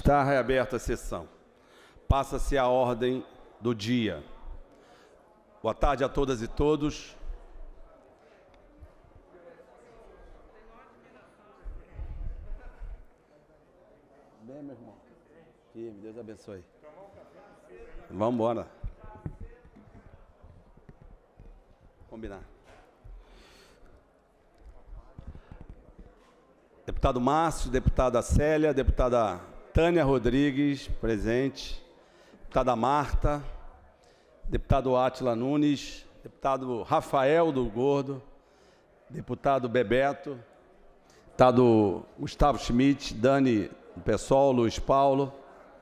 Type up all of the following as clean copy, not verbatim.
Está reaberta a sessão. Passa-se a ordem do dia. Boa tarde a todas e todos. Bem, meu irmão. Firme, Deus abençoe. Vamos embora. Combinar. Deputado Márcio, deputada Célia, deputada Tânia Rodrigues, presente, deputada Marta, deputado Átila Nunes, deputado Rafael do Gordo, deputado Bebeto, deputado Gustavo Schmidt, Dani do PSOL, Luiz Paulo,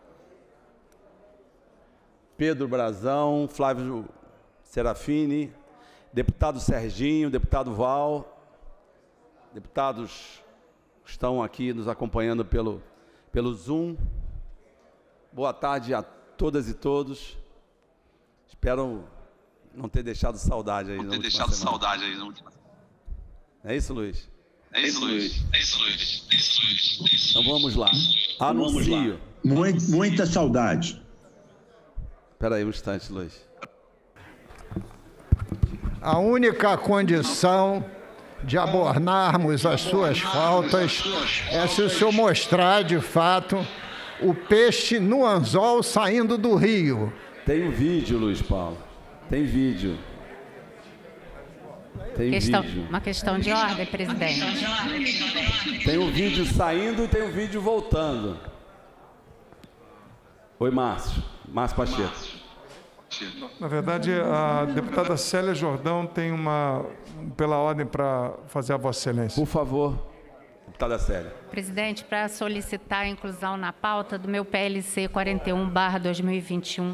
Pedro Brazão, Flávio Serafini, deputado Serginho, deputado Val, deputados que estão aqui nos acompanhando pelo Zoom. Boa tarde a todas e todos. Espero não ter deixado saudade aí. É isso, Luiz? É isso, Luiz. Então vamos lá. Anuncio. Muita saudade. Espera aí um instante, Luiz. A única condição de abordarmos as suas faltas é se o senhor mostrar, de fato, o peixe no anzol saindo do rio. Tem um vídeo, Luiz Paulo. Tem vídeo. Uma questão de ordem, presidente. Tem um vídeo saindo e tem um vídeo voltando. Oi, Márcio. Márcio Pacheco. Na verdade, a deputada Célia Jordão tem pela ordem para fazer a Vossa Excelência. Por favor, deputada Célia. Presidente, para solicitar a inclusão na pauta do meu PLC 41/2021.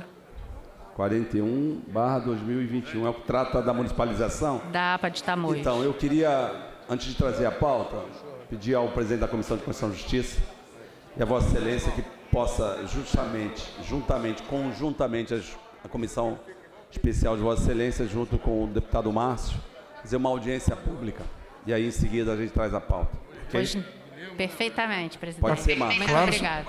41/2021. É o que trata da municipalização? Da APA de Tamoios. Então, eu queria, antes de trazer a pauta, pedir ao presidente da Comissão de Constituição e Justiça e a Vossa Excelência que possa conjuntamente a Comissão Especial de Vossa Excelência, junto com o deputado Márcio, fazer uma audiência pública. E aí, em seguida, a gente traz a pauta. Okay? Pois, perfeitamente, presidente. Pode ser, Márcio. Muito Claro. obrigada.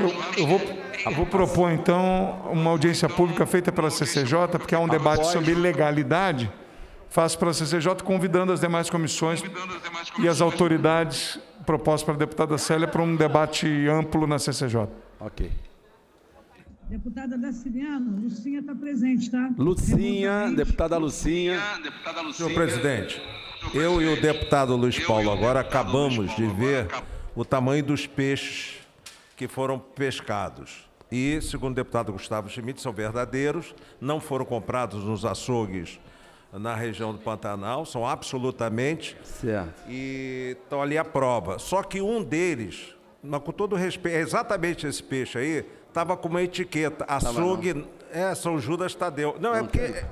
Eu vou propor, então, uma audiência pública feita pela CCJ, porque há um debate sobre legalidade. Faço pela CCJ, convidando as demais comissões e as autoridades propostas pela deputada Célia para um debate amplo na CCJ. Ok. Deputada Daciliano, Lucinha está presente, tá? Lucinha, deputada Lucinha. Senhor presidente, eu e o deputado Luiz Paulo agora acabamos de ver o tamanho dos peixes que foram pescados. E, segundo o deputado Gustavo Schmidt, são verdadeiros, não foram comprados nos açougues na região do Pantanal, são absolutamente... Certo. E estão ali a prova. Só que um deles, mas com todo respeito, é exatamente esse peixe aí, estava com uma etiqueta, açougue, São Judas Tadeu. Não, é porque...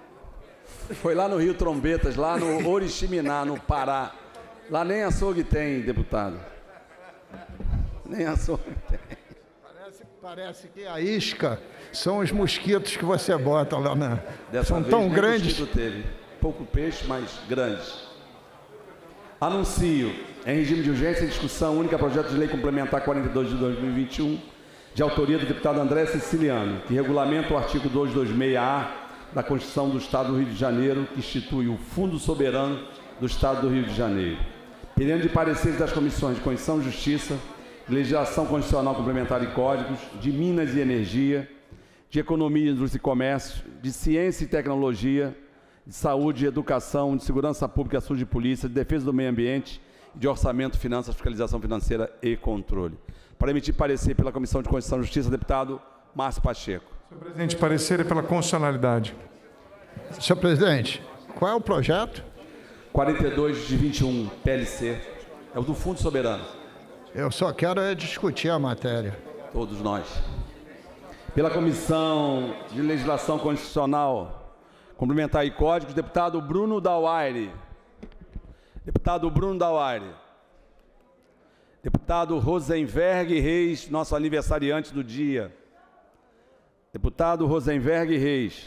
Foi lá no Rio Trombetas, lá no Oriximiná, no Pará. Lá nem açougue tem, deputado. Nem açougue tem. Parece que a isca são os mosquitos que você bota lá na... Dessa são vez, tão nem grandes. mosquito teve. Pouco peixe, mas grandes. Anuncio, em regime de urgência, discussão única, projeto de lei complementar 42 de 2021, de autoria do deputado André Siciliano, que regulamenta o artigo 226-A da Constituição do Estado do Rio de Janeiro, que institui o Fundo Soberano do Estado do Rio de Janeiro. Pedindo de pareceres das comissões de Constituição e Justiça, de Legislação Constitucional Complementar e Códigos, de Minas e Energia, de Economia, Indústria e Comércio, de Ciência e Tecnologia, de Saúde e Educação, de Segurança Pública, Assuntos de Polícia, de Defesa do Meio Ambiente, de Orçamento, Finanças, Fiscalização Financeira e Controle. Para emitir parecer pela Comissão de Constituição e Justiça, deputado Márcio Pacheco. Senhor presidente, parecer é pela constitucionalidade. Senhor presidente, qual é o projeto? 42 de 21, PLC. É o do Fundo Soberano. Eu só quero discutir a matéria. Todos nós. Pela Comissão de Legislação Constitucional, Complementar e Códigos, deputado Bruno Dauaire. Deputado Bruno Dauaire. Deputado Rosenberg Reis, nosso aniversariante do dia. Deputado Rosenberg Reis.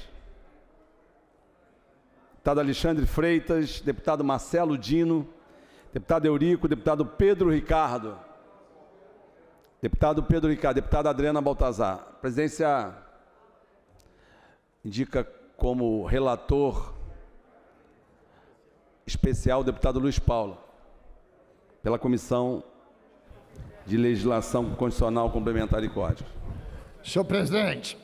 Deputado Alexandre Freitas, deputado Marcelo Dino, deputado Eurico, deputado Pedro Ricardo. Deputado Pedro Ricardo. Deputada Adriana Baltazar. A presidência indica como relator especial o deputado Luiz Paulo, pela Comissão de Legislação Constitucional Complementar e Código. Senhor presidente,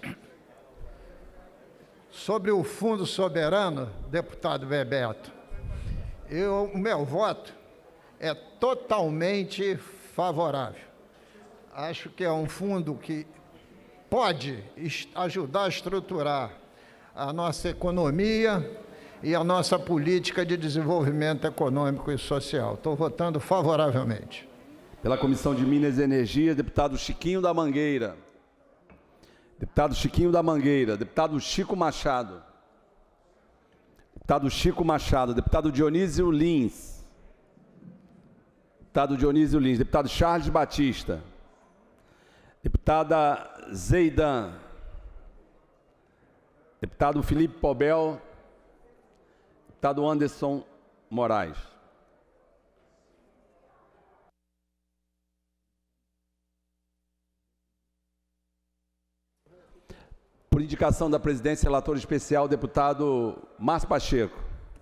sobre o Fundo Soberano, deputado Bebeto, o meu voto é totalmente favorável. Acho que é um fundo que pode ajudar a estruturar a nossa economia e a nossa política de desenvolvimento econômico e social. Estou votando favoravelmente. Pela Comissão de Minas e Energia, deputado Chiquinho da Mangueira. Deputado Chiquinho da Mangueira. Deputado Chico Machado. Deputado Chico Machado. Deputado Dionísio Lins. Deputado Dionísio Lins. Deputado Charles Batista. Deputada Zeidan. Deputado Felipe Pobel. Deputado Anderson Moraes. Por indicação da presidência, relator especial, deputado Márcio Pacheco.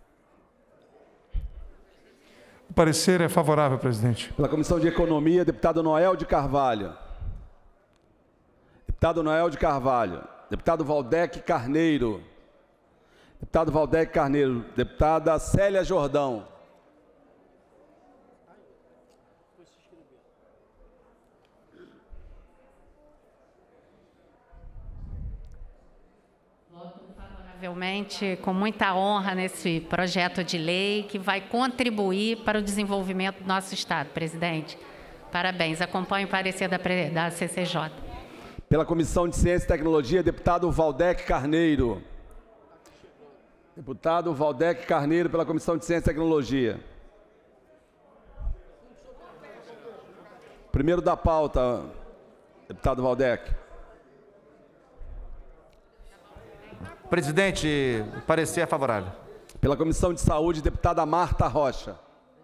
O parecer é favorável, presidente. Pela Comissão de Economia, deputado Noel de Carvalho. Deputado Noel de Carvalho. Deputado Valdec Carneiro. Deputado Valdec Carneiro. Deputada Célia Jordão. Voto favoravelmente, com muita honra, nesse projeto de lei que vai contribuir para o desenvolvimento do nosso Estado, presidente. Parabéns. Acompanho o parecer da CCJ. Pela Comissão de Ciência e Tecnologia, deputado Valdec Carneiro. Deputado Valdec Carneiro, pela Comissão de Ciência e Tecnologia. Primeiro da pauta, deputado Valdec. Presidente, o parecer é favorável. Pela Comissão de Saúde, deputada Marta Rocha.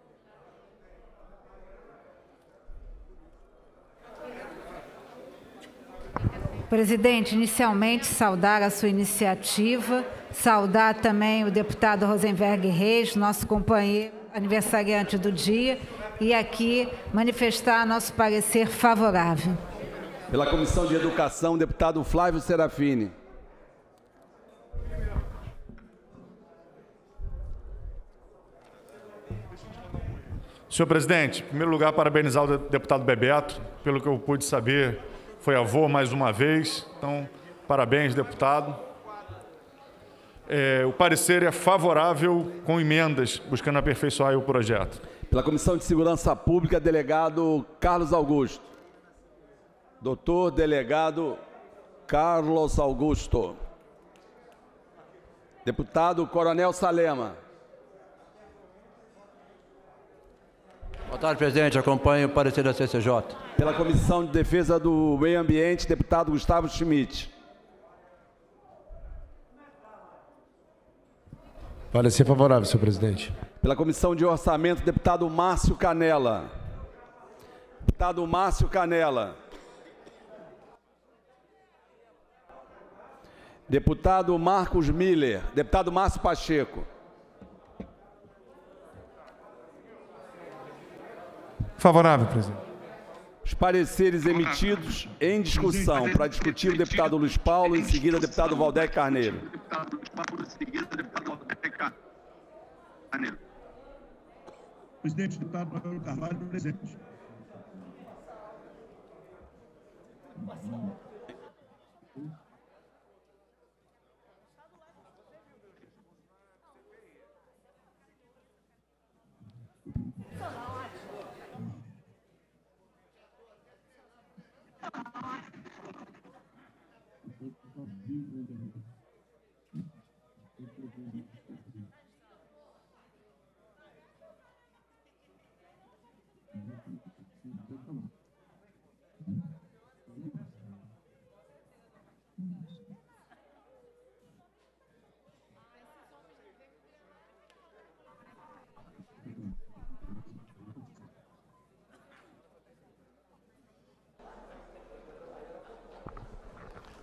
Presidente, inicialmente saudar a sua iniciativa, saudar também o deputado Rosenberg Reis, nosso companheiro aniversariante do dia, e aqui manifestar nosso parecer favorável. Pela Comissão de Educação, deputado Flávio Serafini. Senhor presidente, em primeiro lugar, parabenizar o deputado Bebeto, pelo que eu pude saber, foi avô mais uma vez, então, parabéns, deputado. O parecer é favorável com emendas, buscando aperfeiçoar o projeto. Pela Comissão de Segurança Pública, delegado Carlos Augusto. Doutor delegado Carlos Augusto. Deputado Coronel Salema. Boa tarde, presidente. Acompanho o parecer da CCJ. Pela Comissão de Defesa do Meio Ambiente, deputado Gustavo Schmidt. Parecer favorável, senhor presidente. Pela Comissão de Orçamento, deputado Márcio Canela. Deputado Márcio Canela. Deputado Marcos Miller. Deputado Márcio Pacheco. Favorável, presidente. Os pareceres emitidos em discussão. Para discutir, o deputado Luiz Paulo, em seguida, o deputado Valdec Carneiro. Presidente, deputado Manuel Carvalho, presente.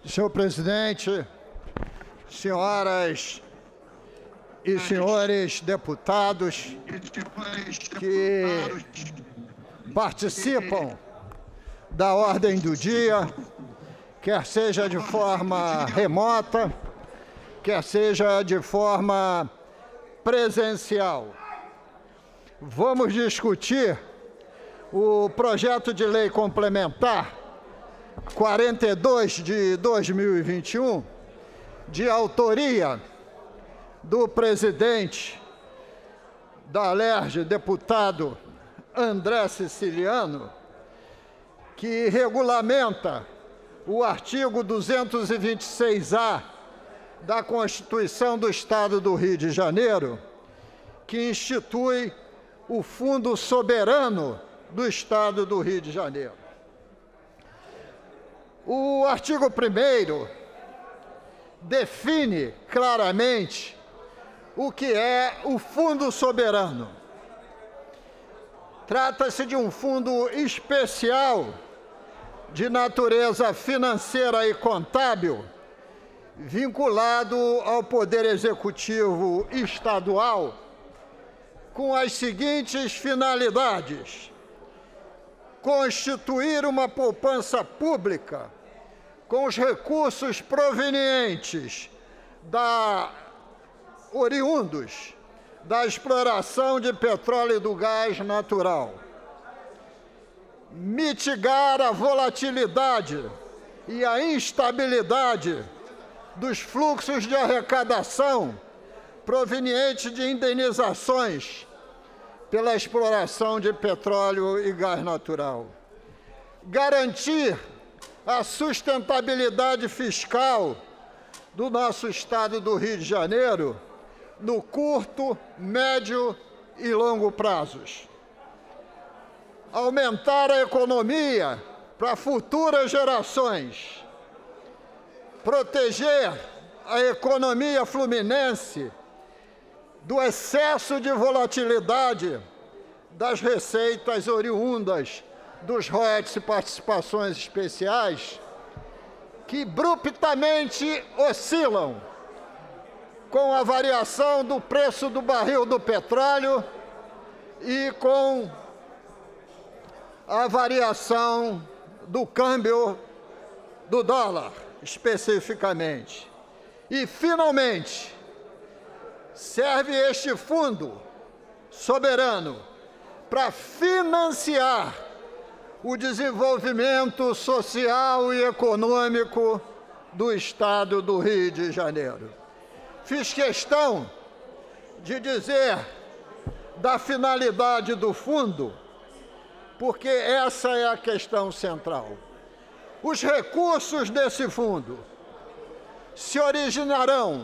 Senhor presidente, senhoras e senhores deputados que participam da ordem do dia, quer seja de forma remota, quer seja de forma presencial. Vamos discutir o projeto de lei complementar 42 de 2021, de autoria do presidente da Alerj, deputado André Siciliano, que regulamenta o artigo 226-A da Constituição do Estado do Rio de Janeiro, que institui o Fundo Soberano do Estado do Rio de Janeiro. O artigo 1º define claramente o que é o Fundo Soberano. Trata-se de um fundo especial de natureza financeira e contábil, vinculado ao Poder Executivo Estadual, com as seguintes finalidades: constituir uma poupança pública com os recursos provenientes oriundos da exploração de petróleo e do gás natural, mitigar a volatilidade e a instabilidade dos fluxos de arrecadação provenientes de indenizações pela exploração de petróleo e gás natural, garantir a sustentabilidade fiscal do nosso Estado do Rio de Janeiro no curto, médio e longo prazos, aumentar a economia para futuras gerações, proteger a economia fluminense do excesso de volatilidade das receitas oriundas dos royalties e participações especiais, que abruptamente oscilam com a variação do preço do barril do petróleo e com a variação do câmbio do dólar, especificamente. E, finalmente, serve este fundo soberano para financiar o desenvolvimento social e econômico do Estado do Rio de Janeiro. Fiz questão de dizer da finalidade do fundo, porque essa é a questão central. Os recursos desse fundo se originarão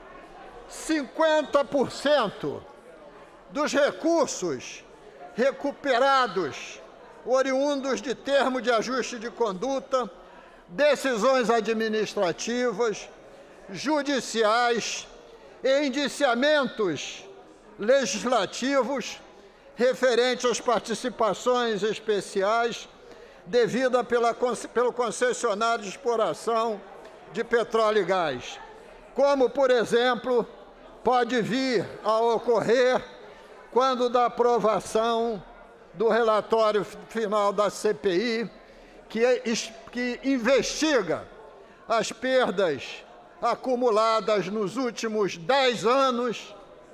50% dos recursos recuperados oriundos de termo de ajuste de conduta, decisões administrativas, judiciais e indiciamentos legislativos referentes às participações especiais devidas pelo concessionário de exploração de petróleo e gás, como, por exemplo, pode vir a ocorrer quando da aprovação do relatório final da CPI, que investiga as perdas acumuladas nos últimos 10 anos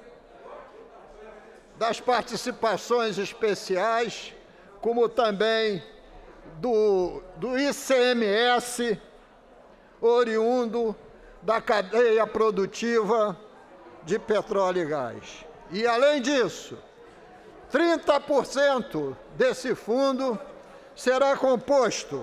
das participações especiais, como também do ICMS oriundo da cadeia produtiva de petróleo e gás. E, além disso, 30% desse fundo será composto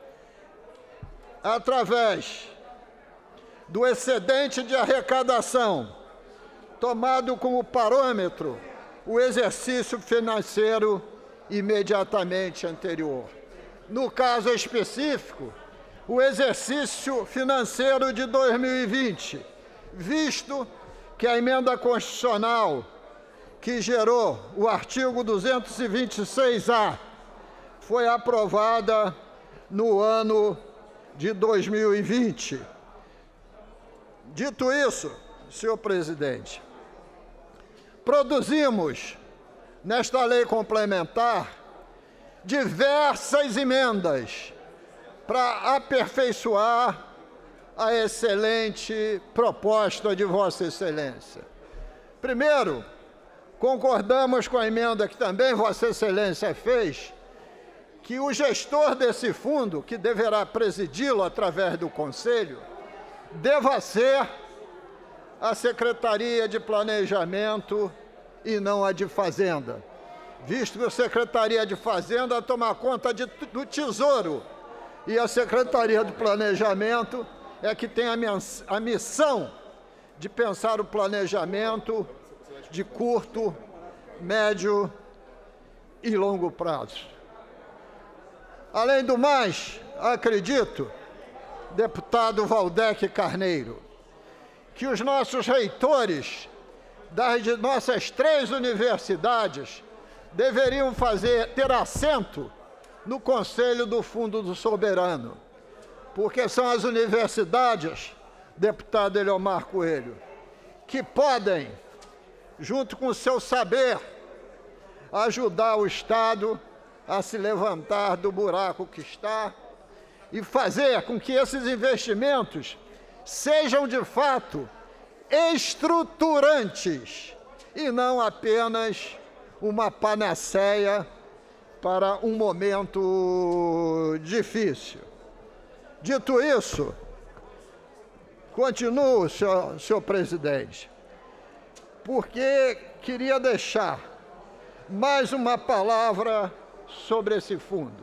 através do excedente de arrecadação, tomado como parâmetro o exercício financeiro imediatamente anterior. No caso específico, o exercício financeiro de 2020, visto que a emenda constitucional que gerou o artigo 226-A foi aprovada no ano de 2020. Dito isso, senhor presidente, produzimos nesta lei complementar diversas emendas para aperfeiçoar a excelente proposta de Vossa Excelência. Primeiro, concordamos com a emenda que também Vossa Excelência fez, que o gestor desse fundo, que deverá presidi-lo através do Conselho, deva ser a Secretaria de Planejamento e não a de Fazenda, visto que a Secretaria de Fazenda toma conta do Tesouro e a Secretaria do Planejamento é que tem a missão de pensar o planejamento de curto, médio e longo prazo. Além do mais, acredito, deputado Valdec Carneiro, que os nossos reitores das nossas 3 universidades deveriam ter assento no Conselho do Fundo do Soberano, porque são as universidades, deputado Eliomar Coelho, que podem, junto com o seu saber, ajudar o Estado a se levantar do buraco que está e fazer com que esses investimentos sejam, de fato, estruturantes e não apenas uma panaceia para um momento difícil. Dito isso, continuo, senhor presidente, porque queria deixar mais uma palavra sobre esse fundo.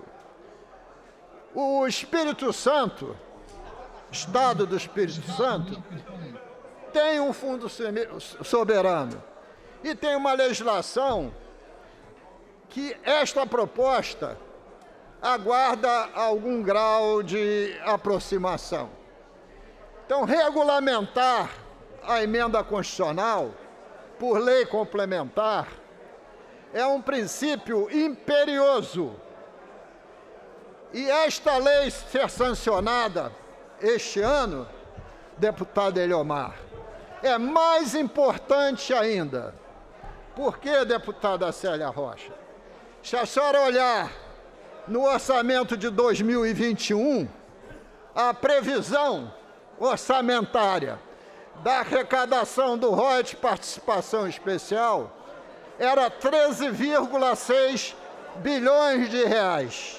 O Espírito Santo, Estado do Espírito Santo, tem um fundo soberano e tem uma legislação que esta proposta aguarda algum grau de aproximação. Então, regulamentar a emenda constitucional por lei complementar é um princípio imperioso. E esta lei ser sancionada este ano, deputado Eliomar, é mais importante ainda. Por quê, deputada Célia Rocha? Se a senhora olhar no orçamento de 2021, a previsão orçamentária da arrecadação do royalties de participação especial era 13,6 bilhões de reais.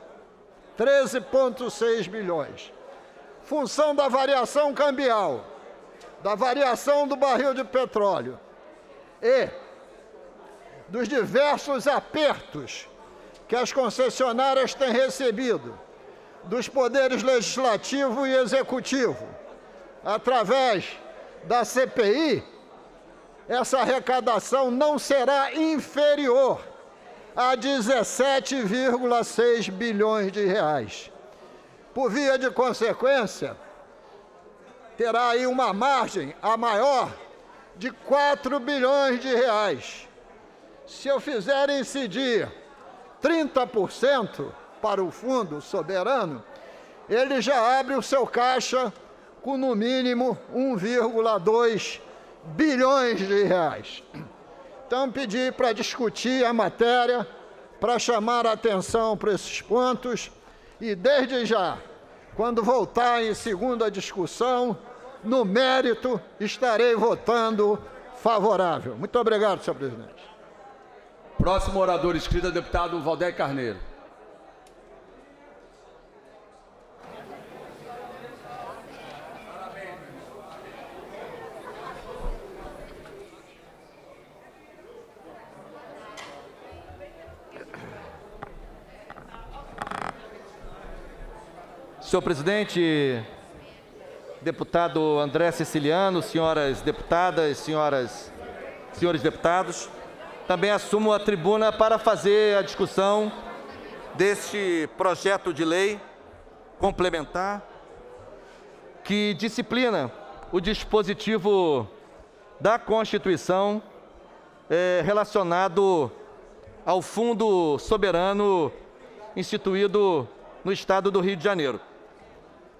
13,6 bilhões. Função da variação cambial, da variação do barril de petróleo e dos diversos apertos que as concessionárias têm recebido dos poderes legislativo e executivo, através da CPI, essa arrecadação não será inferior a 17,6 bilhões de reais. Por via de consequência, terá aí uma margem a maior de 4 bilhões de reais. Se eu fizer incidir 30% para o fundo soberano, ele já abre o seu caixa com, no mínimo, 1,2 bilhões de reais. Então, pedi para discutir a matéria, para chamar a atenção para esses pontos e, desde já, quando voltar em segunda discussão, no mérito, estarei votando favorável. Muito obrigado, senhor presidente. Próximo orador inscrito é o deputado Valdec Carneiro. Senhor presidente, deputado André Siciliano, senhoras deputadas, senhores deputados, também assumo a tribuna para fazer a discussão deste projeto de lei complementar que disciplina o dispositivo da Constituição relacionado ao Fundo Soberano instituído no Estado do Rio de Janeiro.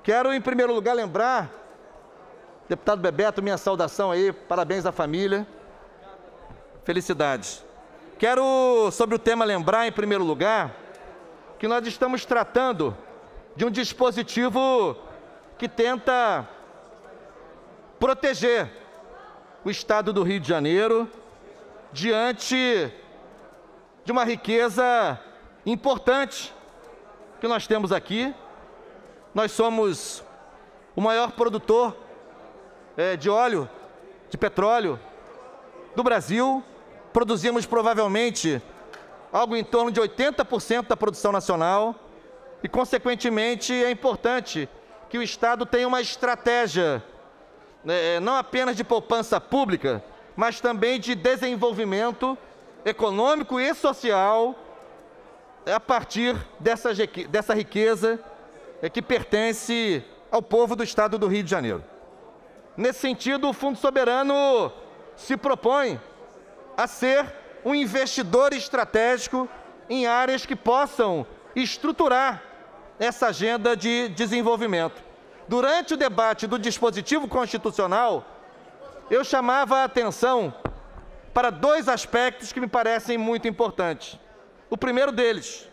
Quero, em primeiro lugar, lembrar, deputado Bebeto, minha saudação aí, parabéns à família, felicidades. Quero, sobre o tema, lembrar, em primeiro lugar, que nós estamos tratando de um dispositivo que tenta proteger o Estado do Rio de Janeiro diante de uma riqueza importante que nós temos aqui. Nós somos o maior produtor de óleo, de petróleo do Brasil. Produzimos provavelmente algo em torno de 80% da produção nacional e, consequentemente, é importante que o Estado tenha uma estratégia não apenas de poupança pública, mas também de desenvolvimento econômico e social a partir dessa riqueza que pertence ao povo do Estado do Rio de Janeiro. Nesse sentido, o Fundo Soberano se propõe a ser um investidor estratégico em áreas que possam estruturar essa agenda de desenvolvimento. Durante o debate do dispositivo constitucional, eu chamava a atenção para dois aspectos que me parecem muito importantes. O primeiro deles,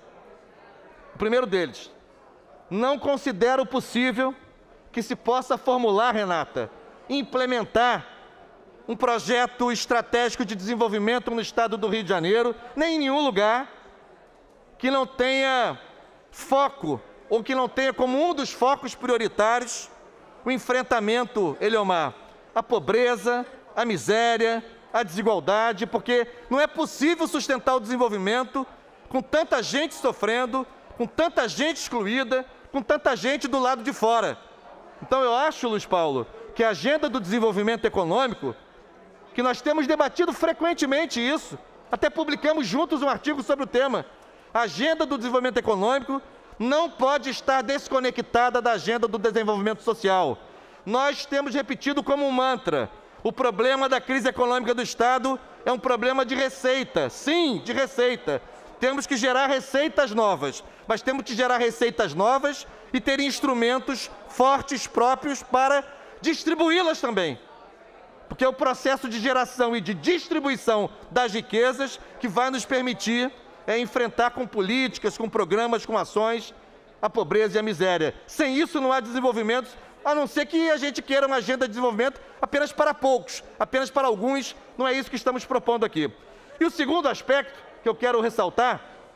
não considero possível que se possa formular, Renata, implementar um projeto estratégico de desenvolvimento no Estado do Rio de Janeiro, nem em nenhum lugar, que não tenha foco, ou que não tenha como um dos focos prioritários o enfrentamento, Eliomar, à pobreza, à miséria, à desigualdade, porque não é possível sustentar o desenvolvimento com tanta gente sofrendo, com tanta gente excluída, com tanta gente do lado de fora. Então eu acho, Luiz Paulo, que a agenda do desenvolvimento econômico, que nós temos debatido frequentemente isso, até publicamos juntos um artigo sobre o tema, a agenda do desenvolvimento econômico não pode estar desconectada da agenda do desenvolvimento social. Nós temos repetido como um mantra, o problema da crise econômica do Estado é um problema de receita, sim, de receita. Temos que gerar receitas novas, mas temos que gerar receitas novas e ter instrumentos fortes próprios para distribuí-las também. Porque é o processo de geração e de distribuição das riquezas que vai nos permitir enfrentar com políticas, com programas, com ações, a pobreza e a miséria. Sem isso não há desenvolvimento, a não ser que a gente queira uma agenda de desenvolvimento apenas para poucos, apenas para alguns, não é isso que estamos propondo aqui. E o segundo aspecto que eu quero ressaltar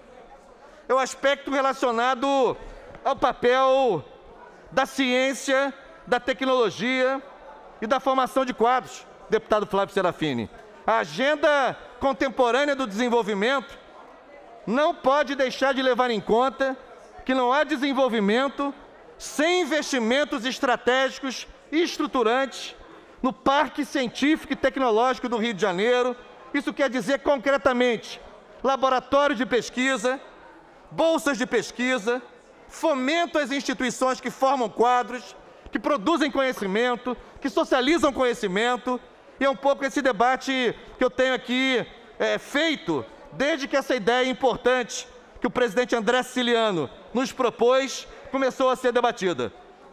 é o aspecto relacionado ao papel da ciência, da tecnologia e da formação de quadros, deputado Flávio Serafini. A agenda contemporânea do desenvolvimento não pode deixar de levar em conta que não há desenvolvimento sem investimentos estratégicos e estruturantes no Parque Científico e Tecnológico do Rio de Janeiro. Isso quer dizer, concretamente, laboratórios de pesquisa, bolsas de pesquisa, fomento às instituições que formam quadros, que produzem conhecimento, que socializam conhecimento. E é um pouco esse debate que eu tenho aqui feito, desde que essa ideia importante que o presidente André Siciliano nos propôs, começou a ser debatida.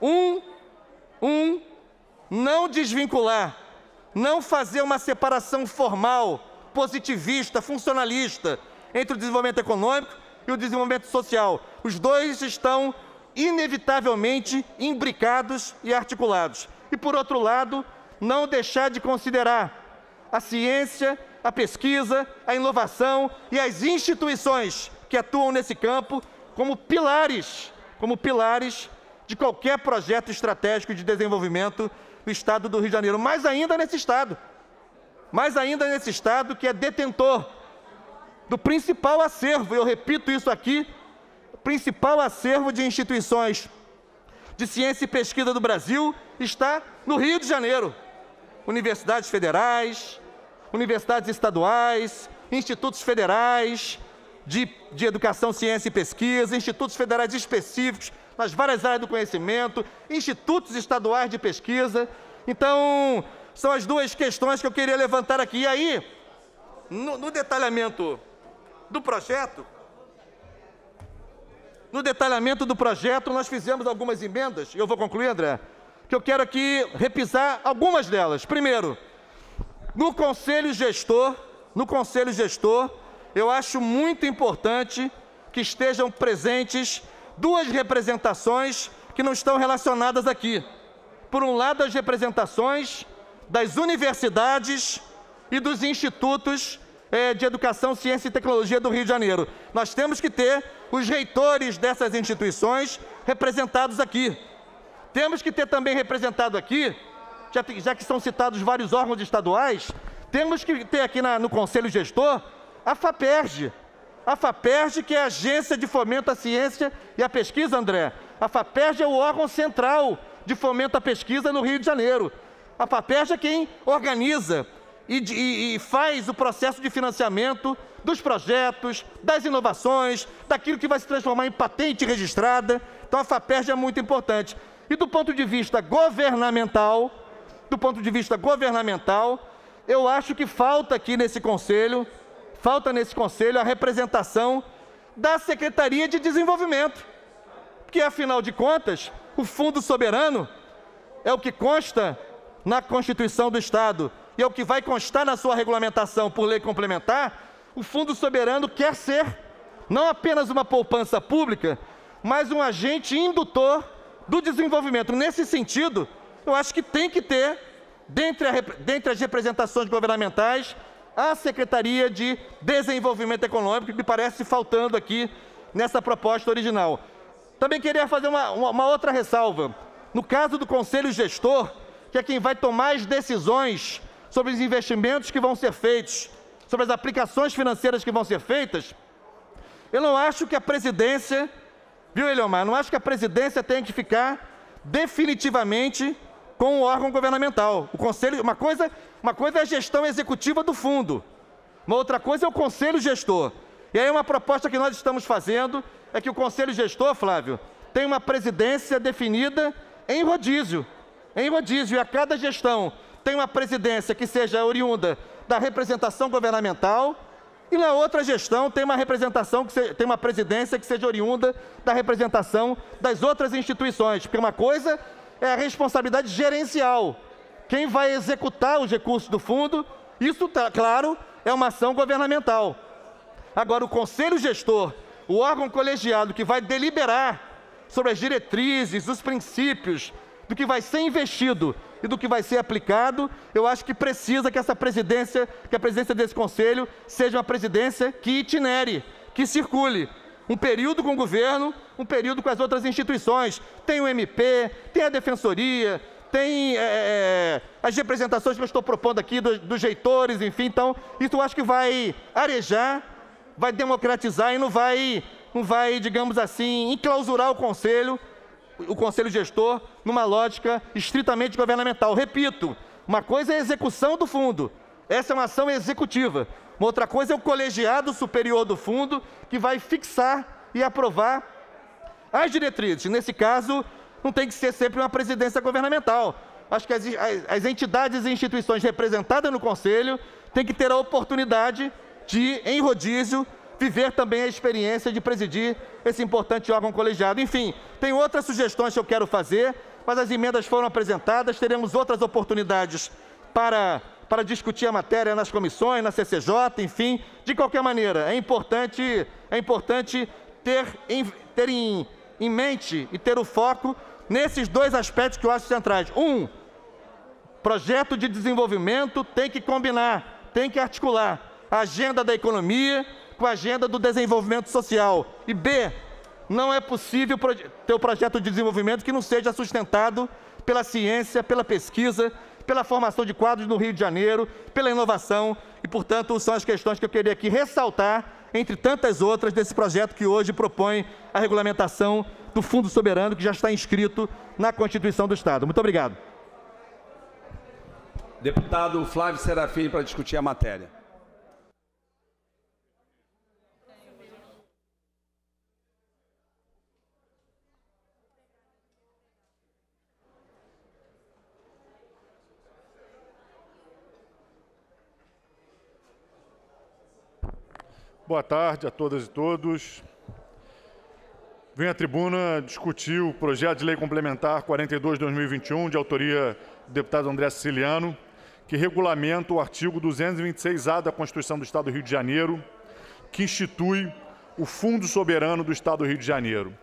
Não desvincular, não fazer uma separação formal, positivista, funcionalista, entre o desenvolvimento econômico e o desenvolvimento social. Os dois estão inevitavelmente imbricados e articulados. E, por outro lado, não deixar de considerar a ciência, a pesquisa, a inovação e as instituições que atuam nesse campo como pilares de qualquer projeto estratégico de desenvolvimento do Estado do Rio de Janeiro. Mais ainda nesse Estado que é detentor do principal acervo, eu repito isso aqui, principal acervo de instituições de ciência e pesquisa do Brasil está no Rio de Janeiro. Universidades federais, universidades estaduais, institutos federais de educação, ciência e pesquisa, institutos federais específicos nas várias áreas do conhecimento, institutos estaduais de pesquisa. Então, são as duas questões que eu queria levantar aqui. E aí, no detalhamento do projeto, no detalhamento do projeto, nós fizemos algumas emendas, e eu vou concluir, André, que eu quero aqui repisar algumas delas. Primeiro, no Conselho Gestor, eu acho muito importante que estejam presentes duas representações que não estão relacionadas aqui. Por um lado, as representações das universidades e dos institutos de Educação, Ciência e Tecnologia do Rio de Janeiro. Nós temos que ter os reitores dessas instituições representados aqui. Temos que ter também representado aqui, já que são citados vários órgãos estaduais, temos que ter aqui no Conselho Gestor a FAPERJ. A FAPERJ, que é a Agência de Fomento à Ciência e à Pesquisa, André. A FAPERJ é o órgão central de fomento à pesquisa no Rio de Janeiro. A FAPERJ é quem organiza e faz o processo de financiamento dos projetos, das inovações, daquilo que vai se transformar em patente registrada. Então a FAPERJ é muito importante. E do ponto de vista governamental, eu acho que falta aqui nesse conselho, a representação da Secretaria de Desenvolvimento, que afinal de contas, o Fundo Soberano é o que consta na Constituição do Estado e é o que vai constar na sua regulamentação por lei complementar. O Fundo Soberano quer ser não apenas uma poupança pública, mas um agente indutor do desenvolvimento. Nesse sentido, eu acho que tem que ter, dentre as representações governamentais, a Secretaria de Desenvolvimento Econômico, que me parece faltando aqui nessa proposta original. Também queria fazer uma outra ressalva. No caso do Conselho Gestor, que é quem vai tomar as decisões sobre os investimentos que vão ser feitos, sobre as aplicações financeiras que vão ser feitas, eu não acho que a presidência, viu, Eliomar, não acho que a presidência tenha que ficar definitivamente com o órgão governamental. O Conselho, uma coisa é a gestão executiva do fundo, uma outra coisa é o Conselho Gestor. E aí uma proposta que nós estamos fazendo é que o Conselho Gestor, Flávio, tem uma presidência definida em rodízio, e a cada gestão tem uma presidência que seja oriunda da representação governamental e na outra gestão tem uma presidência que seja oriunda da representação das outras instituições, porque uma coisa é a responsabilidade gerencial, quem vai executar os recursos do fundo, isso, claro, é uma ação governamental. Agora, o Conselho Gestor, o órgão colegiado que vai deliberar sobre as diretrizes, os princípios, do que vai ser investido e do que vai ser aplicado, eu acho que precisa que a presidência desse Conselho seja uma presidência que itinere, que circule. Um período com o governo, um período com as outras instituições. Tem o MP, tem a Defensoria, tem as representações que eu estou propondo aqui dos reitores, enfim. Então, isso eu acho que vai arejar, vai democratizar e não vai, digamos assim, enclausurar o Conselho Gestor numa lógica estritamente governamental. Repito, uma coisa é a execução do fundo, essa é uma ação executiva. Uma outra coisa é o colegiado superior do fundo, que vai fixar e aprovar as diretrizes. Nesse caso, não tem que ser sempre uma presidência governamental. Acho que as entidades e instituições representadas no Conselho têm que ter a oportunidade de, em rodízio, viver também a experiência de presidir esse importante órgão colegiado. Enfim, tem outras sugestões que eu quero fazer, mas as emendas foram apresentadas, teremos outras oportunidades para discutir a matéria nas comissões, na CCJ, enfim. De qualquer maneira, é importante ter em mente e ter o foco nesses dois aspectos que eu acho centrais. Projeto de desenvolvimento tem que combinar, tem que articular a agenda da economia com a agenda do desenvolvimento social. E B, não é possível ter um projeto de desenvolvimento que não seja sustentado pela ciência, pela pesquisa, pela formação de quadros no Rio de Janeiro, pela inovação e, portanto, são as questões que eu queria aqui ressaltar, entre tantas outras, desse projeto que hoje propõe a regulamentação do Fundo Soberano, que já está inscrito na Constituição do Estado. Muito obrigado. Deputado Flávio Serafim, para discutir a matéria. Boa tarde a todas e todos. venho à tribuna discutir o projeto de lei complementar 42/2021, de autoria do deputado André Siciliano, que regulamenta o artigo 226-A da Constituição do Estado do Rio de Janeiro, que institui o Fundo Soberano do Estado do Rio de Janeiro.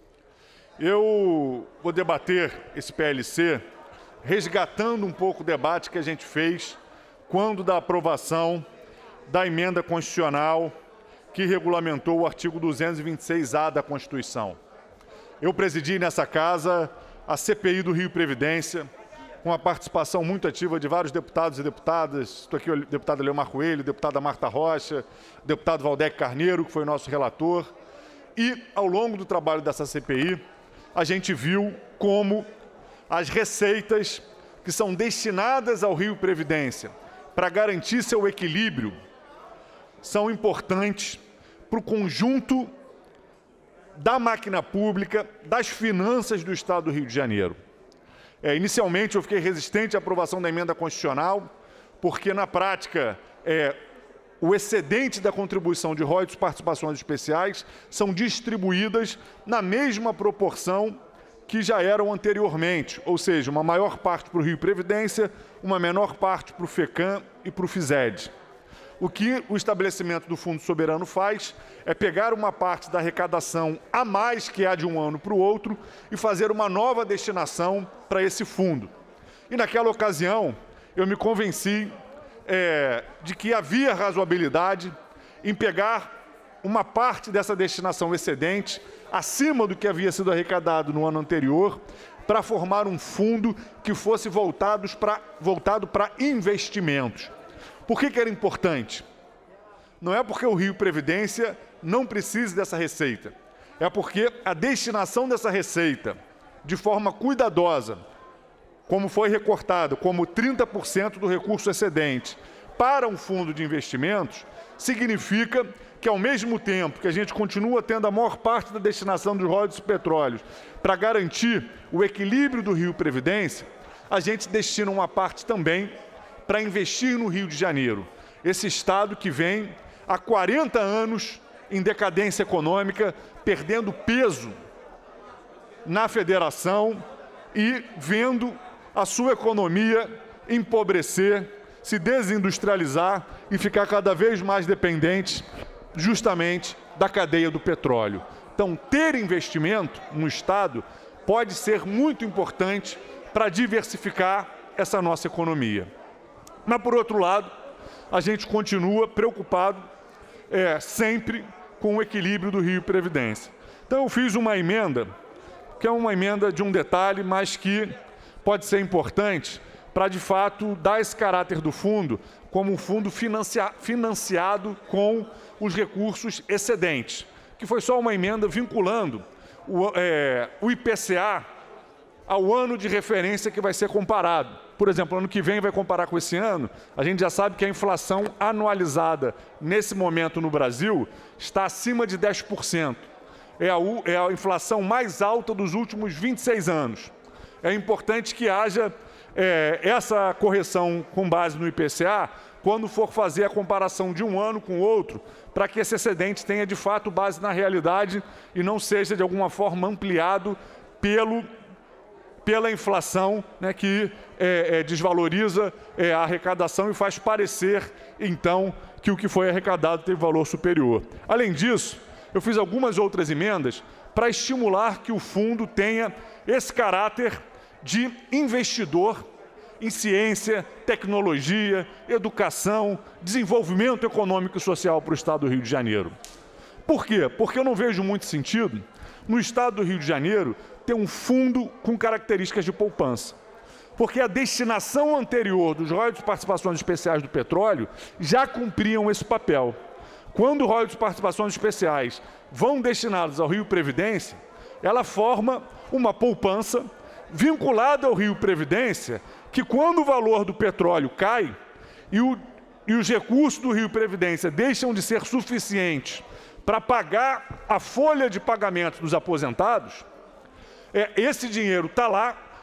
Eu vou debater esse PLC resgatando um pouco o debate que a gente fez quando da aprovação da emenda constitucional que regulamentou o artigo 226-A da Constituição. Eu presidi nessa casa a CPI do Rio Previdência, com a participação muito ativa de vários deputados e deputadas. Estou aqui o deputado Leomar Coelho, deputada Marta Rocha, deputado Valdec Carneiro, que foi o nosso relator. E, ao longo do trabalho dessa CPI, a gente viu como as receitas que são destinadas ao Rio Previdência para garantir seu equilíbrio são importantes para o conjunto da máquina pública, das finanças do Estado do Rio de Janeiro. Inicialmente, eu fiquei resistente à aprovação da emenda constitucional, porque, na prática, o excedente da contribuição de royalties e participações especiais são distribuídas na mesma proporção que já eram anteriormente, ou seja, uma maior parte para o Rio Previdência, uma menor parte para o FECAM e para o FISED. O que o estabelecimento do Fundo Soberano faz é pegar uma parte da arrecadação a mais que há de um ano para o outro e fazer uma nova destinação para esse fundo. E naquela ocasião, eu me convenci de que havia razoabilidade em pegar uma parte dessa destinação excedente, acima do que havia sido arrecadado no ano anterior, para formar um fundo que fosse voltado para investimentos. Por que era importante? Não é porque o Rio Previdência não precise dessa receita. É porque a destinação dessa receita, de forma cuidadosa, como foi recortado, como 30% do recurso excedente, para um fundo de investimentos, significa que, ao mesmo tempo que a gente continua tendo a maior parte da destinação dos royalties e petróleos para garantir o equilíbrio do Rio Previdência, a gente destina uma parte também para investir no Rio de Janeiro, esse estado que vem há 40 anos em decadência econômica, perdendo peso na federação e vendo a sua economia empobrecer, se desindustrializar e ficar cada vez mais dependente justamente da cadeia do petróleo. Então, ter investimento no estado pode ser muito importante para diversificar essa nossa economia. Mas, por outro lado, a gente continua preocupado sempre com o equilíbrio do Rio Previdência. Então, eu fiz uma emenda, que é uma emenda de um detalhe, mas que pode ser importante para, de fato, dar esse caráter do fundo como um fundo financiado com os recursos excedentes, que foi só uma emenda vinculando o IPCA ao ano de referência que vai ser comparado. Por exemplo, ano que vem vai comparar com esse ano, a gente já sabe que a inflação anualizada nesse momento no Brasil está acima de 10%. É a inflação mais alta dos últimos 26 anos. É importante que haja essa correção com base no IPCA quando for fazer a comparação de um ano com o outro, para que esse excedente tenha de fato base na realidade e não seja de alguma forma ampliado pela inflação, né, que desvaloriza a arrecadação e faz parecer, então, que o que foi arrecadado teve valor superior. Além disso, eu fiz algumas outras emendas para estimular que o fundo tenha esse caráter de investidor em ciência, tecnologia, educação, desenvolvimento econômico e social para o Estado do Rio de Janeiro. Por quê? Porque eu não vejo muito sentido no Estado do Rio de Janeiro ter um fundo com características de poupança. Porque a destinação anterior dos royalties e participações especiais do petróleo já cumpriam esse papel. Quando royalties e participações especiais vão destinados ao Rio Previdência, ela forma uma poupança vinculada ao Rio Previdência, que quando o valor do petróleo cai e os recursos do Rio Previdência deixam de ser suficientes para pagar a folha de pagamento dos aposentados, esse dinheiro está lá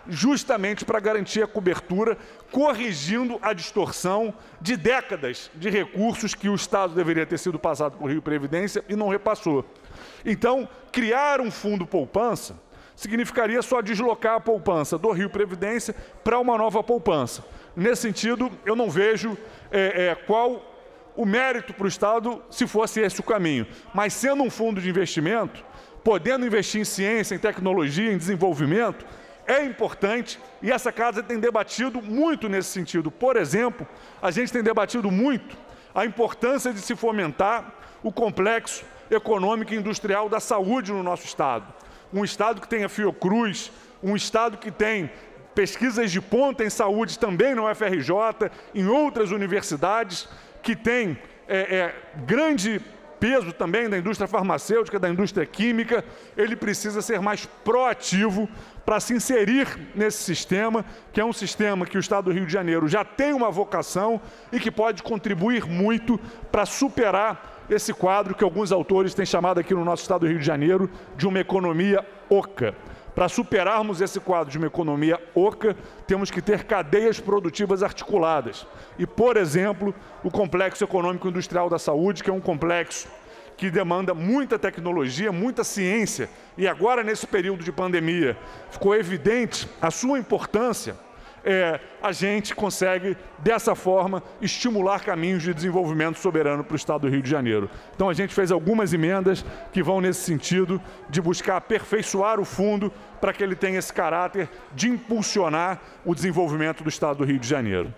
justamente para garantir a cobertura, corrigindo a distorção de décadas de recursos que o Estado deveria ter sido passado por Rio Previdência e não repassou. Então, criar um fundo poupança significaria só deslocar a poupança do Rio Previdência para uma nova poupança. Nesse sentido, eu não vejo qual o mérito para o Estado se fosse esse o caminho. Mas sendo um fundo de investimento, podendo investir em ciência, em tecnologia, em desenvolvimento, é importante e essa casa tem debatido muito nesse sentido. Por exemplo, a gente tem debatido muito a importância de se fomentar o complexo econômico e industrial da saúde no nosso Estado. Um Estado que tenha Fiocruz, um Estado que tem pesquisas de ponta em saúde também no UFRJ, em outras universidades, que tem grande peso também da indústria farmacêutica, da indústria química, ele precisa ser mais proativo para se inserir nesse sistema, que é um sistema que o Estado do Rio de Janeiro já tem uma vocação e que pode contribuir muito para superar esse quadro que alguns autores têm chamado aqui no nosso Estado do Rio de Janeiro de uma economia oca. Para superarmos esse quadro de uma economia oca, temos que ter cadeias produtivas articuladas. E, por exemplo, o Complexo Econômico Industrial da Saúde, que é um complexo que demanda muita tecnologia, muita ciência, e agora, nesse período de pandemia, ficou evidente a sua importância, a gente consegue, dessa forma, estimular caminhos de desenvolvimento soberano para o Estado do Rio de Janeiro. Então, a gente fez algumas emendas que vão nesse sentido de buscar aperfeiçoar o fundo para que ele tenha esse caráter de impulsionar o desenvolvimento do Estado do Rio de Janeiro.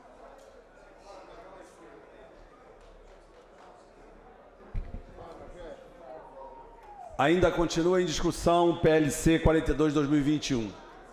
Ainda continua em discussão o PLC 42/2021.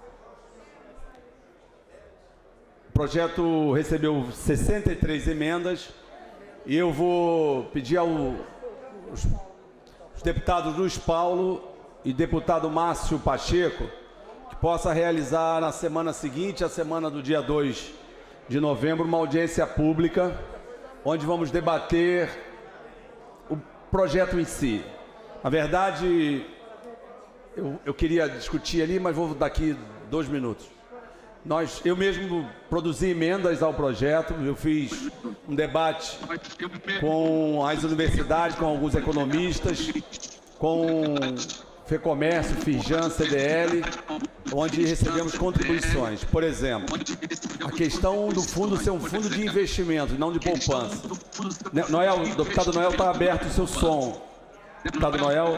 O projeto recebeu 63 emendas e eu vou pedir aos deputados Luiz Paulo e deputado Márcio Pacheco que possa realizar na semana seguinte, a semana do dia 2 de novembro, uma audiência pública onde vamos debater o projeto em si. Na verdade, eu queria discutir ali, mas vou daqui 2 minutos. Eu mesmo produzi emendas ao projeto, eu fiz um debate com as universidades, com alguns economistas, com FEComércio, Firjan, CDL, onde recebemos contribuições. Por exemplo, a questão do fundo ser um fundo de investimento, não de poupança. Noel, o deputado Noel, está aberto o seu som. Deputado Noel.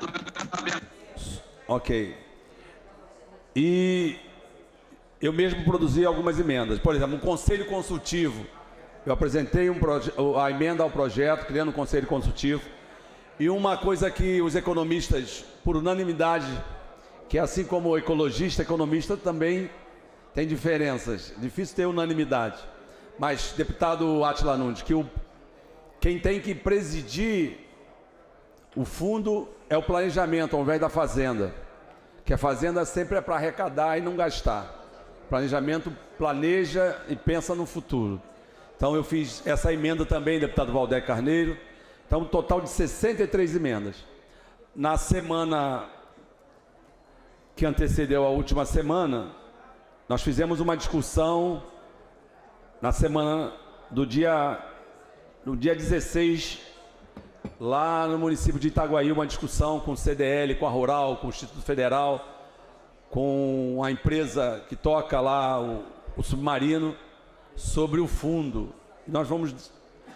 Ok. E eu mesmo produzi algumas emendas. Por exemplo, um conselho consultivo. Eu apresentei a emenda ao projeto, criando um conselho consultivo. E uma coisa que os economistas, por unanimidade, que assim como o ecologista, economista também tem diferenças. Difícil ter unanimidade. Mas, deputado Átila Nunes, que quem tem que presidir o fundo é o planejamento, ao invés da fazenda. Que a fazenda sempre é para arrecadar e não gastar. O planejamento planeja e pensa no futuro. Então eu fiz essa emenda também, deputado Valdeir Carneiro. Então um total de 63 emendas. Na semana que antecedeu a última semana, nós fizemos uma discussão na semana do dia 16, lá no município de Itaguaí, uma discussão com o CDL, com a Rural, com o Instituto Federal, com a empresa que toca lá o submarino, sobre o fundo. Nós vamos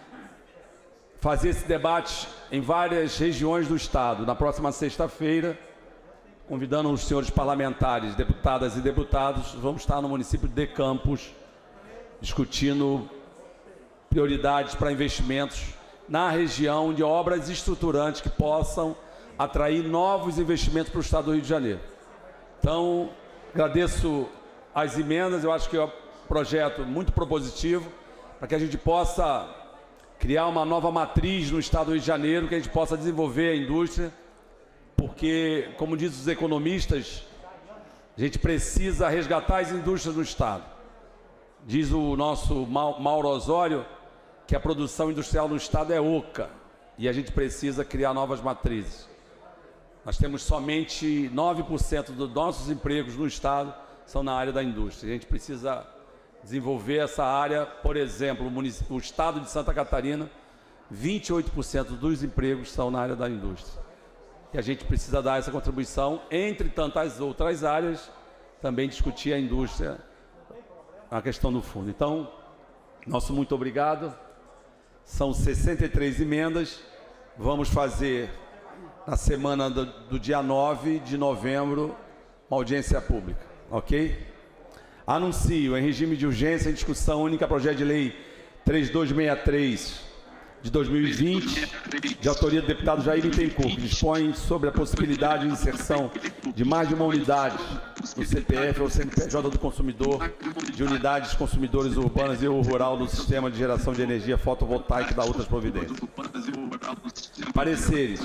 fazer esse debate em várias regiões do Estado. Na próxima sexta-feira, convidando os senhores parlamentares, deputadas e deputados, vamos estar no município de Campos, discutindo prioridades para investimentos na região de obras estruturantes que possam atrair novos investimentos para o Estado do Rio de Janeiro. Então, agradeço as emendas, eu acho que é um projeto muito propositivo, para que a gente possa criar uma nova matriz no Estado do Rio de Janeiro, que a gente possa desenvolver a indústria, porque, como dizem os economistas, a gente precisa resgatar as indústrias no Estado. Diz o nosso Mauro Osório que a produção industrial no Estado é oca e a gente precisa criar novas matrizes. Nós temos somente 9% dos nossos empregos no Estado são na área da indústria. A gente precisa desenvolver essa área, por exemplo, o estado de Santa Catarina, 28% dos empregos são na área da indústria. E a gente precisa dar essa contribuição, entre tantas outras áreas, também discutir a indústria, a questão do fundo. Então, nosso muito obrigado. São 63 emendas. Vamos fazer, na semana do dia 9 de novembro, uma audiência pública, ok? Anuncio, em regime de urgência, em discussão única, projeto de lei 3263 de 2020, de autoria do deputado Jair Bittencourt, que dispõe sobre a possibilidade de inserção de mais de uma unidade no CPF ou CNPJ do consumidor, de unidades consumidores urbanas e ou rural no sistema de geração de energia fotovoltaica e da outras providências. Pareceres.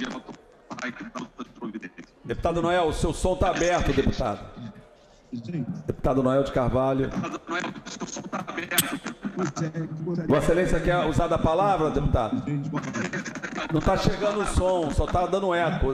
Deputado Noel, o seu som está aberto, deputado. Deputado Noel de Carvalho. Vossa Excelência quer usar da palavra, deputado? Não está chegando o som, só está dando eco.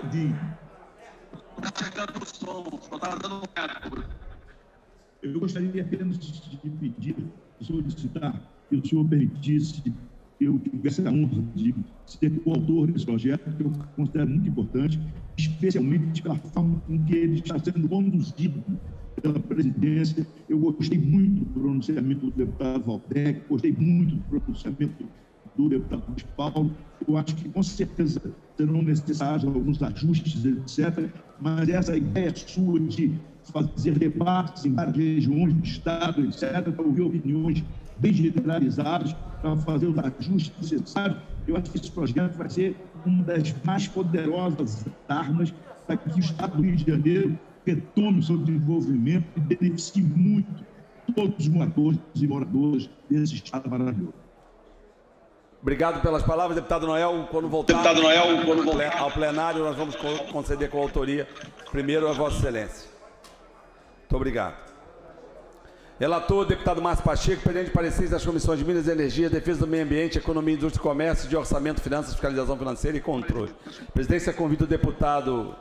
Eu gostaria apenas de pedir, solicitar que o senhor permitisse que eu tivesse a honra de ser coautor desse projeto, que eu considero muito importante, especialmente pela forma com que ele está sendo conduzido pela presidência. Eu gostei muito do pronunciamento do deputado Valdec, gostei muito do pronunciamento do deputado Luiz Paulo. Eu acho que, com certeza, serão necessários alguns ajustes, etc., mas essa ideia sua de fazer debates em várias regiões do Estado, etc., para ouvir opiniões bem generalizadas, para fazer os ajustes necessários, eu acho que esse projeto vai ser uma das mais poderosas armas para que o Estado do Rio de Janeiro retome o seu desenvolvimento e beneficie muito todos os moradores e moradoras desse Estado maravilhoso. Obrigado pelas palavras, deputado Noel. Quando voltar ao plenário, nós vamos conceder com a autoria. Primeiro a Vossa Excelência. Muito obrigado. Relator, deputado Márcio Pacheco, presidente de pareceres das comissões de Minas e Energia, Defesa do Meio Ambiente, Economia, Indústria e Comércio, de Orçamento, Finanças, Fiscalização Financeira e Controle. A presidência convida o deputado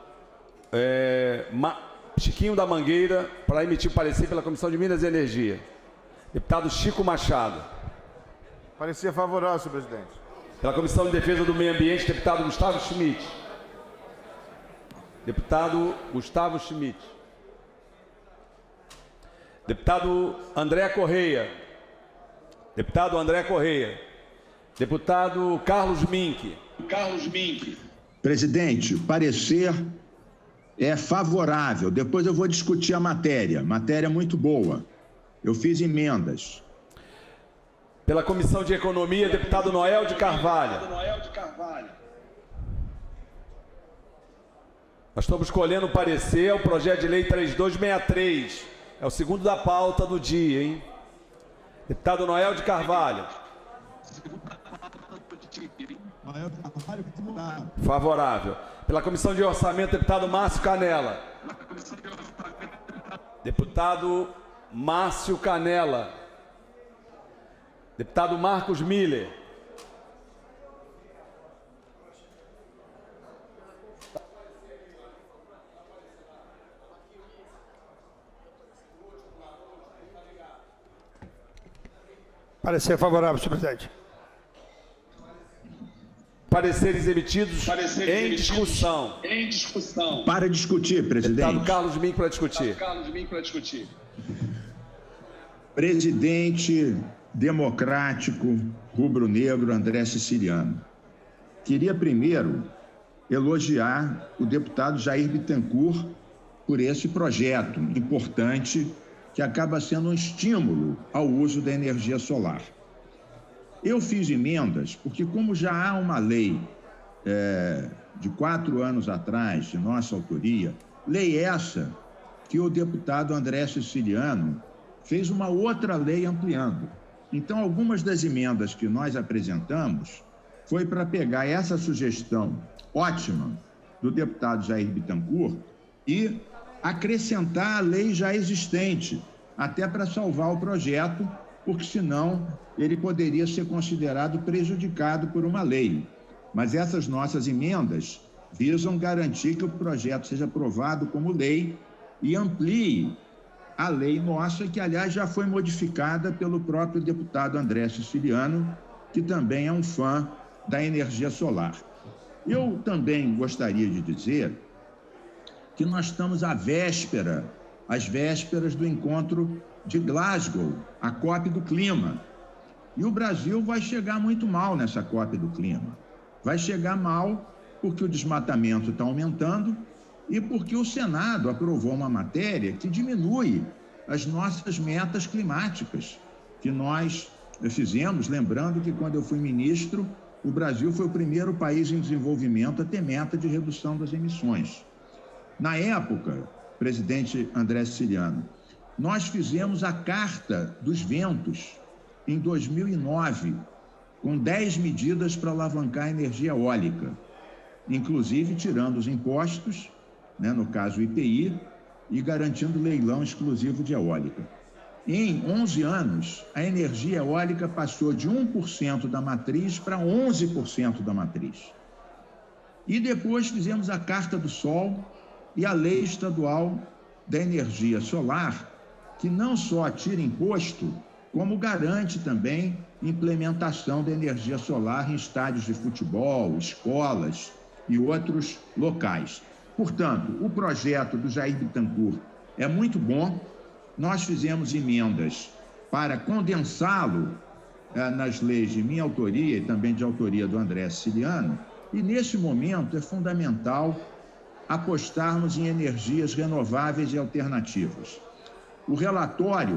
Chiquinho da Mangueira para emitir parecer pela Comissão de Minas e Energia. Deputado Chico Machado. Parecer favorável, senhor presidente. Pela Comissão de Defesa do Meio Ambiente, deputado Gustavo Schmidt. Deputado Gustavo Schmidt. Deputado André Correia. Deputado André Correia. Deputado Carlos Mink. Presidente, parecer é favorável. Depois eu vou discutir a matéria. Matéria muito boa. Eu fiz emendas. Pela Comissão de Economia, deputado Noel de Carvalho. Nós estamos escolhendo o parecer ao projeto de lei 3263. É o segundo da pauta do dia, hein? Deputado Noel de Carvalho. Favorável. Pela Comissão de Orçamento, deputado Márcio Canela. Deputado Márcio Canela. Deputado Marcos Miller. Parecer favorável, senhor presidente. Pareceres emitidos em discussão. Para discutir, presidente. Deputado Carlos Mink para discutir. Presidente democrático rubro-negro André Siciliano. Queria primeiro elogiar o deputado Jair Bittencourt por esse projeto importante que acaba sendo um estímulo ao uso da energia solar. Eu fiz emendas porque, como já há uma lei de 4 anos atrás, de nossa autoria, lei essa que o deputado André Siciliano fez uma outra lei ampliando. Então, algumas das emendas que nós apresentamos foi para pegar essa sugestão ótima do deputado Jair Bittencourt e acrescentar a lei já existente, até para salvar o projeto, porque senão ele poderia ser considerado prejudicado por uma lei. Mas essas nossas emendas visam garantir que o projeto seja aprovado como lei e amplie a lei nossa, que, aliás, já foi modificada pelo próprio deputado André Siciliano, que também é um fã da energia solar. Eu também gostaria de dizer que nós estamos às vésperas do encontro de Glasgow, a COP do clima. E o Brasil vai chegar muito mal nessa COP do clima. Vai chegar mal porque o desmatamento está aumentando e porque o Senado aprovou uma matéria que diminui as nossas metas climáticas que nós fizemos. Lembrando que, quando eu fui ministro, o Brasil foi o primeiro país em desenvolvimento a ter meta de redução das emissões. Na época, presidente André Siciliano, nós fizemos a Carta dos Ventos em 2009, com 10 medidas para alavancar a energia eólica, inclusive tirando os impostos, né, no caso o IPI, e garantindo leilão exclusivo de eólica. Em 11 anos, a energia eólica passou de 1% da matriz para 11% da matriz. E depois fizemos a Carta do Sol e a Lei Estadual da Energia Solar, que não só tira imposto, como garante também implementação da energia solar em estádios de futebol, escolas e outros locais. Portanto, o projeto do Jair Bittencourt é muito bom. Nós fizemos emendas para condensá-lo nas leis de minha autoria e também de autoria do André Siciliano, e nesse momento é fundamental apostarmos em energias renováveis e alternativas. O relatório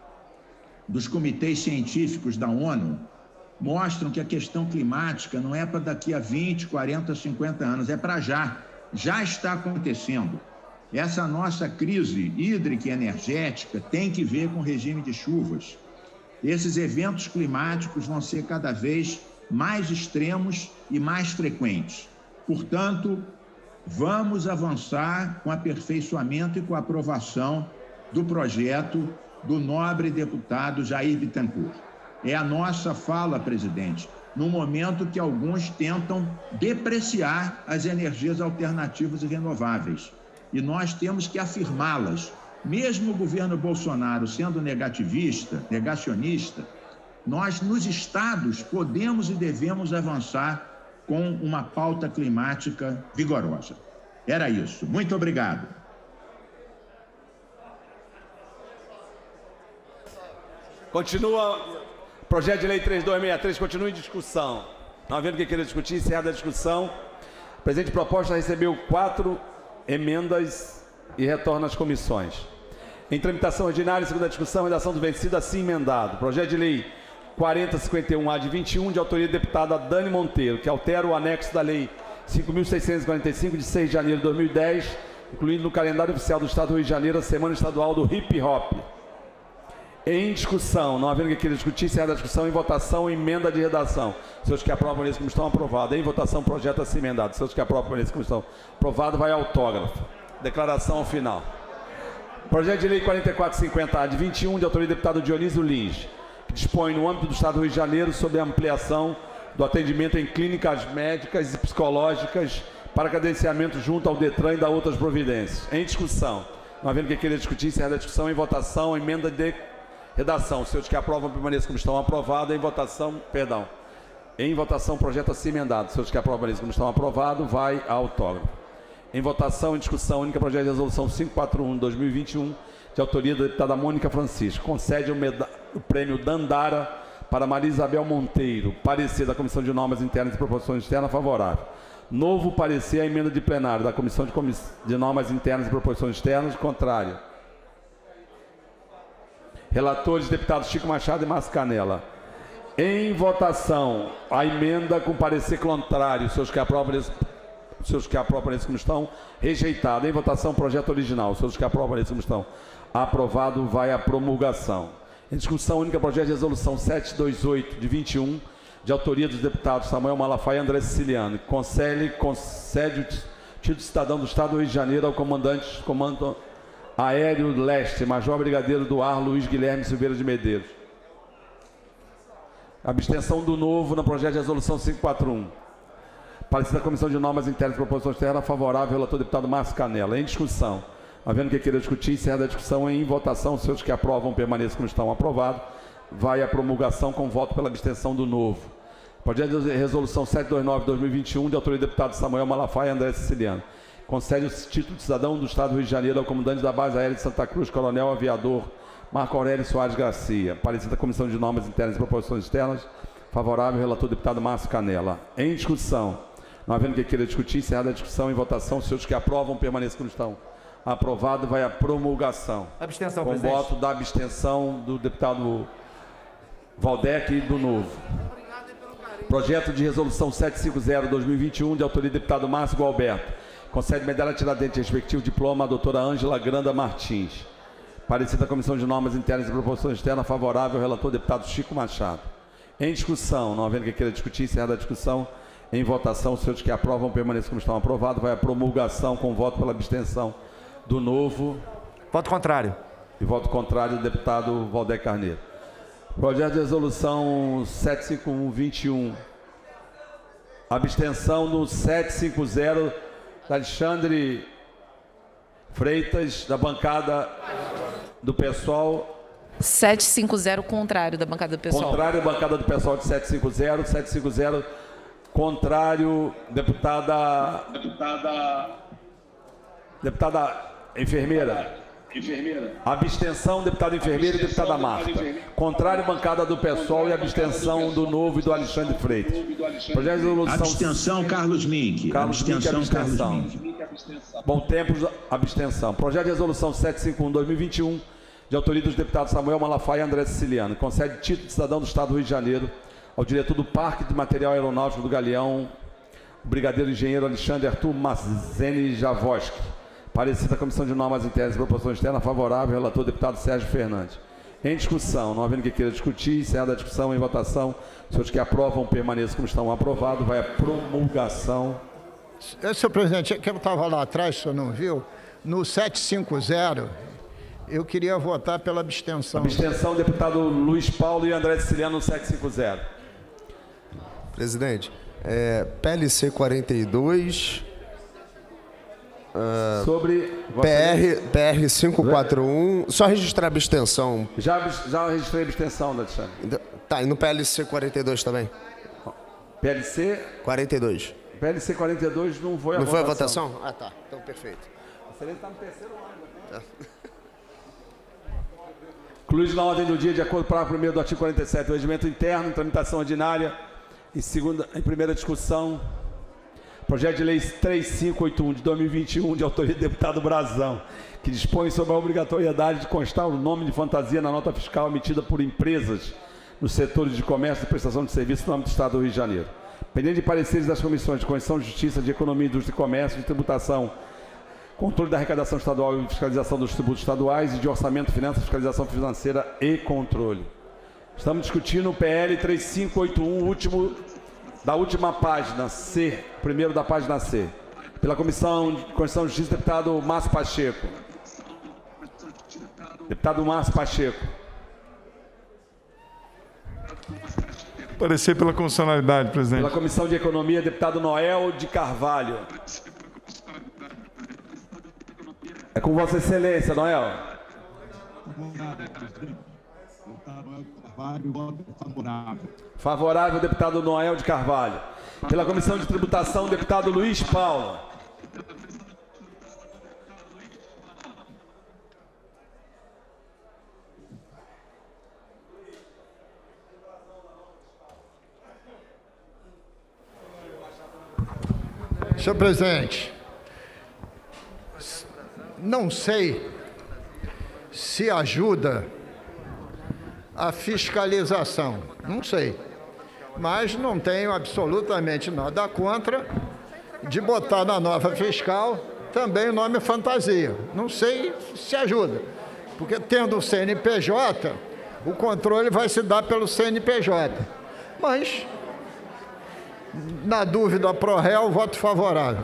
dos comitês científicos da ONU mostram que a questão climática não é para daqui a 20, 40, 50 anos, é para já. Já está acontecendo. Essa nossa crise hídrica e energética tem que ver com o regime de chuvas. Esses eventos climáticos vão ser cada vez mais extremos e mais frequentes. Portanto, vamos avançar com aperfeiçoamento e com a aprovação do projeto do nobre deputado Jair Bittencourt. É a nossa fala, presidente, no momento que alguns tentam depreciar as energias alternativas e renováveis. E nós temos que afirmá-las. Mesmo o governo Bolsonaro sendo negativista, negacionista, nós nos estados podemos e devemos avançar com uma pauta climática vigorosa. Era isso. Muito obrigado. Continua. Projeto de Lei 3263 continua em discussão. Não havendo quem queira discutir, encerrada a discussão. A presente proposta recebeu 4 emendas e retorna às comissões. Em tramitação ordinária, segunda discussão, redação do vencido, assim emendado. Projeto de Lei 4051-A de 21, de autoria da deputada Dani Monteiro, que altera o anexo da Lei 5.645, de 6 de janeiro de 2010, incluindo no calendário oficial do Estado do Rio de Janeiro a Semana Estadual do Hip Hop. Em discussão, não havendo quem queira discutir, encerrada a discussão, em votação, emenda de redação. Seus que aprovam nesse como estão aprovados. Em votação, projeto assim emendado. Seus que aprovam nesse como estão aprovados, vai autógrafo. Declaração ao final. Projeto de Lei 4450-A de 21, de autoria do deputado Dionísio Lins, que dispõe no âmbito do Estado do Rio de Janeiro sobre a ampliação do atendimento em clínicas médicas e psicológicas para credenciamento junto ao DETRAN e da outras providências. Em discussão, não havendo quem queira discutir, encerrada a discussão, em votação, emenda de redação. Os senhores que aprovam permaneçam como estão aprovados. Em votação, projeto assim emendado. Os senhores que aprovam permaneçam como estão aprovados, vai a autógrafo. Em votação, em discussão, única projeto de resolução 541/2021, de autoria da deputada Mônica Francisco. Concede o prêmio Dandara para Maria Isabel Monteiro. Parecer da Comissão de Normas Internas e Proposições Externas favorável. Novo parecer à emenda de plenário da Comissão de Normas Internas e Proposições Externas, contrário. Relatores, deputados Chico Machado e Márcio Canela. Em votação, a emenda com parecer contrário. Os senhores que aprovam nesse como estão, rejeitado. Em votação, projeto original. Os senhores que aprovam nesse como estão, aprovado, vai à promulgação. Em discussão única, projeto de resolução 728 de 21, de autoria dos deputados Samuel Malafaia e André Siciliano, que concede o título de cidadão do Estado do Rio de Janeiro ao comandante do Comando Aéreo Leste, Major Brigadeiro do Ar, Luiz Guilherme Silveira de Medeiros. Abstenção do novo no projeto de resolução 541. Parecer da Comissão de Normas Internas e Proposições Externas, favorável ao relator deputado Márcio Canela. Em discussão, Havendo que queira discutir, encerra a discussão em votação. Os senhores que aprovam permaneçam como estão. Aprovado. Vai a promulgação com voto pela abstenção do novo. Projeto de resolução 729/2021, de autoria do deputado Samuel Malafaia e André Siciliano. Concede o título de cidadão do Estado do Rio de Janeiro ao comandante da base aérea de Santa Cruz, coronel aviador Marco Aurélio Soares Garcia. Parecida da Comissão de Normas Internas e Proposições Externas. Favorável, relator deputado Márcio Canela. Em discussão. Não havendo que queira discutir, encerrada a discussão em votação. Os senhores que aprovam permaneçam como estão. Aprovado, vai a promulgação. Abstenção, com presidente. voto da abstenção do deputado Valdec e do Novo. Projeto de resolução 750/2021, de autoria do deputado Márcio Gualberto. Concede medalha Tiradentes, respectivo diploma à doutora Ângela Granda Martins. Parecida da Comissão de Normas Internas e Proposições Externas, favorável, relator deputado Chico Machado. Em discussão, não havendo que queira discutir, encerrada a discussão, em votação, os senhores que aprovam permaneçam como estão. Aprovados, vai a promulgação com voto pela abstenção do Novo. Voto contrário. E voto contrário do deputado Valdec Carneiro. Projeto de resolução 751/21. Abstenção no 750 da Alexandre Freitas, da bancada do PSOL. 750, contrário da bancada do PSOL. Contrário, bancada do PSOL de 750. 750, contrário, deputada enfermeira. Abstenção, deputada enfermeira e deputada Marta. Contrário, bancada do PSOL e abstenção do Novo e do Alexandre Freitas. Projeto de resolução... Abstenção, Carlos Mink. Abstenção. Bom tempo, abstenção. Projeto de resolução 751/2021, de autoria dos deputados Samuel Malafaia e André Siciliano. Concede título de cidadão do Estado do Rio de Janeiro ao diretor do Parque de Material Aeronáutico do Galeão, o brigadeiro engenheiro Alexandre Arthur Mazeni Javoski. Parecida da Comissão de Normas Internas e Proposições Externas, favorável, relator deputado Sérgio Fernandes. Em discussão, não havendo que queira discutir, encerrada a discussão, em votação, os senhores que aprovam permaneçam como estão. Aprovados, vai a promulgação. Senhor presidente, que eu estava lá atrás, o senhor não viu, no 750, eu queria votar pela abstenção. Abstenção, deputado Luiz Paulo e André Siciliano no 750. Presidente, PLC 42... sobre PR 541, só registrar abstenção. Já registrei abstenção, Alexandre. Tá, e no PLC 42 também? PLC? 42. PLC 42 não foi a votação. Não foi a votação? Ah, tá. Então, perfeito. A excelência está no terceiro ano. Incluído na ordem do dia, de acordo com o parágrafo 1º do artigo 47, do regimento interno, em tramitação ordinária, em primeira discussão, projeto de lei 3581 de 2021, de autoria do deputado Brazão, que dispõe sobre a obrigatoriedade de constar o nome de fantasia na nota fiscal emitida por empresas nos setores de comércio e prestação de serviços no âmbito do Estado do Rio de Janeiro. Pendente de pareceres das comissões de Constituição, Justiça, de Economia, Indústria e Comércio, de Tributação, Controle da Arrecadação Estadual e Fiscalização dos Tributos Estaduais e de Orçamento, Finanças, Fiscalização Financeira e Controle. Estamos discutindo o PL 3581, da última página C, primeiro da página C. Pela Comissão de Constituição e Justiça, deputado Márcio Pacheco. Deputado Márcio Pacheco. Parecer pela constitucionalidade, presidente. Pela Comissão de Economia, deputado Noel de Carvalho. É com Vossa Excelência, Noel. Favorável, deputado Noel de Carvalho. Pela Comissão de Tributação, deputado Luiz Paulo. Senhor presidente, não sei se ajuda a fiscalização, não sei, mas não tenho absolutamente nada contra de botar na nova fiscal também o nome fantasia. Não sei se ajuda, porque tendo o CNPJ, o controle vai se dar pelo CNPJ, mas na dúvida pro réu, voto favorável.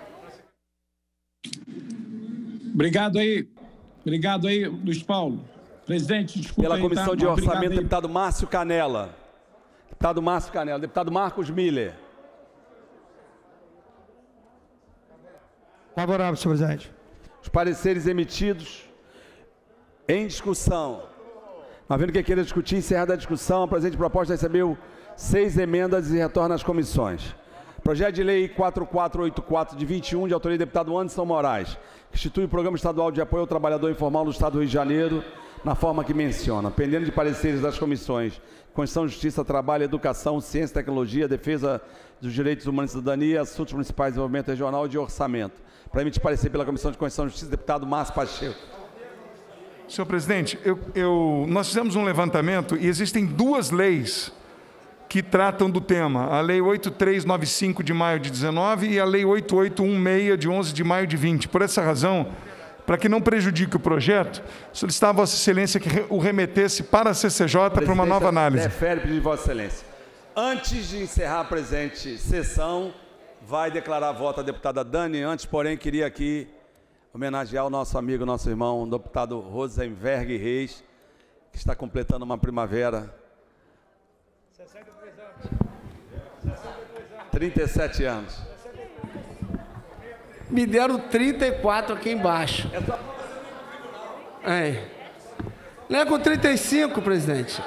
Obrigado aí, Luiz Paulo. Presidente, desculpa. Pela aí, Comissão tá? de Orçamento, Obrigado aí. deputado Márcio Canela. Deputado Márcio Canela. Deputado Marcos Miller. Favorável, senhor presidente. Os pareceres emitidos em discussão. Havendo quem queira discutir, encerrada a discussão, a presente proposta recebeu 6 emendas e retorna às comissões. Projeto de Lei 4484 de 21, de autoria do deputado Anderson Moraes, que institui o Programa Estadual de Apoio ao Trabalhador Informal do Estado do Rio de Janeiro, na forma que menciona, pendendo de pareceres das comissões Constituição, Justiça, Trabalho, Educação, Ciência, Tecnologia, Defesa dos Direitos Humanos e Cidadania, Assuntos Municipais, Desenvolvimento Regional e de Orçamento. Para emitir parecer pela Comissão de Constituição e Justiça, deputado Márcio Pacheco. Senhor presidente, nós fizemos um levantamento e existem 2 leis que tratam do tema. A Lei 8395 de maio de 19 e a Lei 8816 de 11 de maio de 20. Por essa razão, para que não prejudique o projeto, solicitar a Vossa Excelência que o remetesse para a CCJ para uma nova análise. Defere pedido de Vossa Excelência. Antes de encerrar a presente sessão, vai declarar voto a deputada Dani. Antes, porém, queria aqui homenagear o nosso amigo, nosso irmão, o deputado Rosenberg Reis, que está completando uma primavera. 37 anos. Me deram 34 aqui embaixo. Não é com 35, presidente.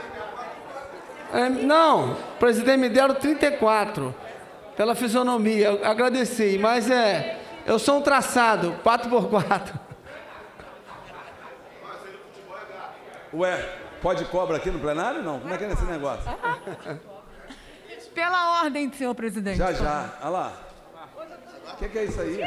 Não, presidente, me deram 34. Pela fisionomia, eu agradeci, mas eu sou um traçado, 4x4. Ué, pode cobra aqui no plenário? Não? Como é que é esse negócio? Pela ordem, senhor presidente. Já. Olha lá. O que é isso aí?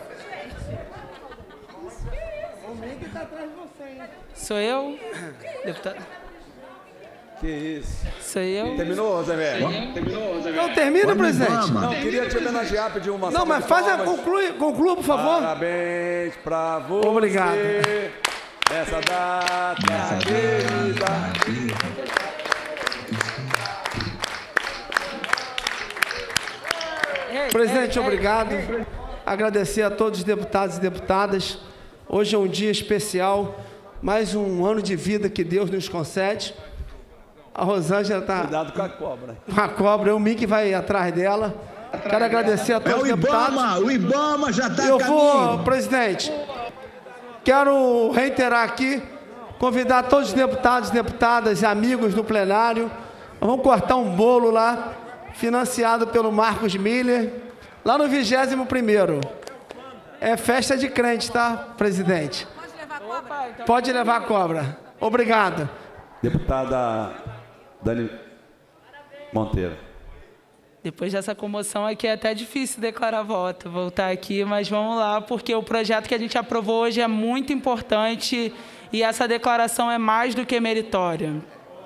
O Miguel está atrás de você, hein? Sou eu, deputado. Que isso? Sou eu. Terminou, Rosenberg? Não, termina, presidente. Não, queria te homenagear, pedir uma Não, mas conclua, por favor. Parabéns pra você. Obrigado. Nessa data querida. Presidente, obrigado. Agradecer a todos os deputados e deputadas. Hoje é um dia especial, mais um ano de vida que Deus nos concede. A Rosângela está... Cuidado com a cobra. Com a cobra, é o Mickey que vai atrás dela. Quero agradecer a todos os deputados. O Ibama já está Eu vou, presidente, quero reiterar aqui, convidar todos os deputados e deputadas e amigos do plenário. Nós vamos cortar um bolo lá, financiado pelo Marcos Miller, lá no 21º. É festa de crente, tá, presidente? Pode levar a cobra. Obrigado. Deputada Dani Monteiro. Depois dessa comoção aqui é até difícil declarar voto, voltar aqui, mas vamos lá, porque o projeto que a gente aprovou hoje é muito importante e essa declaração é mais do que meritória.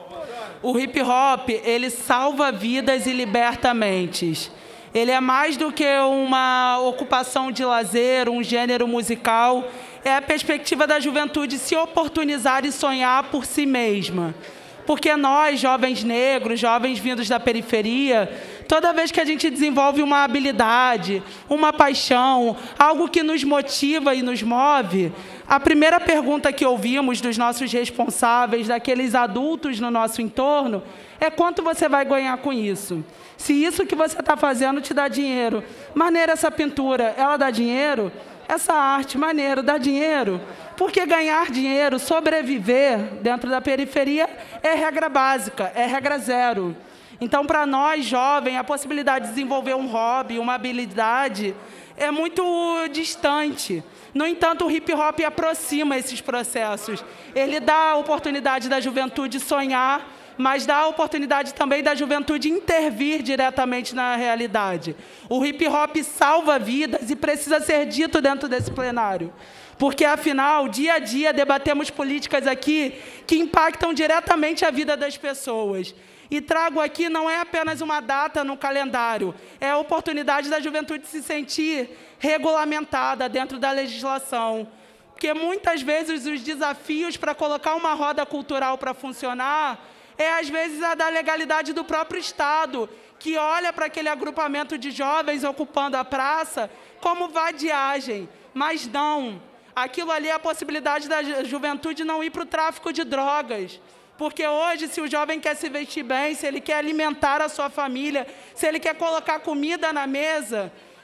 O hip hop, ele salva vidas e liberta mentes. Ele é mais do que uma ocupação de lazer, um gênero musical. É a perspectiva da juventude se oportunizar e sonhar por si mesma. Porque nós, jovens negros, jovens vindos da periferia, toda vez que a gente desenvolve uma habilidade, uma paixão, algo que nos motiva e nos move, a primeira pergunta que ouvimos dos nossos responsáveis, daqueles adultos no nosso entorno, é quanto você vai ganhar com isso. Se isso que você está fazendo te dá dinheiro, maneira essa pintura, ela dá dinheiro? Essa arte, maneiro, dá dinheiro? Porque ganhar dinheiro, sobreviver dentro da periferia é regra básica, é regra zero. Então, para nós, jovens, a possibilidade de desenvolver um hobby, uma habilidade, é muito distante. No entanto, o hip-hop aproxima esses processos. Ele dá a oportunidade da juventude sonhar, mas dá a oportunidade também da juventude intervir diretamente na realidade. O hip-hop salva vidas e precisa ser dito dentro desse plenário. Porque, afinal, dia a dia, debatemos políticas aqui que impactam diretamente a vida das pessoas. E trago aqui não é apenas uma data no calendário, é a oportunidade da juventude se sentir regulamentada dentro da legislação. Porque, muitas vezes, os desafios para colocar uma roda cultural para funcionar às vezes, a da legalidade do próprio Estado, que olha para aquele agrupamento de jovens ocupando a praça como vadiagem. Mas não. Aquilo ali é a possibilidade da juventude não ir para o tráfico de drogas. Porque hoje, se o jovem quer se vestir bem, se ele quer alimentar a sua família, se ele quer colocar comida na mesa,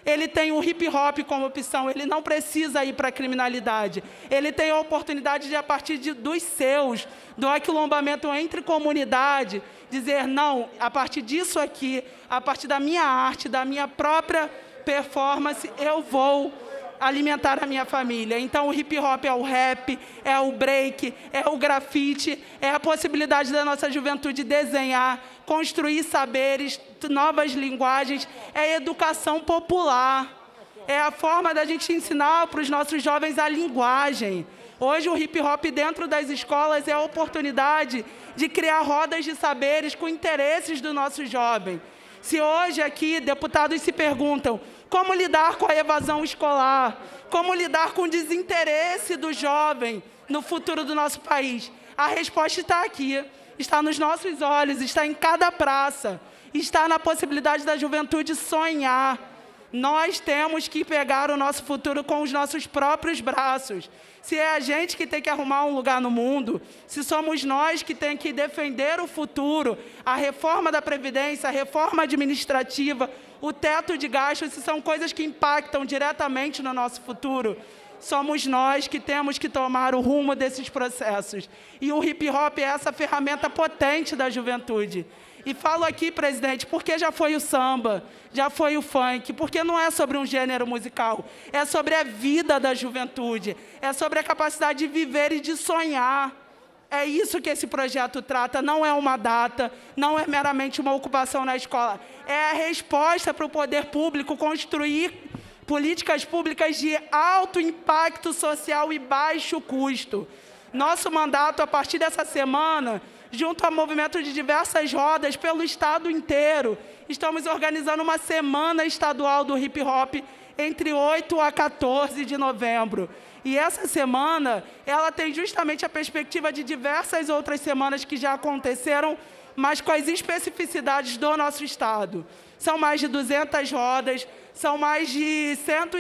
Ele tem o hip hop como opção, ele não precisa ir para a criminalidade. Ele tem a oportunidade de, a partir dos seus, do aquilombamento entre comunidade, dizer, não, a partir disso aqui, a partir da minha arte, da minha própria performance, eu vou alimentar a minha família. Então, o hip hop é o rap, é o break, é o grafite, é a possibilidade da nossa juventude desenhar, construir saberes, novas linguagens, é a educação popular, é a forma da gente ensinar para os nossos jovens a linguagem. Hoje, o hip hop dentro das escolas é a oportunidade de criar rodas de saberes com interesses do nosso jovem. Se hoje aqui deputados se perguntam como lidar com a evasão escolar, como lidar com o desinteresse do jovem no futuro do nosso país, a resposta está aqui, está nos nossos olhos, está em cada praça, está na possibilidade da juventude sonhar. Nós temos que pegar o nosso futuro com os nossos próprios braços. Se é a gente que tem que arrumar um lugar no mundo, se somos nós que tem que defender o futuro, a reforma da Previdência, a reforma administrativa, o teto de gastos, se são coisas que impactam diretamente no nosso futuro, somos nós que temos que tomar o rumo desses processos. E o hip-hop é essa ferramenta potente da juventude. E falo aqui, presidente, porque já foi o samba, já foi o funk, porque não é sobre um gênero musical, é sobre a vida da juventude, é sobre a capacidade de viver e de sonhar. É isso que esse projeto trata, não é uma data, não é meramente uma ocupação na escola, é a resposta para o poder público construir políticas públicas de alto impacto social e baixo custo. Nosso mandato, a partir dessa semana, junto ao movimento de diversas rodas pelo estado inteiro, estamos organizando uma semana estadual do hip-hop entre 8 a 14 de novembro. E essa semana, ela tem justamente a perspectiva de diversas outras semanas que já aconteceram, mas com as especificidades do nosso estado. São mais de 200 rodas, são mais de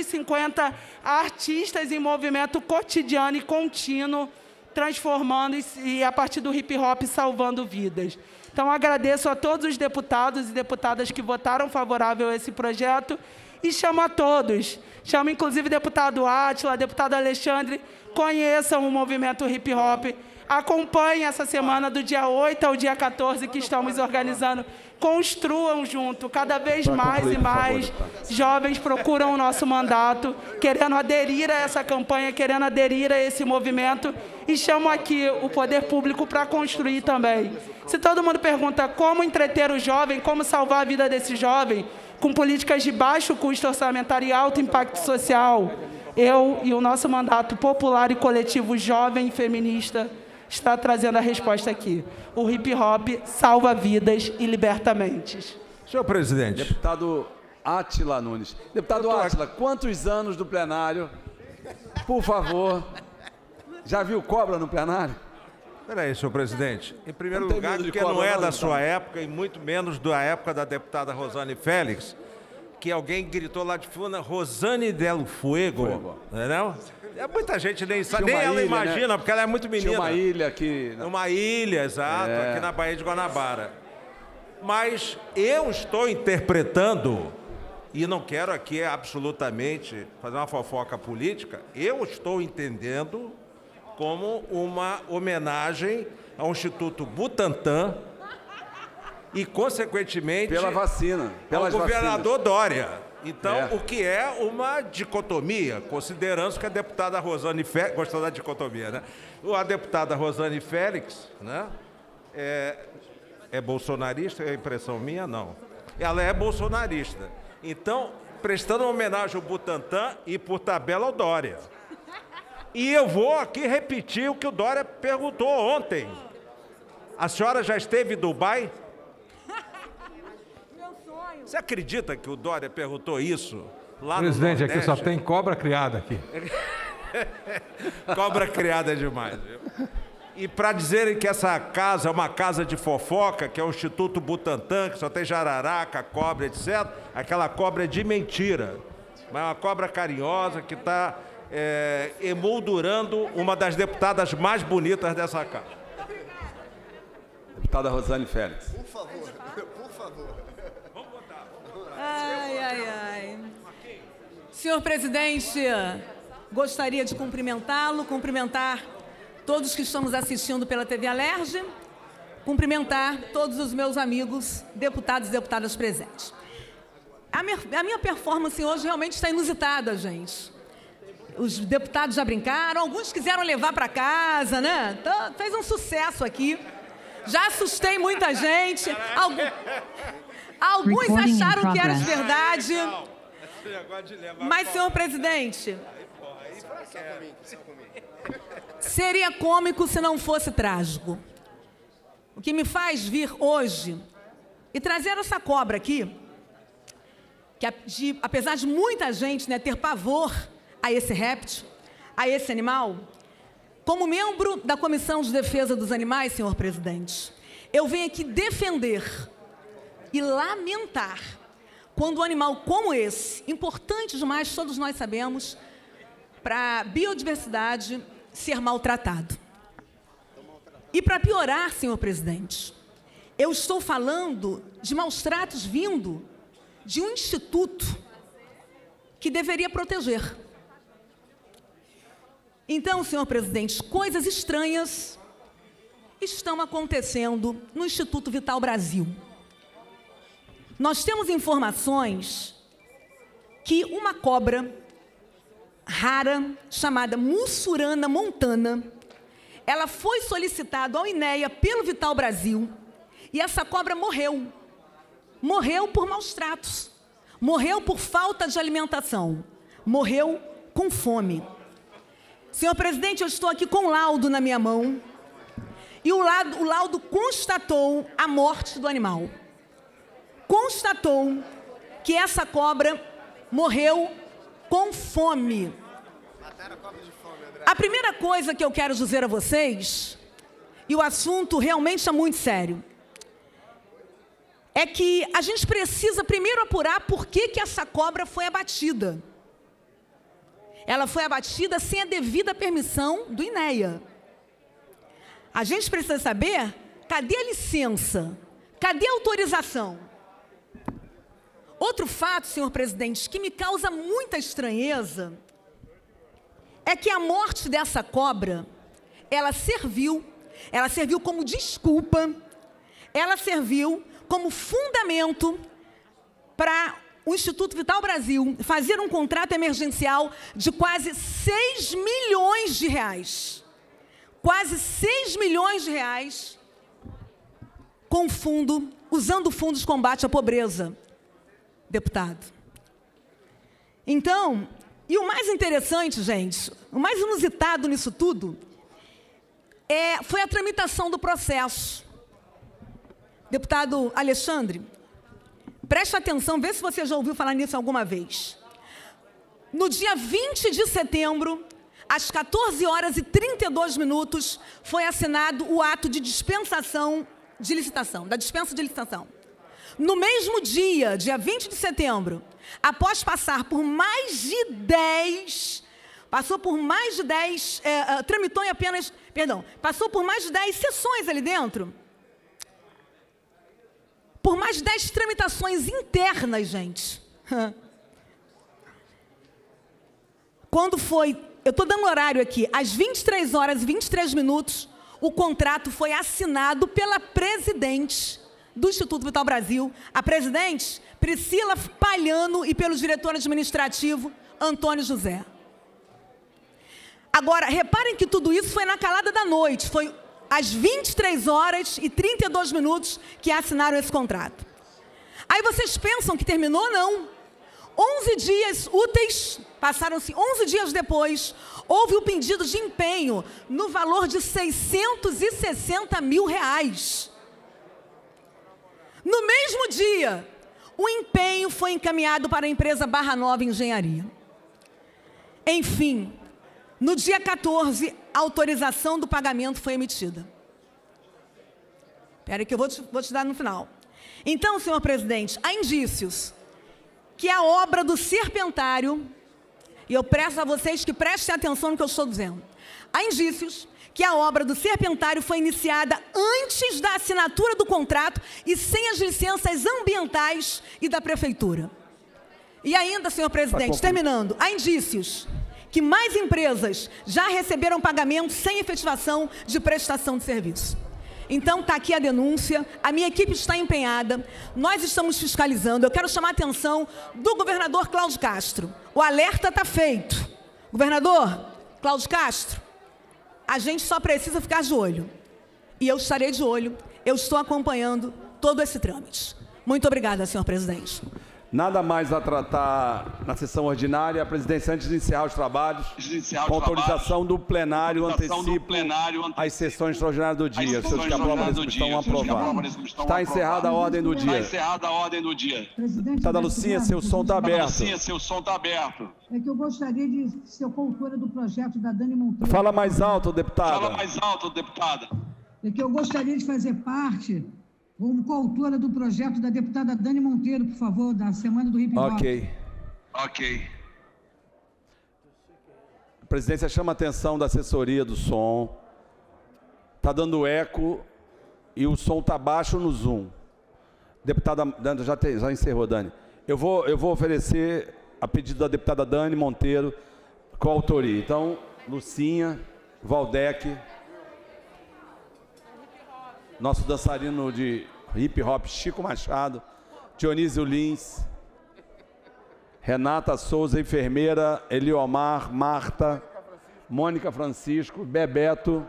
150 artistas em movimento cotidiano e contínuo, transformando e, a partir do hip-hop, salvando vidas. Então, agradeço a todos os deputados e deputadas que votaram favorável a esse projeto e chamo a todos, chamo inclusive o deputado Átila, deputado Alexandre, conheçam o movimento hip-hop, acompanhem essa semana do dia 8 ao dia 14 que estamos organizando, construam junto, cada vez mais e mais jovens procuram o nosso mandato, querendo aderir a essa campanha, querendo aderir a esse movimento, e chamo aqui o poder público para construir também. Se todo mundo pergunta como entreter o jovem, como salvar a vida desse jovem, com políticas de baixo custo orçamentário e alto impacto social, eu e o nosso mandato popular e coletivo jovem e feminista está trazendo a resposta aqui. O hip-hop salva vidas e liberta mentes. Senhor presidente. Deputado Átila Nunes. Deputado Átila, quantos anos do plenário? Por favor. Já viu cobra no plenário? Espera aí, senhor presidente. Em primeiro lugar, porque não é da sua época e muito menos da época da deputada Rosane Félix, que alguém gritou lá de fundo, Rosane del Fuego, não é? Muita gente nem sabe, nem ela imagina, né? Porque ela é muito menina. Tinha uma ilha aqui. Uma ilha, exato, aqui na Baía de Guanabara. Mas eu estou interpretando, e não quero aqui absolutamente fazer uma fofoca política, eu estou entendendo como uma homenagem ao Instituto Butantan e, consequentemente, pela vacina, ao governador Dória. Então, o que é uma dicotomia, considerando que a deputada Rosane Félix, gostou da dicotomia, né? A deputada Rosane Félix, né, é bolsonarista, é impressão minha? Não. Ela é bolsonarista. Então, prestando uma homenagem ao Butantan e, por tabela, ao Dória. E eu vou aqui repetir o que o Dória perguntou ontem. A senhora já esteve em Dubai? Você acredita que o Dória perguntou isso lá no Presidente, Nordeste? aqui só tem cobra criada aqui. Cobra criada é demais, viu? E para dizerem que essa casa é uma casa de fofoca, que é o Instituto Butantan, que só tem jararaca, cobra, etc., aquela cobra é de mentira. Mas é uma cobra carinhosa que está emoldurando uma das deputadas mais bonitas dessa casa. Deputada Rosane Félix. Por favor, por favor. Ai, ai, ai. Senhor presidente, gostaria de cumprimentá-lo, cumprimentar todos que estão nos assistindo pela TV Alerj, cumprimentar todos os meus amigos, deputados e deputadas presentes. A minha performance hoje realmente está inusitada, gente. Os deputados já brincaram, alguns quiseram levar para casa, né? Então, fez um sucesso aqui. Já assustei muita gente. Alguns acharam que era de verdade. Mas, senhor presidente, seria cômico se não fosse trágico. O que me faz vir hoje e trazer essa cobra aqui, que apesar de muita gente, né, ter pavor a esse réptil, a esse animal, como membro da Comissão de Defesa dos Animais, senhor presidente, eu venho aqui defender e lamentar quando um animal como esse, importante demais, todos nós sabemos, para a biodiversidade, ser maltratado. E para piorar, senhor presidente, eu estou falando de maus tratos vindo de um instituto que deveria proteger. Então, senhor presidente, coisas estranhas estão acontecendo no Instituto Vital Brasil. Nós temos informações que uma cobra rara, chamada Mussurana montana, ela foi solicitada ao INEA pelo Vital Brasil e essa cobra morreu. Morreu por maus tratos, morreu por falta de alimentação, morreu com fome. Senhor presidente, eu estou aqui com o laudo na minha mão e o laudo constatou a morte do animal. Constatou que essa cobra morreu com fome. A primeira coisa que eu quero dizer a vocês, e o assunto realmente é muito sério, é que a gente precisa primeiro apurar por que essa cobra foi abatida. Ela foi abatida sem a devida permissão do INEA. A gente precisa saber, cadê a licença? Cadê a autorização? Outro fato, senhor presidente, que me causa muita estranheza, é que a morte dessa cobra, ela serviu como desculpa, ela serviu como fundamento para o Instituto Vital Brasil fazer um contrato emergencial de quase 6 milhões de reais. Quase 6 milhões de reais com fundo, usando o Fundo de Combate à Pobreza, deputado. Então, e o mais interessante, gente, o mais inusitado nisso tudo, foi a tramitação do processo. Deputado Alexandre, preste atenção, vê se você já ouviu falar nisso alguma vez. No dia 20 de setembro, às 14 horas e 32 minutos, foi assinado o ato de dispensação de licitação, da dispensa de licitação. No mesmo dia, dia 20 de setembro, após passar por mais de 10, tramitou em apenas, passou por mais de 10 sessões ali dentro, por mais de 10 tramitações internas, gente. Quando foi, eu estou dando horário aqui, às 23 horas e 23 minutos, o contrato foi assinado pela presidente do Instituto Vital Brasil, a presidente Priscila Palhano, e pelo diretor administrativo Antônio José. Agora, reparem que tudo isso foi na calada da noite, foi às 23 horas e 32 minutos que assinaram esse contrato. Aí vocês pensam que terminou? Não. 11 dias úteis, passaram-se 11 dias depois, houve o pedido de empenho no valor de R$660 mil. No mesmo dia, o empenho foi encaminhado para a empresa Barra Nova Engenharia. Enfim, no dia 14, a autorização do pagamento foi emitida. Espera aí que eu vou te dar no final. Então, senhor presidente, há indícios que a obra do Serpentário, e eu peço a vocês que prestem atenção no que eu estou dizendo, há indícios que a obra do Serpentário foi iniciada antes da assinatura do contrato e sem as licenças ambientais e da prefeitura. E ainda, senhor presidente, terminando, há indícios que mais empresas já receberam pagamento sem efetivação de prestação de serviço. Então, está aqui a denúncia, a minha equipe está empenhada, nós estamos fiscalizando. Eu quero chamar a atenção do governador Cláudio Castro. O alerta está feito. Governador Cláudio Castro, a gente só precisa ficar de olho. E eu estarei de olho, eu estou acompanhando todo esse trâmite. Muito obrigada, senhor presidente. Nada mais a tratar na sessão ordinária. A presidência, antes de encerrar os trabalhos, com autorização do plenário, antecipo as sessões extraordinárias do dia. Os senhores que aprovam estão aprovados. Está encerrada a ordem do dia. Deputada Lucinha, seu som está aberto. É que eu gostaria de ser coautora do projeto da Dani Monteiro. Fala mais alto, deputada. É que eu gostaria de fazer parte, como coautora do projeto da deputada Dani Monteiro, por favor, da Semana do Hip Hop. Ok. A presidência chama a atenção da assessoria do som. Está dando eco e o som está baixo no Zoom. Deputada, já encerrou, Dani. Eu vou oferecer a pedido da deputada Dani Monteiro, coautoria. Então, Lucinha, Valdec, nosso dançarino de hip hop, Chico Machado, Dionísio Lins, Renata Souza, enfermeira, Eliomar, Marta, Mônica Francisco, Bebeto.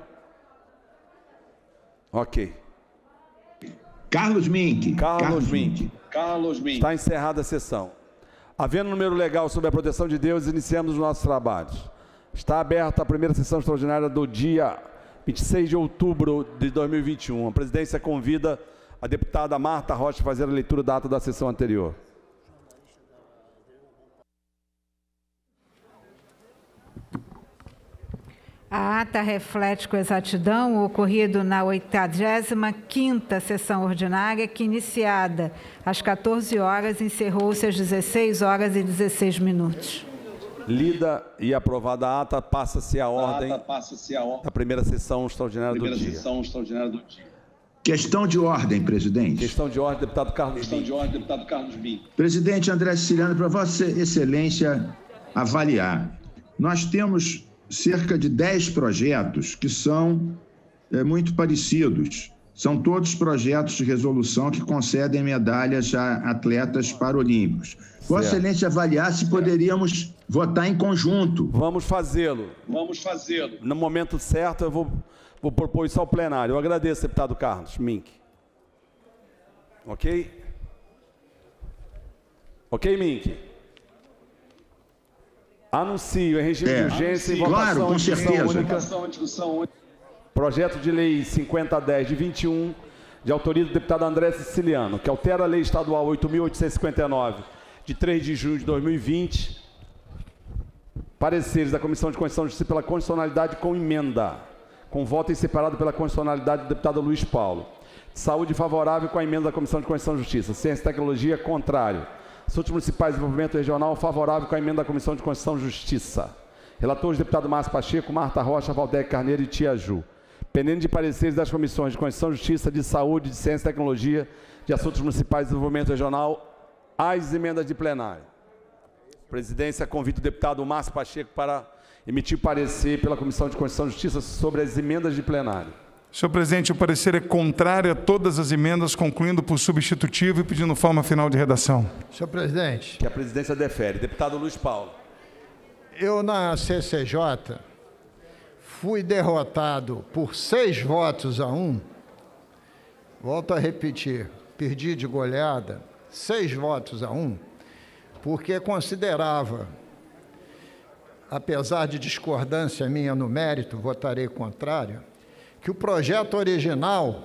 Ok. Carlos Mink. Está encerrada a sessão. Havendo número legal sobre a proteção de Deus, iniciamos os nossos trabalhos. Está aberta a primeira sessão extraordinária do dia 26 de outubro de 2021. A presidência convida a deputada Marta Rocha a fazer a leitura da ata da sessão anterior. A ata reflete com exatidão o ocorrido na 85ª sessão ordinária, que, iniciada às 14 horas, encerrou-se às 16 horas e 16 minutos. Lida e aprovada a ata, passa-se a ordem da primeira sessão extraordinária do dia. Questão de ordem, presidente. Questão de ordem, deputado Carlos Bim. Presidente André Siciliano, para Vossa Excelência avaliar. Nós temos cerca de 10 projetos que são muito parecidos. São todos projetos de resolução que concedem medalhas a atletas paralímpicos. Vossa Excelência avaliar se poderíamos votar em conjunto. Vamos fazê-lo. No momento certo, eu vou propor isso ao plenário. Eu agradeço, deputado Carlos Mink. Ok? Ok, Mink? Anuncio em regime de urgência e votação em discussão única. Projeto de Lei 5010 de 21, de autoria do deputado André Siciliano, que altera a Lei Estadual 8.859, de 3 de junho de 2020. Pareceres da Comissão de Constituição e Justiça pela constitucionalidade com emenda, com voto em separado pela constitucionalidade do deputado Luiz Paulo. Saúde favorável com a emenda da Comissão de Constituição e Justiça. Ciência e Tecnologia, contrário. Assuntos Municipais e Desenvolvimento Regional, favorável com a emenda da Comissão de Constituição e Justiça. Relatores, deputado Márcio Pacheco, Marta Rocha, Valdec Carneiro e Tia Ju. Pendente de pareceres das comissões de Constituição e Justiça, de Saúde, de Ciência e Tecnologia, de Assuntos Municipais e Desenvolvimento Regional, as emendas de plenário. Presidência convida o deputado Márcio Pacheco para emitir parecer pela Comissão de Constituição e Justiça sobre as emendas de plenário. Senhor presidente, o parecer é contrário a todas as emendas, concluindo por substitutivo e pedindo forma final de redação. Senhor presidente. Que a presidência defere. Deputado Luiz Paulo. Eu, na CCJ, fui derrotado por 6 votos a 1. Volto a repetir, perdi de goleada, 6 votos a 1, porque considerava, apesar de discordância minha no mérito, votarei contrário, que o projeto original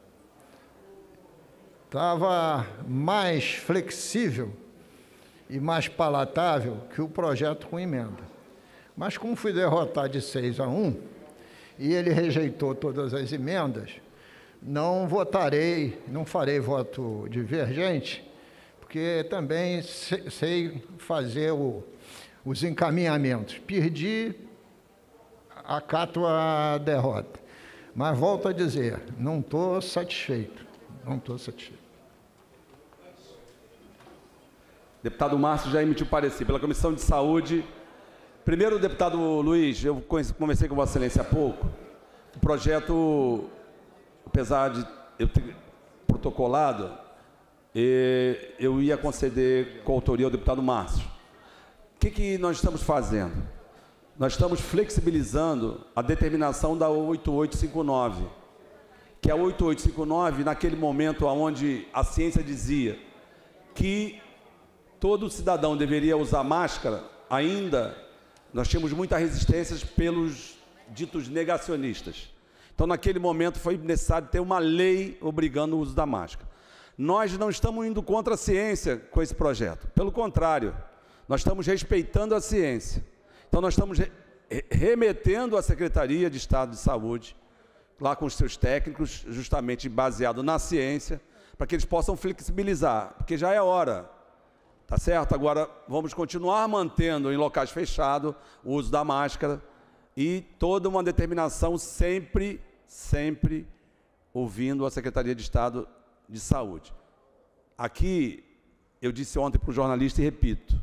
estava mais flexível e mais palatável que o projeto com emenda. Mas como fui derrotado de 6 a 1, e ele rejeitou todas as emendas, não votarei, não farei voto divergente, porque também sei fazer os encaminhamentos. Perdi, acato a derrota. Mas volto a dizer, não estou satisfeito. Não estou satisfeito. Deputado Márcio já emitiu parecer. Pela Comissão de Saúde, primeiro, deputado Luiz, eu conversei com Vossa Excelência há pouco. O projeto, apesar de eu ter protocolado, eu ia conceder coautoria ao deputado Márcio. O que nós estamos fazendo? Nós estamos flexibilizando a determinação da 8859, que a 8859, naquele momento onde a ciência dizia que todo cidadão deveria usar máscara, ainda nós tínhamos muitas resistências pelos ditos negacionistas. Então, naquele momento, foi necessário ter uma lei obrigando o uso da máscara. Nós não estamos indo contra a ciência com esse projeto. Pelo contrário, nós estamos respeitando a ciência. Então, nós estamos remetendo à Secretaria de Estado de Saúde, lá com os seus técnicos, justamente baseado na ciência, para que eles possam flexibilizar, porque já é hora, tá certo? Agora, vamos continuar mantendo em locais fechados o uso da máscara e toda uma determinação sempre ouvindo a Secretaria de Estado de Saúde. Aqui, eu disse ontem para o jornalista e repito,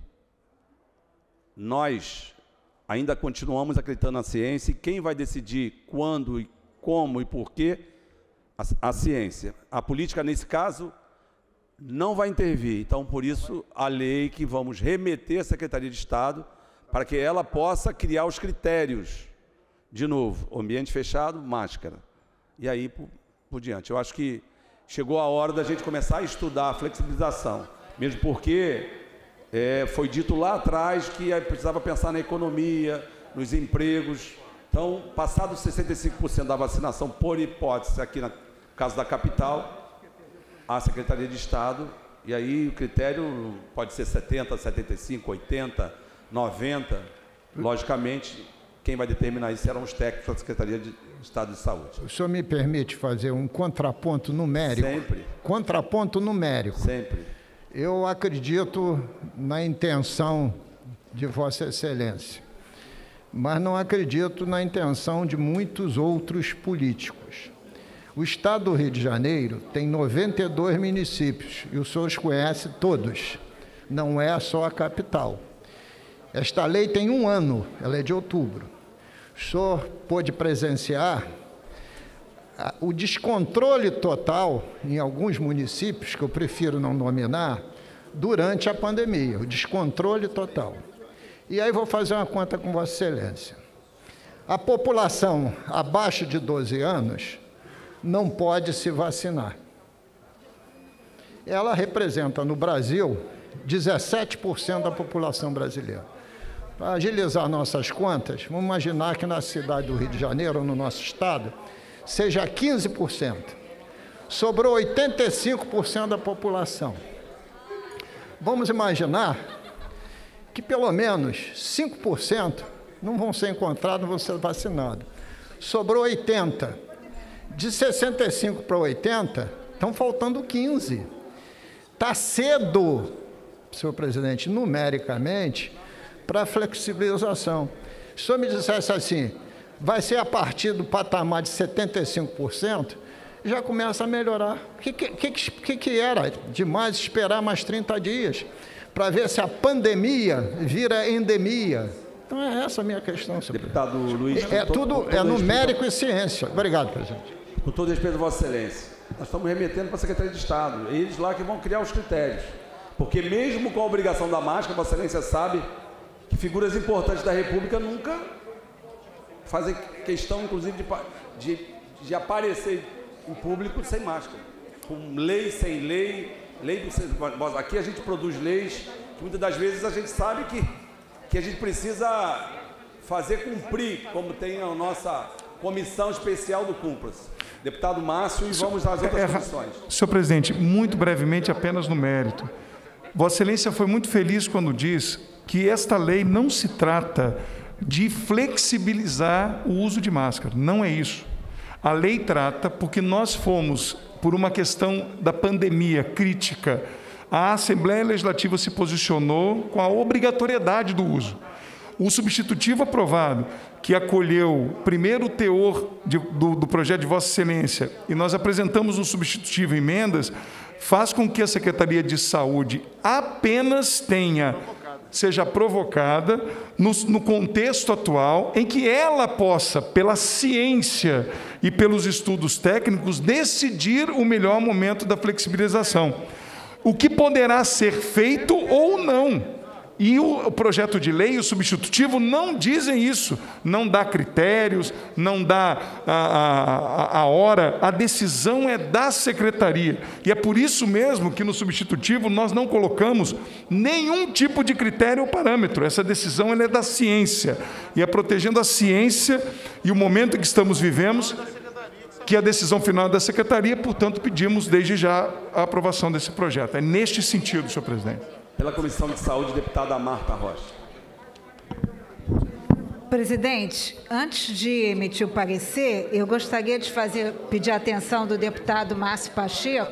nós ainda continuamos acreditando na ciência e quem vai decidir quando, e como e por quê, a ciência. A política, nesse caso, não vai intervir. Então, por isso, a lei que vamos remeter à Secretaria de Estado para que ela possa criar os critérios. De novo, ambiente fechado, máscara. E aí, por diante. Eu acho que chegou a hora da gente começar a estudar a flexibilização, mesmo porque foi dito lá atrás que precisava pensar na economia, nos empregos. Então, passado 65% da vacinação, por hipótese, aqui no caso da capital, a Secretaria de Estado, e aí o critério pode ser 70, 75, 80, 90, logicamente, quem vai determinar isso serão os técnicos da Secretaria de Estado de Saúde. O senhor me permite fazer um contraponto numérico? Sempre. Contraponto numérico. Sempre. Eu acredito na intenção de Vossa Excelência, mas não acredito na intenção de muitos outros políticos. O Estado do Rio de Janeiro tem 92 municípios, e os senhores conhecem todos, não é só a capital. Esta lei tem 1 ano, ela é de outubro. O senhor pôde presenciar o descontrole total em alguns municípios, que eu prefiro não nominar, durante a pandemia, o descontrole total. E aí vou fazer uma conta com Vossa Excelência. A população abaixo de 12 anos não pode se vacinar. Ela representa no Brasil 17% da população brasileira. Para agilizar nossas contas, vamos imaginar que na cidade do Rio de Janeiro, ou no nosso estado, seja 15%. Sobrou 85% da população. Vamos imaginar que pelo menos 5% não vão ser encontrados, não vão ser vacinados. Sobrou 80%. De 65 para 80, estão faltando 15. Está cedo, senhor presidente, numericamente, para a flexibilização. Se o senhor me dissesse assim, vai ser a partir do patamar de 75%, já começa a melhorar. O que era demais esperar mais 30 dias para ver se a pandemia vira endemia? Então é essa a minha questão, senhor Deputado Luiz. É numérico e ciência. Obrigado, presidente. Com todo respeito a Vossa Excelência, nós estamos remetendo para a Secretaria de Estado. Eles lá que vão criar os critérios. Porque mesmo com a obrigação da máscara, Vossa Excelência sabe que figuras importantes da República nunca fazem questão, inclusive, de aparecer em público sem máscara. Com lei, sem lei, aqui a gente produz leis que muitas das vezes a gente sabe que a gente precisa fazer cumprir, como tem a nossa comissão especial do Cumpras. Deputado Márcio, e vamos às outras comissões. Senhor presidente, muito brevemente, apenas no mérito. Vossa Excelência foi muito feliz quando diz que esta lei não se trata de flexibilizar o uso de máscara. Não é isso. A lei trata porque nós fomos, por uma questão da pandemia crítica, a Assembleia Legislativa se posicionou com a obrigatoriedade do uso. O substitutivo aprovado, que acolheu primeiro o teor do projeto de Vossa Excelência, e nós apresentamos um substitutivo em emendas, faz com que a Secretaria de Saúde apenas seja provocada no contexto atual, em que ela possa, pela ciência e pelos estudos técnicos, decidir o melhor momento da flexibilização. O que poderá ser feito ou não. E o projeto de lei, o substitutivo, não dizem isso, não dá critérios, não dá a hora, a decisão é da Secretaria. E é por isso mesmo que no substitutivo nós não colocamos nenhum tipo de critério ou parâmetro. Essa decisão ela é da ciência. E é protegendo a ciência e o momento em que estamos vivendo, que a decisão final é da Secretaria, portanto, pedimos desde já a aprovação desse projeto. É neste sentido, senhor presidente. Pela Comissão de Saúde, deputada Marta Rocha. Presidente, antes de emitir o parecer, eu gostaria de pedir a atenção do deputado Márcio Pacheco.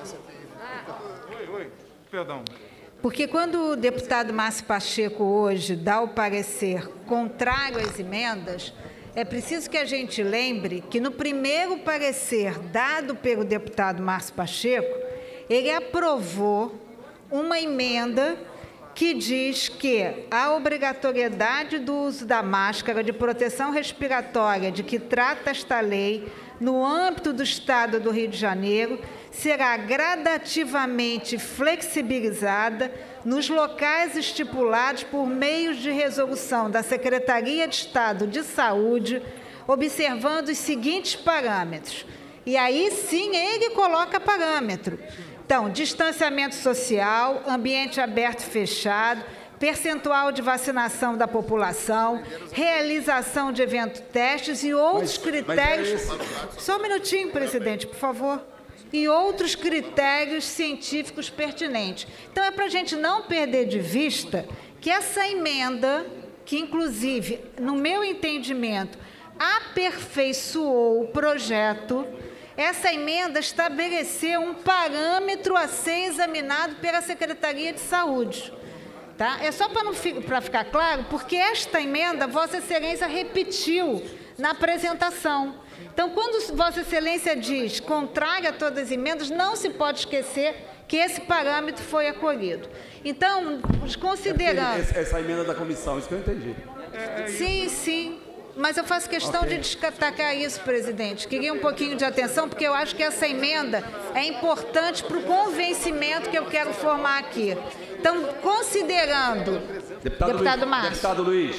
Perdão. Porque quando o deputado Márcio Pacheco hoje dá o parecer contrário às emendas, é preciso que a gente lembre que no primeiro parecer dado pelo deputado Márcio Pacheco, ele aprovou uma emenda que diz que a obrigatoriedade do uso da máscara de proteção respiratória de que trata esta lei no âmbito do Estado do Rio de Janeiro será gradativamente flexibilizada nos locais estipulados por meios de resolução da Secretaria de Estado de Saúde, observando os seguintes parâmetros. E aí sim ele coloca parâmetro. Então, distanciamento social, ambiente aberto e fechado, percentual de vacinação da população, realização de evento testes e outros critérios... Só um minutinho, presidente, por favor. E outros critérios científicos pertinentes. Então, é para a gente não perder de vista que essa emenda, que inclusive, no meu entendimento, aperfeiçoou o projeto, essa emenda estabeleceu um parâmetro a ser examinado pela Secretaria de Saúde. Tá? É só para ficar claro, porque esta emenda Vossa Excelência repetiu na apresentação. Então, quando Vossa Excelência diz contrária a todas as emendas, não se pode esquecer que esse parâmetro foi acolhido. Então, considerando... Essa emenda da comissão, isso que eu entendi. Sim, sim. Mas eu faço questão de destacar isso, presidente. Queria um pouquinho de atenção, porque eu acho que essa emenda é importante para o convencimento que eu quero formar aqui. Então, considerando... Deputado Márcio. Deputado Luiz,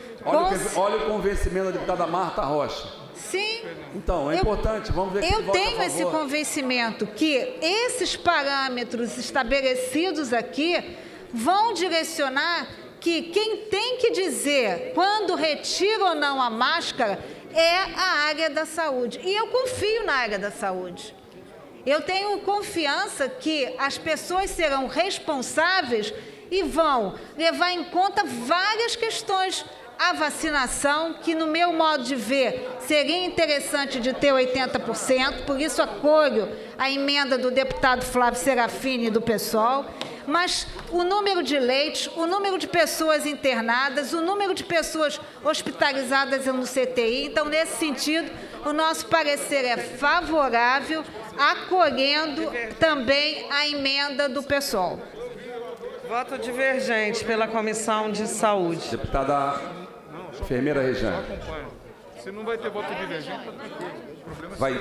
olha o convencimento da deputada Marta Rocha. Sim. Então, é importante, vamos ver quem vota a favor. Eu tenho esse convencimento que esses parâmetros estabelecidos aqui vão direcionar que quem tem que dizer quando retira ou não a máscara é a área da saúde. E eu confio na área da saúde. Eu tenho confiança que as pessoas serão responsáveis e vão levar em conta várias questões. A vacinação, que no meu modo de ver seria interessante de ter 80%, por isso acolho a emenda do deputado Flávio Serafini e do PSOL, mas o número de leitos, o número de pessoas internadas, o número de pessoas hospitalizadas no CTI. Então, nesse sentido, o nosso parecer é favorável, acolhendo também a emenda do PSOL. Voto divergente pela Comissão de Saúde. Deputada enfermeira Rejane. Se não vai ter voto divergente, vai.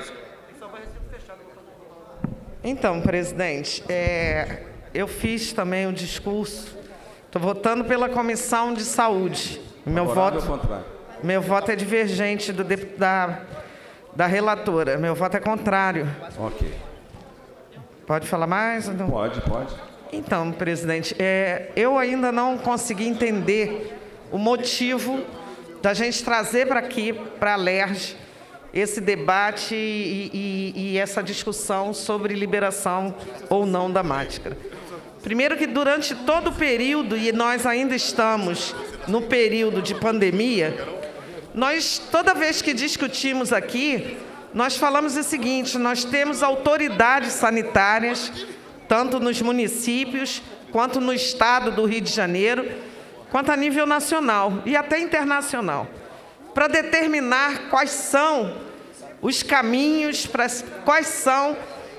Então, presidente, eu fiz também o discurso. Estou votando pela Comissão de Saúde. Meu voto é divergente da relatora. Meu voto é contrário. Ok. Pode falar mais? Não? Pode. Então, presidente, eu ainda não consegui entender o motivo da gente trazer para aqui, para a LERJ, esse debate e essa discussão sobre liberação ou não da máscara. Primeiro que durante todo o período, e nós ainda estamos no período de pandemia, nós, toda vez que discutimos aqui, nós falamos o seguinte: nós temos autoridades sanitárias, tanto nos municípios, quanto no Estado do Rio de Janeiro, quanto a nível nacional e até internacional, para determinar quais são os caminhos, quais são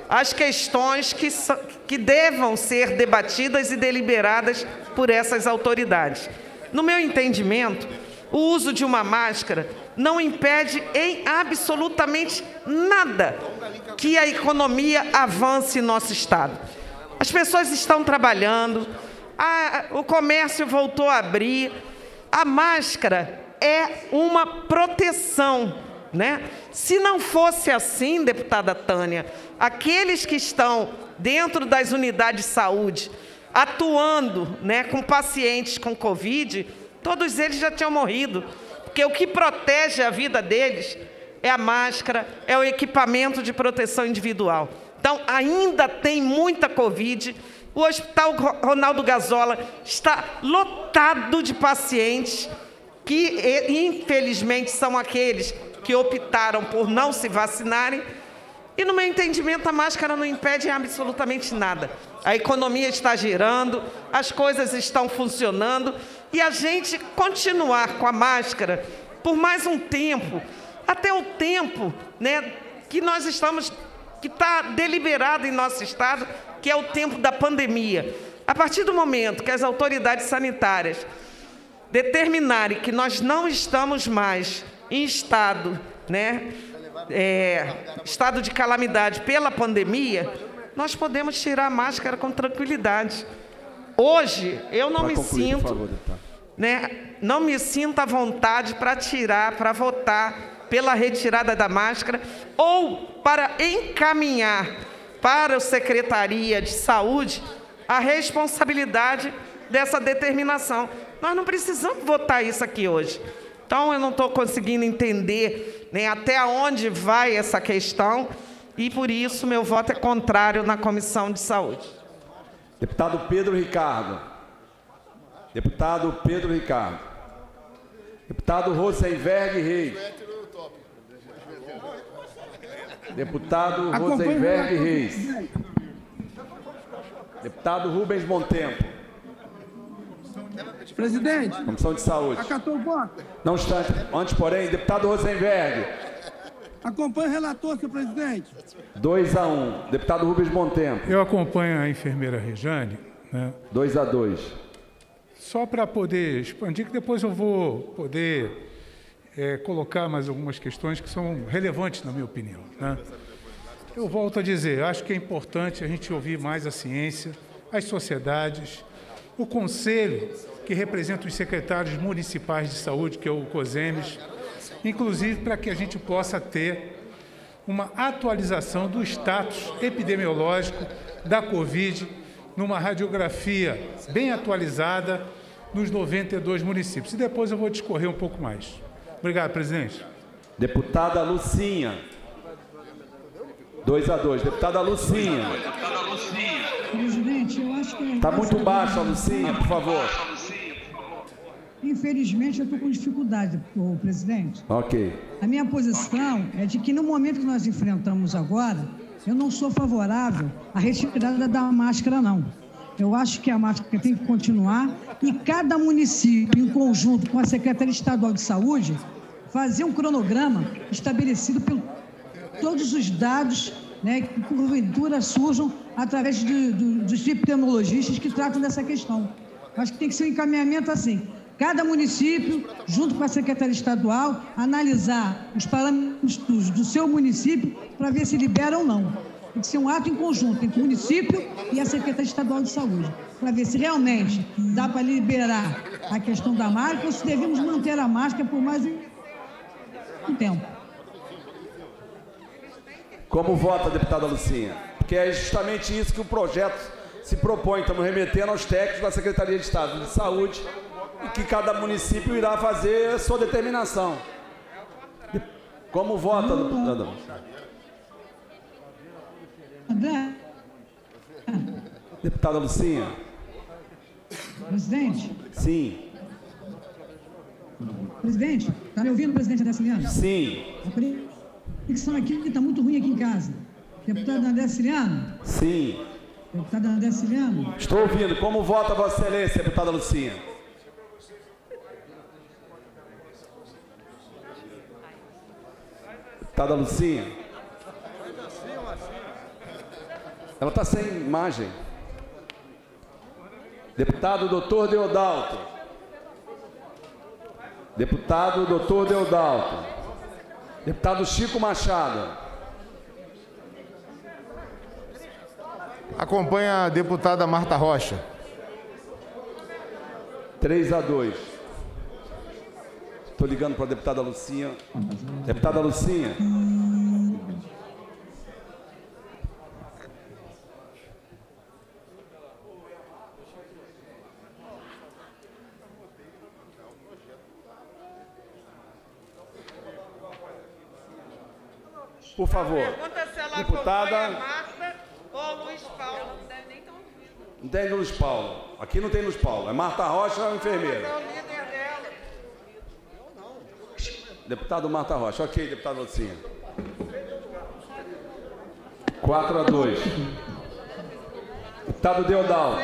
as questões que devam ser debatidas e deliberadas por essas autoridades. No meu entendimento, o uso de uma máscara não impede em absolutamente nada que a economia avance em nosso Estado. As pessoas estão trabalhando, o comércio voltou a abrir, a máscara é uma proteção, né? Se não fosse assim, deputada Tânia, aqueles que estão dentro das unidades de saúde, atuando, né, com pacientes com Covid, todos eles já tinham morrido, porque o que protege a vida deles é a máscara, é o equipamento de proteção individual. Então, ainda tem muita Covid. O Hospital Ronaldo Gazola está lotado de pacientes que, infelizmente, são aqueles que optaram por não se vacinarem. E, no meu entendimento, a máscara não impede absolutamente nada. A economia está girando, as coisas estão funcionando, e a gente continuar com a máscara por mais um tempo, até o tempo, né, que nós estamos, que está deliberado em nosso Estado, que é o tempo da pandemia. A partir do momento que as autoridades sanitárias determinarem que nós não estamos mais em estado, né, estado de calamidade pela pandemia, nós podemos tirar a máscara com tranquilidade. Hoje, eu não me sinto, não me sinto à vontade para tirar, para votar pela retirada da máscara ou para encaminhar para a Secretaria de Saúde a responsabilidade dessa determinação. Nós não precisamos votar isso aqui hoje. Então, eu não estou conseguindo entender, né, até onde vai essa questão, e por isso meu voto é contrário na Comissão de Saúde. Deputado Pedro Ricardo. Deputado Pedro Ricardo. Deputado Rosenberg Reis. Deputado Rosenberg Reis. Deputado Rubens Montempo. Presidente. Comissão de Saúde. Acatou o voto. Não obstante, antes, porém, deputado Rosenberg. Acompanhe o relator, senhor presidente. 2-1. Deputado Rubens Montempo. Eu acompanho a enfermeira Rejane, né? 2-2. Só para poder expandir, que depois eu vou poder colocar mais algumas questões que são relevantes, na minha opinião, né? Eu volto a dizer, acho que é importante a gente ouvir mais a ciência, as sociedades, o Conselho, que representa os secretários municipais de saúde, que é o COSEMES, inclusive para que a gente possa ter uma atualização do status epidemiológico da Covid, numa radiografia bem atualizada nos 92 municípios. E depois eu vou discorrer um pouco mais. Obrigado, presidente. Deputada Lucinha. 2-2. Deputada Lucinha. Presidente, eu acho que... Está muito baixa, Lucinha, por favor. Infelizmente, eu estou com dificuldade, presidente. Ok. A minha posição é de que, no momento que nós enfrentamos agora, eu não sou favorável à retirada da máscara, não. Eu acho que a máscara tem que continuar e cada município, em conjunto com a Secretaria Estadual de Saúde, fazer um cronograma estabelecido por todos os dados, né, que porventura surjam através dos epidemiologistas que tratam dessa questão. Acho que tem que ser um encaminhamento assim. Cada município, junto com a Secretaria Estadual, analisar os parâmetros do seu município para ver se libera ou não. Tem que ser um ato em conjunto entre o município e a Secretaria Estadual de Saúde, para ver se realmente dá para liberar a questão da máscara ou se devemos manter a máscara por mais um tempo. Como vota a deputada Lucinha? Porque é justamente isso que o projeto se propõe. Estamos remetendo aos técnicos da Secretaria de Estado de Saúde e que cada município irá fazer a sua determinação. Como vota, deputada? Deputada Lucinha. Presidente? Sim. Presidente, está me ouvindo, presidente Adéciliano? Sim. A conexão aqui está muito ruim aqui em casa. Deputado André Siciliano? Sim. Deputado André Siciliano? Estou ouvindo. Como vota Vossa Excelência, deputada Lucinha? Deputada Lucinha? Ela está sem imagem. Deputado Dr. Deodalto. Deputado Dr. Deodalto. Deputado Chico Machado. Acompanha a deputada Marta Rocha. 3-2. Estou ligando para a deputada Lucinha. Deputada Lucinha. Por favor. Pergunta se ela Deputada. acompanha Marta ou Luiz Paulo. Não deve nem tão ouvido. Não tem Luiz Paulo. Aqui não tem Luiz Paulo. É Marta Rocha, é a enfermeira. É o líder dela. Deputado Marta Rocha. Ok, deputado Lucinha. 4-2. Deputado Deodalto.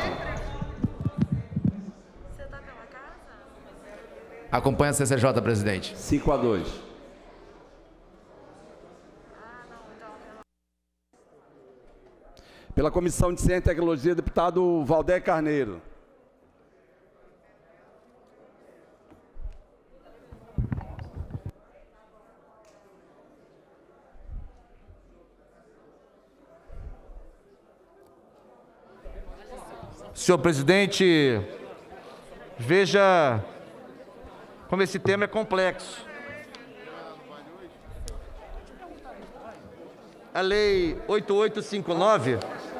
Acompanha a CCJ, presidente. 5-2. Pela Comissão de Ciência e Tecnologia, deputado Valder Carneiro. Senhor presidente, veja como esse tema é complexo. A Lei 8859,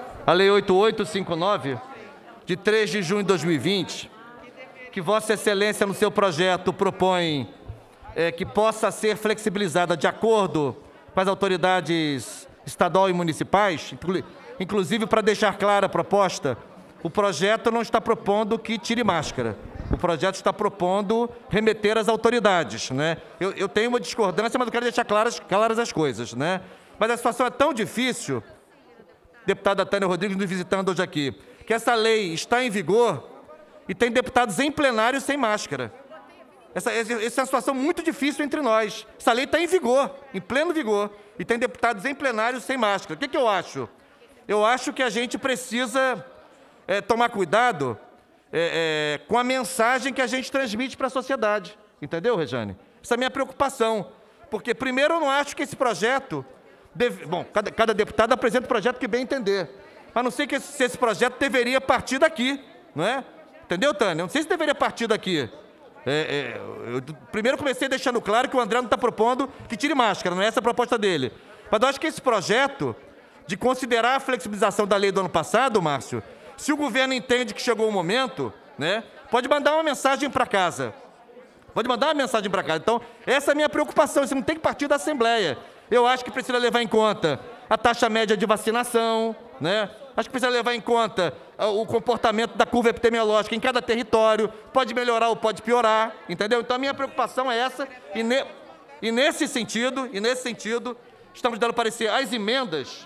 de 3 de junho de 2020, que Vossa Excelência no seu projeto propõe que possa ser flexibilizada de acordo com as autoridades estadual e municipais, inclusive para deixar clara a proposta, o projeto não está propondo que tire máscara. O projeto está propondo remeter às autoridades, né? Eu tenho uma discordância, mas eu quero deixar claras as coisas, né? Mas a situação é tão difícil, deputada Tânia Rodrigues nos visitando hoje aqui, que essa lei está em vigor e tem deputados em plenário sem máscara. Essa é uma situação muito difícil entre nós. Essa lei está em vigor, em pleno vigor, e tem deputados em plenário sem máscara. O que eu acho? Eu acho que a gente precisa tomar cuidado com a mensagem que a gente transmite para a sociedade. Entendeu, Rejane? Essa é a minha preocupação. Porque, primeiro, eu não acho que esse projeto... Bom, cada deputado apresenta o projeto que bem entender. Mas não sei se esse projeto deveria partir daqui, não é? Entendeu, Tânia? Não sei se deveria partir daqui. Eu primeiro comecei deixando claro que o André não está propondo que tire máscara, não é essa a proposta dele. Mas eu acho que esse projeto de considerar a flexibilização da lei do ano passado, Márcio, se o governo entende que chegou o momento, né, pode mandar uma mensagem para casa. Pode mandar uma mensagem para casa. Então, essa é a minha preocupação, isso não tem que partir da Assembleia. Eu acho que precisa levar em conta a taxa média de vacinação, né? Acho que precisa levar em conta o comportamento da curva epidemiológica em cada território, pode melhorar ou pode piorar, entendeu? Então, a minha preocupação é essa, e nesse sentido, estamos dando parecer às emendas,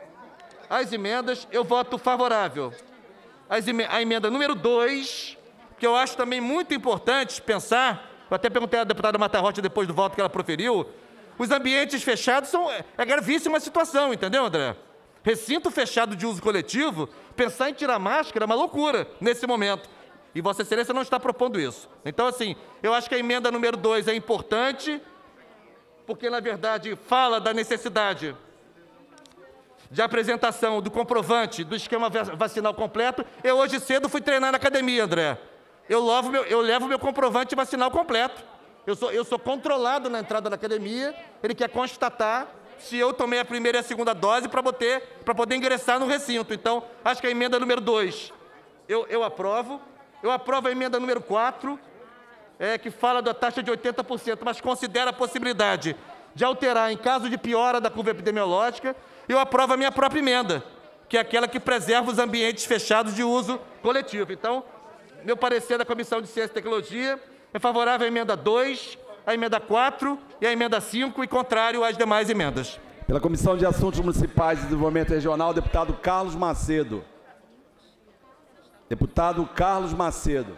eu voto favorável. A emenda número 2, que eu acho também muito importante pensar, eu até perguntei à deputada Marta Rocha depois do voto que ela proferiu, os ambientes fechados é gravíssima a situação, entendeu, André? Recinto fechado de uso coletivo, pensar em tirar máscara é uma loucura nesse momento. E Vossa Excelência não está propondo isso. Então, assim, eu acho que a emenda número 2 é importante, porque, na verdade, fala da necessidade de apresentação do comprovante do esquema vacinal completo. Eu hoje cedo fui treinar na academia, André. Eu levo meu comprovante vacinal completo. Eu sou controlado na entrada da academia, ele quer constatar se eu tomei a primeira e a segunda dose para poder ingressar no recinto. Então, acho que a emenda número 2 eu aprovo. Eu aprovo a emenda número 4, que fala da taxa de 80%, mas considera a possibilidade de alterar em caso de piora da curva epidemiológica. Eu aprovo a minha própria emenda, que é aquela que preserva os ambientes fechados de uso coletivo. Então, meu parecer da Comissão de Ciência e Tecnologia é favorável à emenda 2, à emenda 4 e à emenda 5 e contrário às demais emendas. Pela Comissão de Assuntos Municipais e Desenvolvimento Regional, deputado Carlos Macedo. Deputado Carlos Macedo.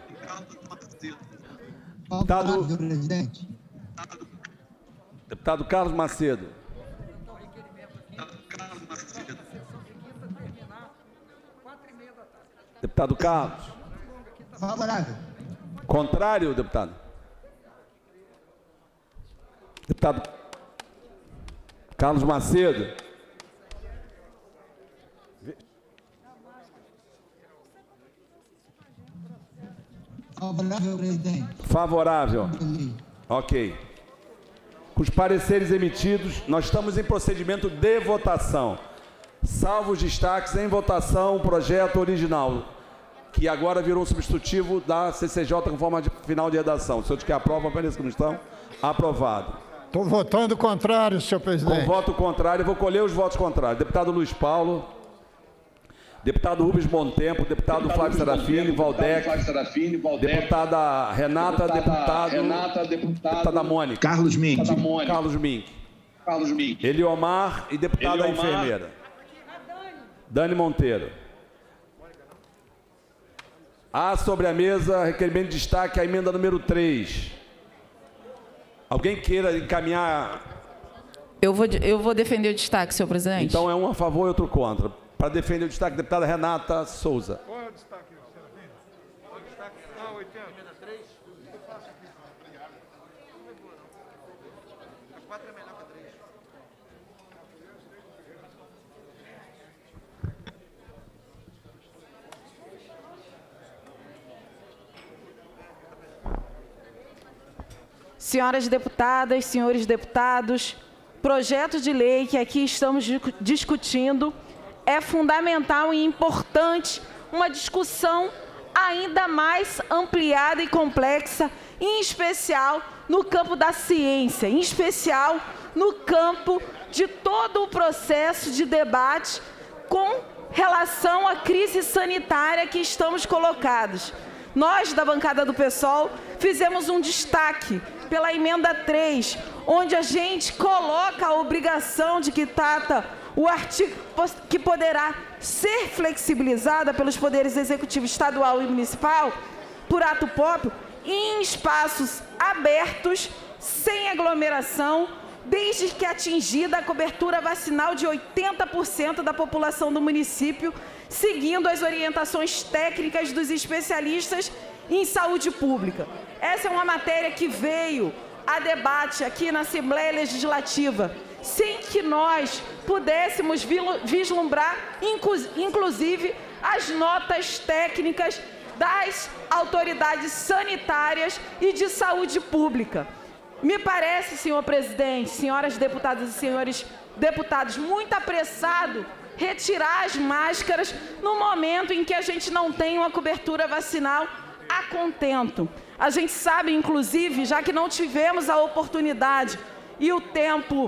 Deputado Carlos Macedo. Deputado Carlos. Favorável. Contrário, deputado? Deputado Carlos Macedo. Favorável, presidente. Favorável. Ok. Com os pareceres emitidos, nós estamos em procedimento de votação. Salvo os destaques, em votação o projeto original, que agora virou um substitutivo da CCJ com forma de final de redação. Os senhores que aprovam, apenas que não estão, aprovado. Estou votando contrário, senhor presidente. Com voto contrário, vou colher os votos contrários. Deputado Luiz Paulo, deputado Rubens Montempo, deputado Flávio Serafini, Valdec, deputada Renata, deputada Mônica. Carlos Mink. Carlos Mink. Eliomar e deputada enfermeira. Dani Monteiro. Há sobre a mesa requerimento de destaque a emenda número 3. Alguém queira encaminhar? Eu vou defender o destaque, senhor presidente. Então é um a favor e outro contra. Para defender o destaque, deputada Renata Souza. Qual é o destaque, Serafini? Qual é o destaque? 80. Emenda 3. Eu faço aqui. 4 é melhor que 3. Senhoras deputadas, senhores deputados, projeto de lei que aqui estamos discutindo é fundamental e importante uma discussão ainda mais ampliada e complexa, em especial no campo da ciência, em especial no campo de todo o processo de debate com relação à crise sanitária que estamos colocados. Nós, da bancada do PSOL, fizemos um destaque pela emenda 3, onde a gente coloca a obrigação de que trata o artigo que poderá ser flexibilizada pelos poderes executivo estadual e municipal por ato próprio em espaços abertos, sem aglomeração, desde que atingida a cobertura vacinal de 80% da população do município, seguindo as orientações técnicas dos especialistas em saúde pública. Essa é uma matéria que veio a debate aqui na Assembleia Legislativa, sem que nós pudéssemos vislumbrar, inclusive, as notas técnicas das autoridades sanitárias e de saúde pública. Me parece, senhor presidente, senhoras deputadas e senhores deputados, muito apressado retirar as máscaras no momento em que a gente não tem uma cobertura vacinal a contento. A gente sabe, inclusive, já que não tivemos a oportunidade e o tempo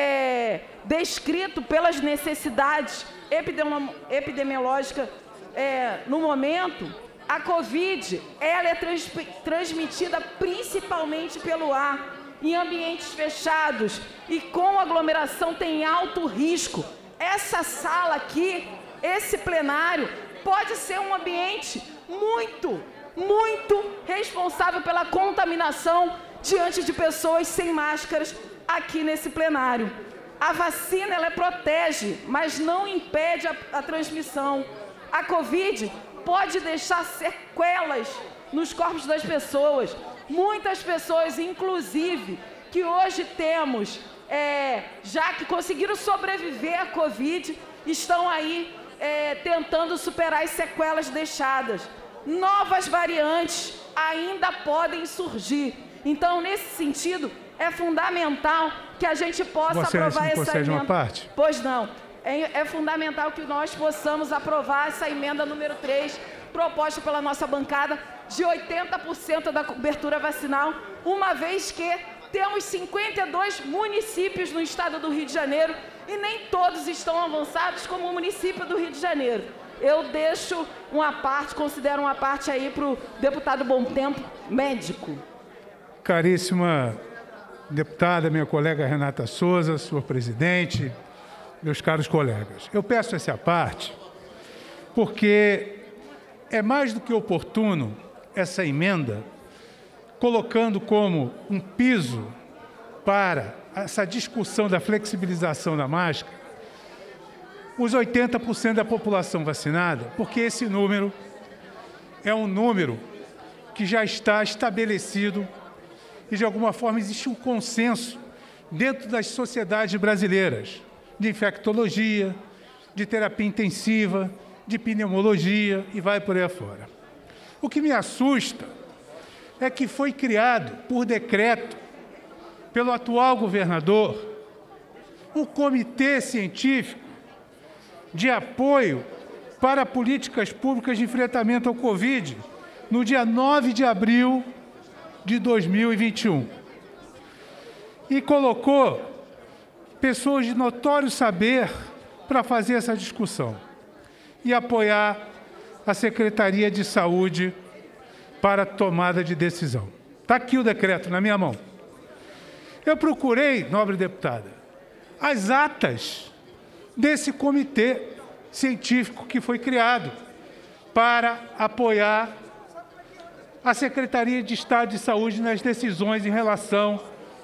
descrito pelas necessidades epidemiológicas no momento, a Covid ela é transmitida principalmente pelo ar, em ambientes fechados e com aglomeração tem alto risco. Essa sala aqui, esse plenário, pode ser um ambiente muito responsável pela contaminação diante de pessoas sem máscaras aqui nesse plenário. A vacina, ela protege, mas não impede a transmissão. A Covid pode deixar sequelas nos corpos das pessoas. Muitas pessoas, inclusive, que hoje temos, já que conseguiram sobreviver à Covid, estão aí tentando superar as sequelas deixadas. Novas variantes ainda podem surgir. Então, nesse sentido, é fundamental que a gente possa aprovar essa emenda. Uma parte? Pois não. É fundamental que nós possamos aprovar essa emenda número 3, proposta pela nossa bancada, de 80% da cobertura vacinal, uma vez que temos 52 municípios no estado do Rio de Janeiro e nem todos estão avançados como o município do Rio de Janeiro. Eu deixo uma parte, considero uma parte aí para o deputado Montempo, médico. Caríssima deputada, minha colega Renata Souza, senhor presidente, meus caros colegas, eu peço essa parte porque é mais do que oportuno essa emenda, colocando como um piso para essa discussão da flexibilização da máscara os 80% da população vacinada, porque esse número é um número que já está estabelecido e, de alguma forma, existe um consenso dentro das sociedades brasileiras de infectologia, de terapia intensiva, de pneumologia e vai por aí afora. O que me assusta é que foi criado, por decreto, pelo atual governador, um comitê científico de apoio para políticas públicas de enfrentamento ao Covid, no dia 9 de abril de 2021. E colocou pessoas de notório saber para fazer essa discussão e apoiar a Secretaria de Saúde para a tomada de decisão. Está aqui o decreto na minha mão. Eu procurei, nobre deputada, as atas desse comitê científico que foi criado para apoiar a Secretaria de Estado de Saúde nas decisões em relação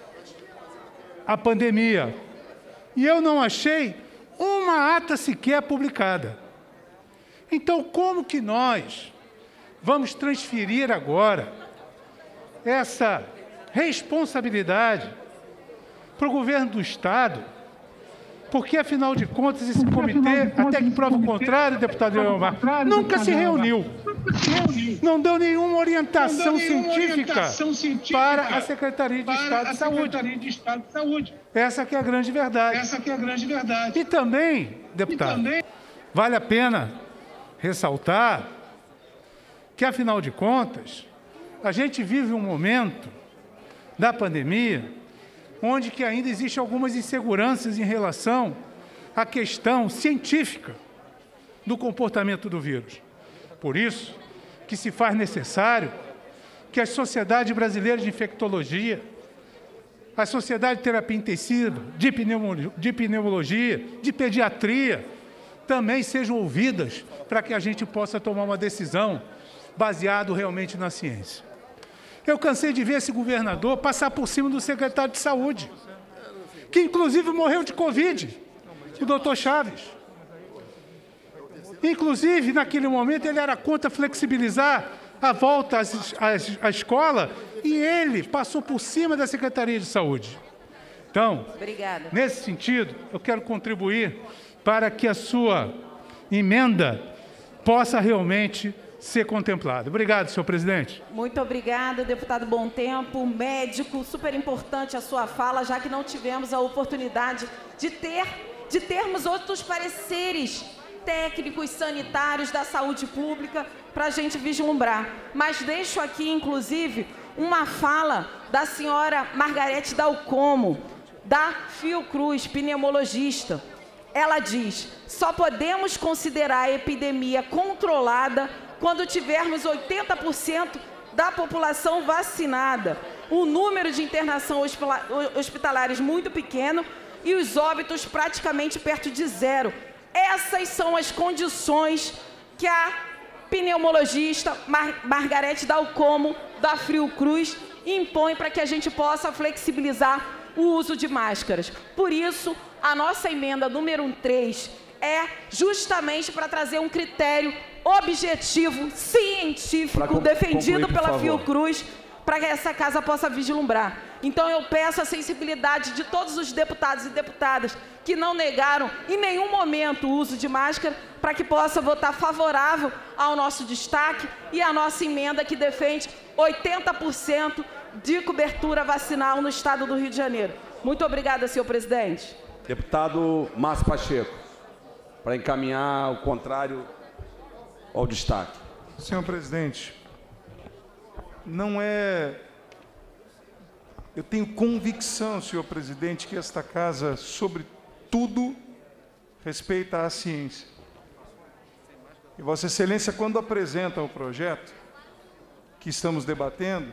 à pandemia. E eu não achei uma ata sequer publicada. Então, como que nós vamos transferir agora essa responsabilidade para o governo do Estado? Porque, afinal de contas, esse comitê, até que prova o contrário, deputado Leomar, nunca se reuniu. Não deu nenhuma orientação científica para a Secretaria de Estado de Saúde. Essa que é a grande verdade. E também, deputado, vale a pena ressaltar que, afinal de contas, a gente vive um momento da pandemia onde que ainda existem algumas inseguranças em relação à questão científica do comportamento do vírus. Por isso que se faz necessário que a Sociedade Brasileira de Infectologia, a Sociedade de Terapia Intensiva, de Pneumologia, de Pediatria, também sejam ouvidas para que a gente possa tomar uma decisão baseada realmente na ciência. Eu cansei de ver esse governador passar por cima do secretário de Saúde, que inclusive morreu de Covid, o doutor Chaves. Inclusive, naquele momento, ele era contra flexibilizar a volta à escola e ele passou por cima da Secretaria de Saúde. Então, obrigada. Nesse sentido, eu quero contribuir para que a sua emenda possa realmente ser contemplada. Obrigado, senhor presidente. Muito obrigada, deputado Bom Tempo, médico, super importante a sua fala, já que não tivemos a oportunidade de termos outros pareceres técnicos sanitários da saúde pública para a gente vislumbrar. Mas deixo aqui, inclusive, uma fala da senhora Margarete Dalcomo, da Fiocruz, pneumologista. Ela diz: só podemos considerar a epidemia controlada quando tivermos 80% da população vacinada, um número de internação hospitalares muito pequeno e os óbitos praticamente perto de zero. Essas são as condições que a pneumologista Margarete Dalcomo, da Fiocruz, impõe para que a gente possa flexibilizar o uso de máscaras. Por isso, a nossa emenda número 3 é justamente para trazer um critério objetivo, científico, defendido pela Fiocruz, para que essa casa possa vislumbrar. Então, eu peço a sensibilidade de todos os deputados e deputadas que não negaram em nenhum momento o uso de máscara, para que possa votar favorável ao nosso destaque e à nossa emenda que defende 80% de cobertura vacinal no estado do Rio de Janeiro. Muito obrigada, senhor presidente. Deputado Márcio Pacheco, para encaminhar o contrário ao destaque. Senhor presidente, não é... Eu tenho convicção, senhor presidente, que esta casa, sobretudo, respeita a ciência. E Vossa Excelência, quando apresenta o projeto que estamos debatendo,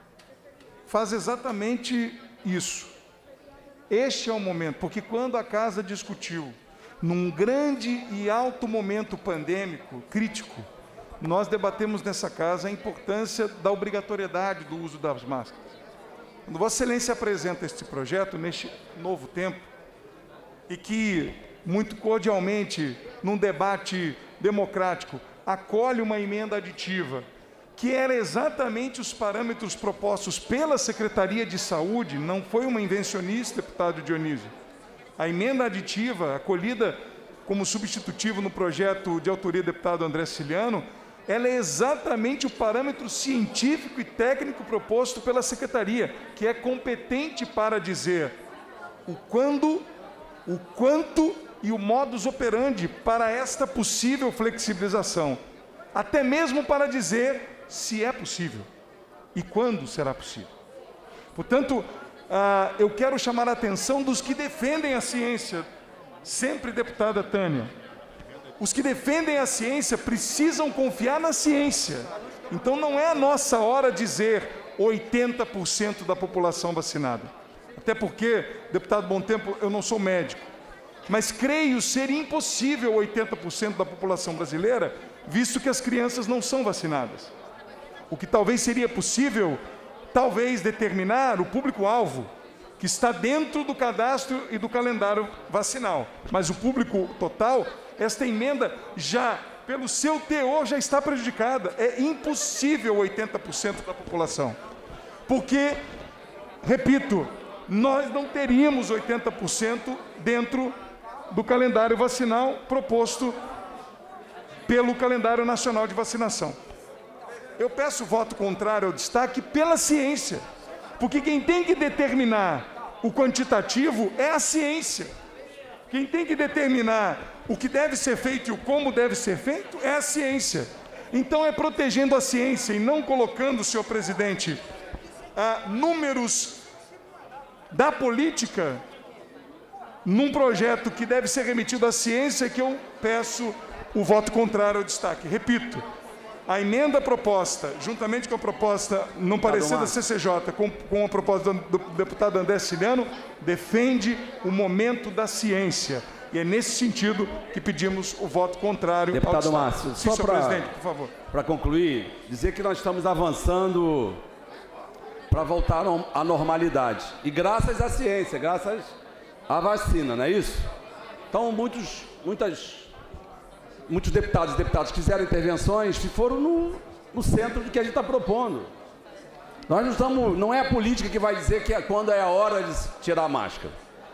faz exatamente isso. Este é o momento, porque quando a casa discutiu, num grande e alto momento pandêmico, crítico, nós debatemos nessa casa a importância da obrigatoriedade do uso das máscaras. Quando Vossa Excelência apresenta este projeto, neste novo tempo, e que, muito cordialmente, num debate democrático, acolhe uma emenda aditiva, que era exatamente os parâmetros propostos pela Secretaria de Saúde, não foi uma invencionista, deputado Dionísio. A emenda aditiva, acolhida como substitutivo no projeto de autoria do deputado André Siciliano, ela é exatamente o parâmetro científico e técnico proposto pela Secretaria, que é competente para dizer o quando, o quanto e o modus operandi para esta possível flexibilização, até mesmo para dizer se é possível e quando será possível. Portanto, eu quero chamar a atenção dos que defendem a ciência, sempre, deputada Tânia. Os que defendem a ciência precisam confiar na ciência. Então, não é a nossa hora dizer 80% da população vacinada. Até porque, deputado Bom Tempo, eu não sou médico, mas creio ser impossível 80% da população brasileira, visto que as crianças não são vacinadas. O que talvez seria possível, talvez determinar o público-alvo, que está dentro do cadastro e do calendário vacinal. Mas o público total, esta emenda já, pelo seu teor, já está prejudicada. É impossível 80% da população. Porque, repito, nós não teríamos 80% dentro do calendário vacinal proposto pelo calendário nacional de vacinação. Eu peço voto contrário ao destaque pela ciência, porque quem tem que determinar o quantitativo é a ciência. Quem tem que determinar o que deve ser feito e o como deve ser feito é a ciência. Então é protegendo a ciência e não colocando, senhor presidente, números da política num projeto que deve ser remetido à ciência que eu peço o voto contrário ao destaque. Repito, a emenda proposta, juntamente com a proposta, no parecer da CCJ, com a proposta do deputado André Siciliano, defende o momento da ciência. E é nesse sentido que pedimos o voto contrário ao destaque. Deputado Márcio, Sim, só para concluir, dizer que nós estamos avançando para voltar à normalidade. E graças à ciência, graças à vacina, não é isso? Então, muitos deputados e deputadas que fizeram intervenções foram no centro do que a gente está propondo. Nós não estamos, não é a política que vai dizer que quando é a hora de tirar a máscara.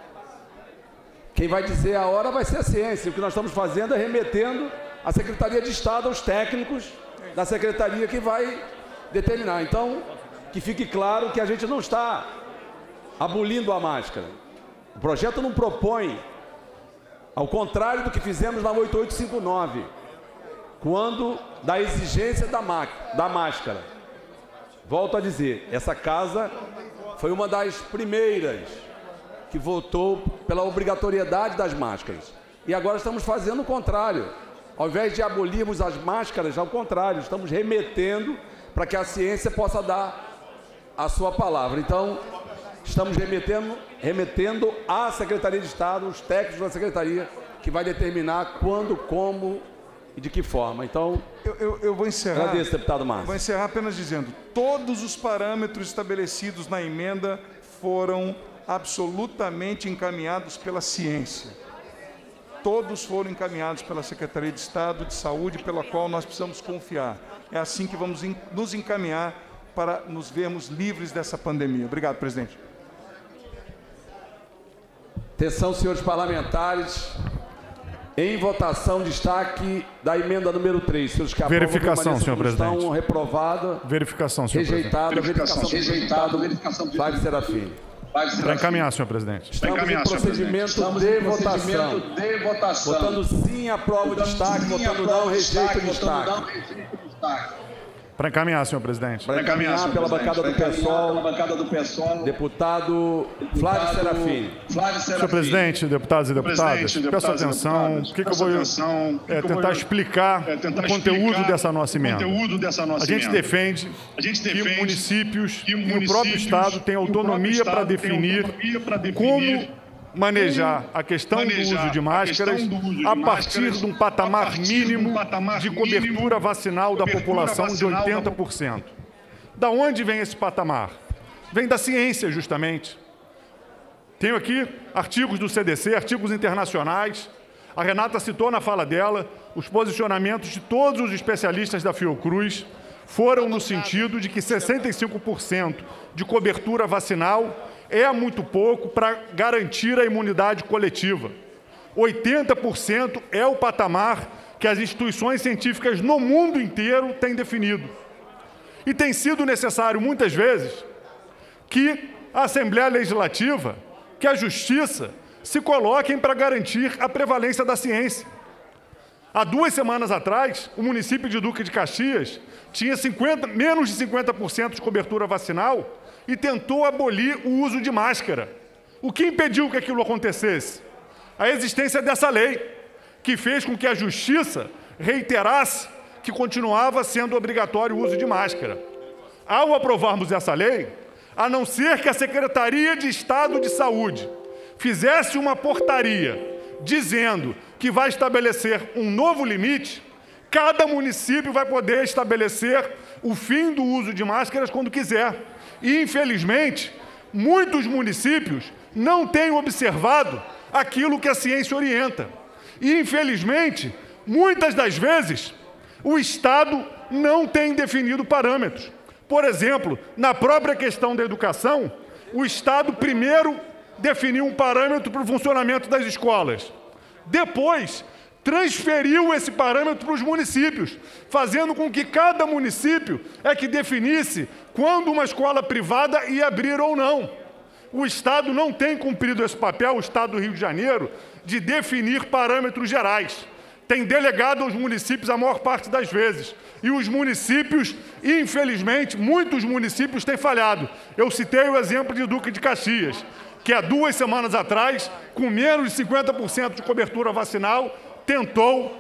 Quem vai dizer a hora vai ser a ciência. O que nós estamos fazendo é remetendo à Secretaria de Estado, aos técnicos da Secretaria que vai determinar. Então, que fique claro que a gente não está abolindo a máscara. O projeto não propõe, ao contrário do que fizemos na 8859, quando da exigência da máscara. Volto a dizer, essa casa foi uma das primeiras que votou pela obrigatoriedade das máscaras. E agora estamos fazendo o contrário. Ao invés de abolirmos as máscaras, ao contrário, estamos remetendo para que a ciência possa dar a sua palavra. Então, estamos remetendo à Secretaria de Estado, os técnicos da Secretaria, que vai determinar quando, como e de que forma. Então, eu vou encerrar. Agradeço, deputado Márcio. Vou encerrar apenas dizendo, todos os parâmetros estabelecidos na emenda foram absolutamente encaminhados pela ciência. Todos foram encaminhados pela Secretaria de Estado de Saúde, pela qual nós precisamos confiar. É assim que vamos nos encaminhar para nos vermos livres dessa pandemia. Obrigado, presidente. Atenção, senhores parlamentares. Em votação, destaque da emenda número 3. Senhores que verificação, senhor presidente. Estão reprovada. Verificação, senhor rejeitada, presidente. Rejeitado. Flávio Serafim. Para encaminhar, senhor presidente. Estamos em procedimento de votação. Votando sim, aprova o destaque. Votando não, rejeita o destaque. Para encaminhar, senhor presidente. Para encaminhar pela bancada do PSOL, deputado Flávio Serafim. Senhor presidente, deputados e deputadas, peço atenção, o que eu vou tentar explicar o conteúdo dessa nossa emenda. A gente defende que municípios e o próprio Estado têm autonomia para definir como manejar a questão do uso de máscaras a partir de um patamar mínimo de cobertura vacinal da população de 80%. Da onde vem esse patamar? Vem da ciência, justamente. Tenho aqui artigos do CDC, artigos internacionais, A Renata citou na fala dela, os posicionamentos de todos os especialistas da Fiocruz foram no sentido de que 65% de cobertura vacinal é muito pouco para garantir a imunidade coletiva. 80% é o patamar que as instituições científicas no mundo inteiro têm definido. E tem sido necessário, muitas vezes, que a Assembleia Legislativa, que a Justiça, se coloquem para garantir a prevalência da ciência. Há 2 semanas atrás, o município de Duque de Caxias tinha menos de 50% de cobertura vacinal e tentou abolir o uso de máscara. O que impediu que aquilo acontecesse? A existência dessa lei, que fez com que a Justiça reiterasse que continuava sendo obrigatório o uso de máscara. Ao aprovarmos essa lei, a não ser que a Secretaria de Estado de Saúde fizesse uma portaria dizendo que vai estabelecer um novo limite, cada município vai poder estabelecer o fim do uso de máscaras quando quiser. E, infelizmente, muitos municípios não têm observado aquilo que a ciência orienta. E, infelizmente, muitas das vezes, o Estado não tem definido parâmetros. Por exemplo, na própria questão da educação, o Estado primeiro definiu um parâmetro para o funcionamento das escolas. Depois, transferiu esse parâmetro para os municípios, fazendo com que cada município é que definisse quando uma escola privada ia abrir ou não. O Estado não tem cumprido esse papel, o Estado do Rio de Janeiro, de definir parâmetros gerais. Tem delegado aos municípios a maior parte das vezes. E os municípios, infelizmente, muitos municípios têm falhado. Eu citei o exemplo de Duque de Caxias, que há 2 semanas atrás, com menos de 50% de cobertura vacinal, tentou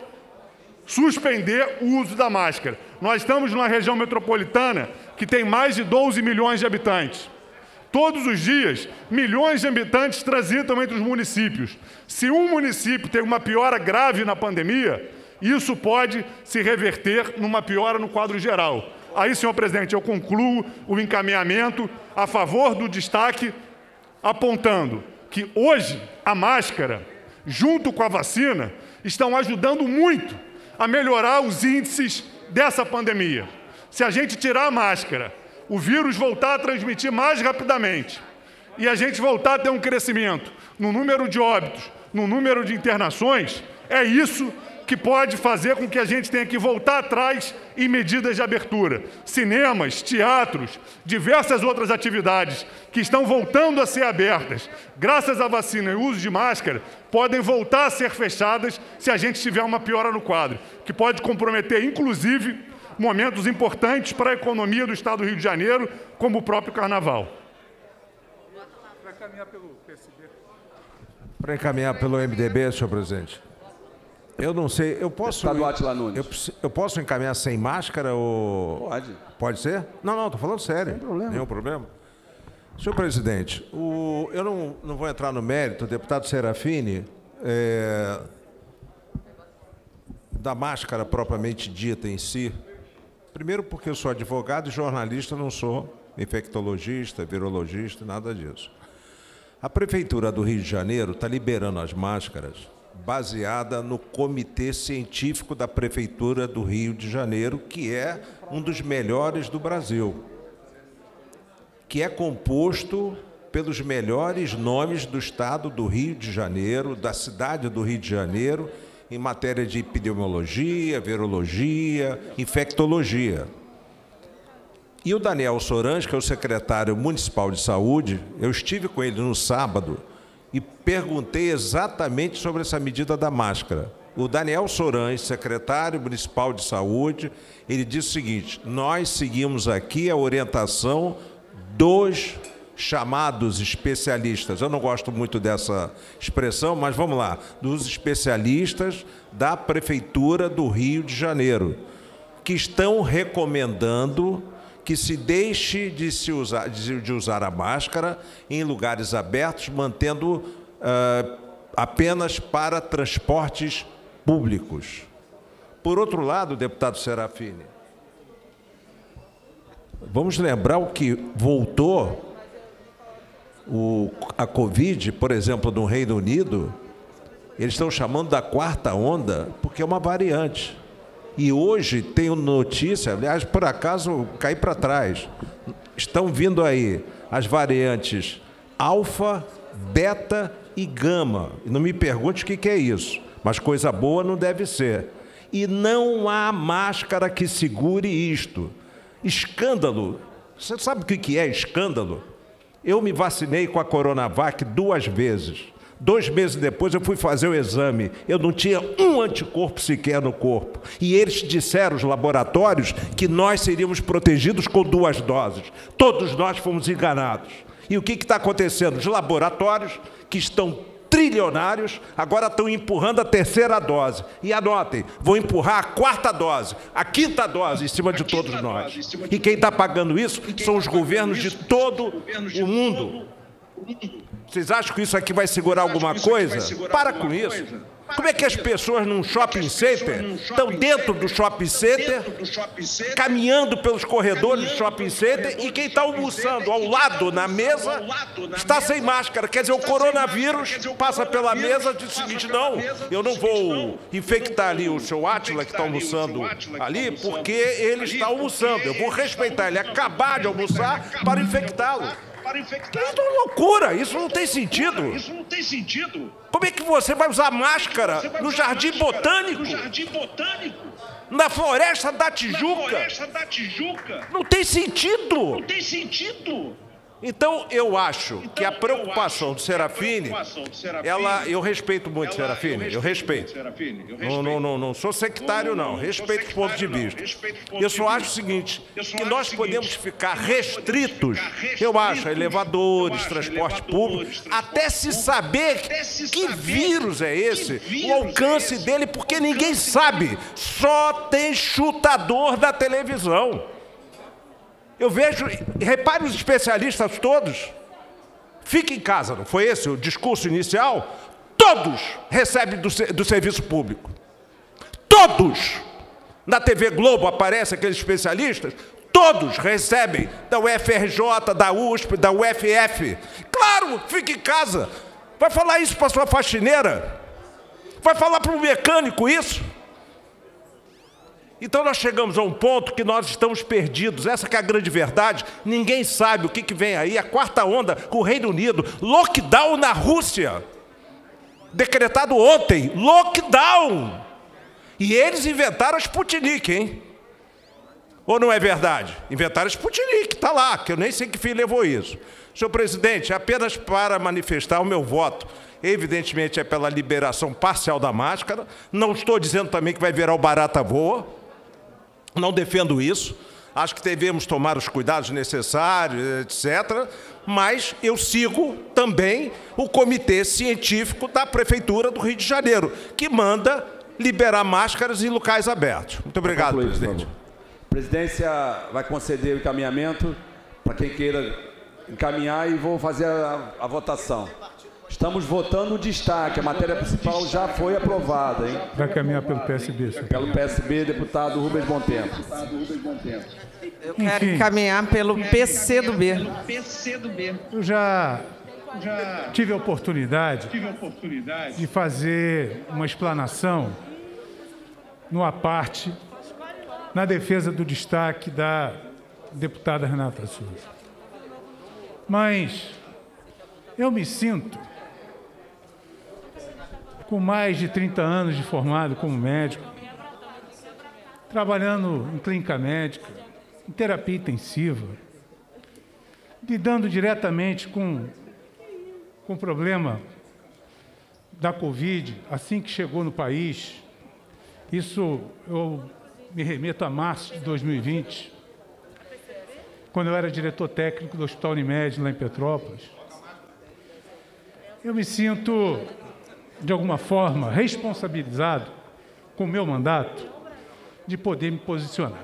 suspender o uso da máscara. Nós estamos numa região metropolitana que tem mais de 12 milhões de habitantes. Todos os dias, milhões de habitantes transitam entre os municípios. Se um município tem uma piora grave na pandemia, isso pode se reverter numa piora no quadro geral. Aí, senhor presidente, eu concluo o encaminhamento a favor do destaque, apontando que hoje a máscara, junto com a vacina, estão ajudando muito a melhorar os índices dessa pandemia. Se a gente tirar a máscara, o vírus voltar a transmitir mais rapidamente e a gente voltar a ter um crescimento no número de óbitos, no número de internações, é isso que pode fazer com que a gente tenha que voltar atrás em medidas de abertura. Cinemas, teatros, diversas outras atividades que estão voltando a ser abertas, graças à vacina e uso de máscara, podem voltar a ser fechadas se a gente tiver uma piora no quadro, que pode comprometer, inclusive, momentos importantes para a economia do Estado do Rio de Janeiro, como o próprio Carnaval. Para encaminhar pelo PSB. Para encaminhar pelo MDB, senhor presidente. Eu não sei, eu posso... Eu posso encaminhar sem máscara ou... Pode. Pode ser? Não, estou falando sério. Sem problema. Nenhum problema. Senhor presidente, eu não vou entrar no mérito, deputado Serafini, da máscara propriamente dita em si. Primeiro porque eu sou advogado e jornalista, não sou infectologista, virologista, nada disso. A Prefeitura do Rio de Janeiro está liberando as máscaras baseada no Comitê Científico da Prefeitura do Rio de Janeiro, que é um dos melhores do Brasil, que é composto pelos melhores nomes do Estado do Rio de Janeiro, da cidade do Rio de Janeiro, em matéria de epidemiologia, virologia, infectologia. E o Daniel Sorange, que é o secretário municipal de saúde, eu estive com ele no sábado e perguntei exatamente sobre essa medida da máscara. O Daniel Sorange, secretário municipal de saúde, ele disse o seguinte: nós seguimos aqui a orientação dos chamados especialistas, eu não gosto muito dessa expressão, mas vamos lá, dos especialistas da Prefeitura do Rio de Janeiro, que estão recomendando que se deixe de usar a máscara em lugares abertos, mantendo apenas para transportes públicos. Por outro lado, deputado Serafini, vamos lembrar o que voltou a Covid, por exemplo, no Reino Unido, Eles estão chamando da quarta onda porque é uma variante. E hoje tenho notícia, aliás, por acaso caí para trás. Estão vindo aí as variantes alfa, beta e gama. E não me pergunte o que é isso, mas coisa boa não deve ser. E não há máscara que segure isto. Escândalo. Você sabe o que é escândalo? Eu me vacinei com a Coronavac 2 vezes. 2 meses depois eu fui fazer o exame. Eu não tinha um anticorpo sequer no corpo. E eles disseram, os laboratórios, que nós seríamos protegidos com 2 doses. Todos nós fomos enganados. E o que está acontecendo? Os laboratórios, que estão trilionários, agora estão empurrando a 3ª dose. E anotem, vão empurrar a 4ª dose, a 5ª dose em cima de todos nós. E quem está pagando isso são os governos de todo o mundo. Vocês acham que isso aqui vai segurar alguma coisa? Para com isso. Como é que as pessoas num shopping center estão dentro do shopping center, caminhando pelos corredores do shopping center, e quem está almoçando ao lado, na mesa, está sem máscara? Quer dizer, o coronavírus passa pela mesa e diz o seguinte: não, eu não vou infectar ali o seu Átila, que está almoçando ali, porque ele está almoçando. Eu vou respeitar ele acabar de almoçar para infectá-lo. Isso é uma loucura, isso não tem sentido. Como é que você vai usar máscara no Jardim Botânico? Na Floresta da Tijuca? Não tem sentido. Então, eu acho que a preocupação do Serafini, eu respeito muito o Serafini, eu respeito. Não sou sectário, não, respeito os pontos de vista. Eu só acho o seguinte, que nós podemos ficar restritos, eu acho, a elevadores, transporte público, até se saber que vírus é esse, o alcance dele, porque ninguém sabe, só tem chutador da televisão. Eu vejo, repare os especialistas todos, fique em casa, não foi esse o discurso inicial? Todos recebem do serviço público. Todos! Na TV Globo aparecem aqueles especialistas, todos recebem da UFRJ, da USP, da UFF. Claro, fique em casa. Vai falar isso para sua faxineira? Vai falar para o mecânico isso? Então nós chegamos a um ponto que nós estamos perdidos, essa que é a grande verdade, ninguém sabe o que vem aí, a 4ª onda com o Reino Unido, lockdown na Rússia, decretado ontem, lockdown, e eles inventaram a Sputnik, hein? Ou não é verdade? Inventaram a Sputnik, está lá, que eu nem sei que fim levou isso. Senhor presidente, apenas para manifestar o meu voto, evidentemente é pela liberação parcial da máscara, não estou dizendo também que vai virar o barata voa, não defendo isso, acho que devemos tomar os cuidados necessários, etc., mas eu sigo também o comitê científico da Prefeitura do Rio de Janeiro, que manda liberar máscaras em locais abertos. Muito obrigado, presidente. A presidência vai conceder o encaminhamento para quem queira encaminhar e vou fazer a votação. Estamos votando o destaque, a matéria principal já foi aprovada, hein? Vai caminhar pelo PSB. Senhor. Pelo PSB, deputado Rubens Bom Tempo. Eu quero encaminhar pelo PCdoB. Eu já tive a oportunidade de fazer uma explanação numa parte na defesa do destaque da deputada Renata Souza. Mas eu me sinto com mais de 30 anos de formado como médico, trabalhando em clínica médica, em terapia intensiva, lidando diretamente com o problema da Covid, assim que chegou no país. Isso eu me remeto a março de 2020, quando eu era diretor técnico do Hospital Unimed, lá em Petrópolis. Eu me sinto, de alguma forma, responsabilizado com o meu mandato de poder me posicionar.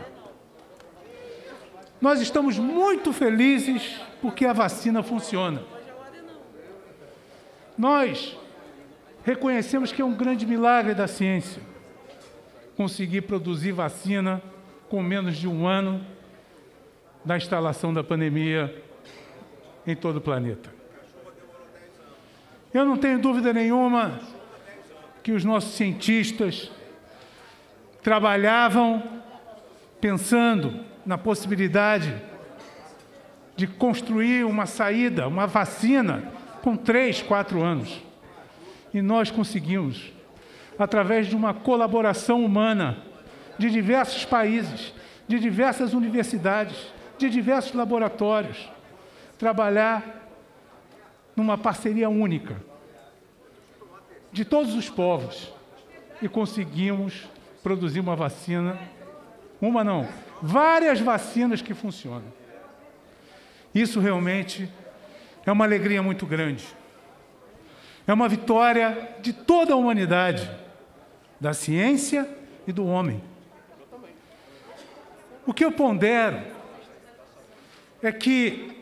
Nós estamos muito felizes porque a vacina funciona. Nós reconhecemos que é um grande milagre da ciência conseguir produzir vacina com menos de 1 ano da instalação da pandemia em todo o planeta. Eu não tenho dúvida nenhuma que os nossos cientistas trabalhavam pensando na possibilidade de construir uma saída, uma vacina, com 3, 4 anos. E nós conseguimos, através de uma colaboração humana de diversos países, de diversas universidades, de diversos laboratórios, trabalhar numa parceria única de todos os povos e conseguimos produzir uma vacina, várias vacinas que funcionam. Isso realmente é uma alegria muito grande. É uma vitória de toda a humanidade, da ciência e do homem. O que eu pondero é que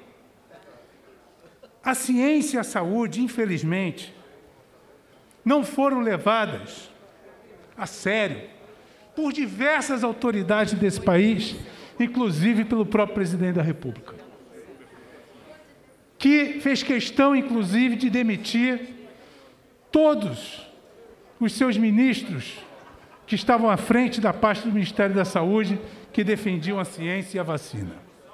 a ciência e a saúde, infelizmente, não foram levadas a sério por diversas autoridades desse país, inclusive pelo próprio presidente da República, que fez questão, inclusive, de demitir todos os seus ministros que estavam à frente da parte do Ministério da Saúde, que defendiam a ciência e a vacina.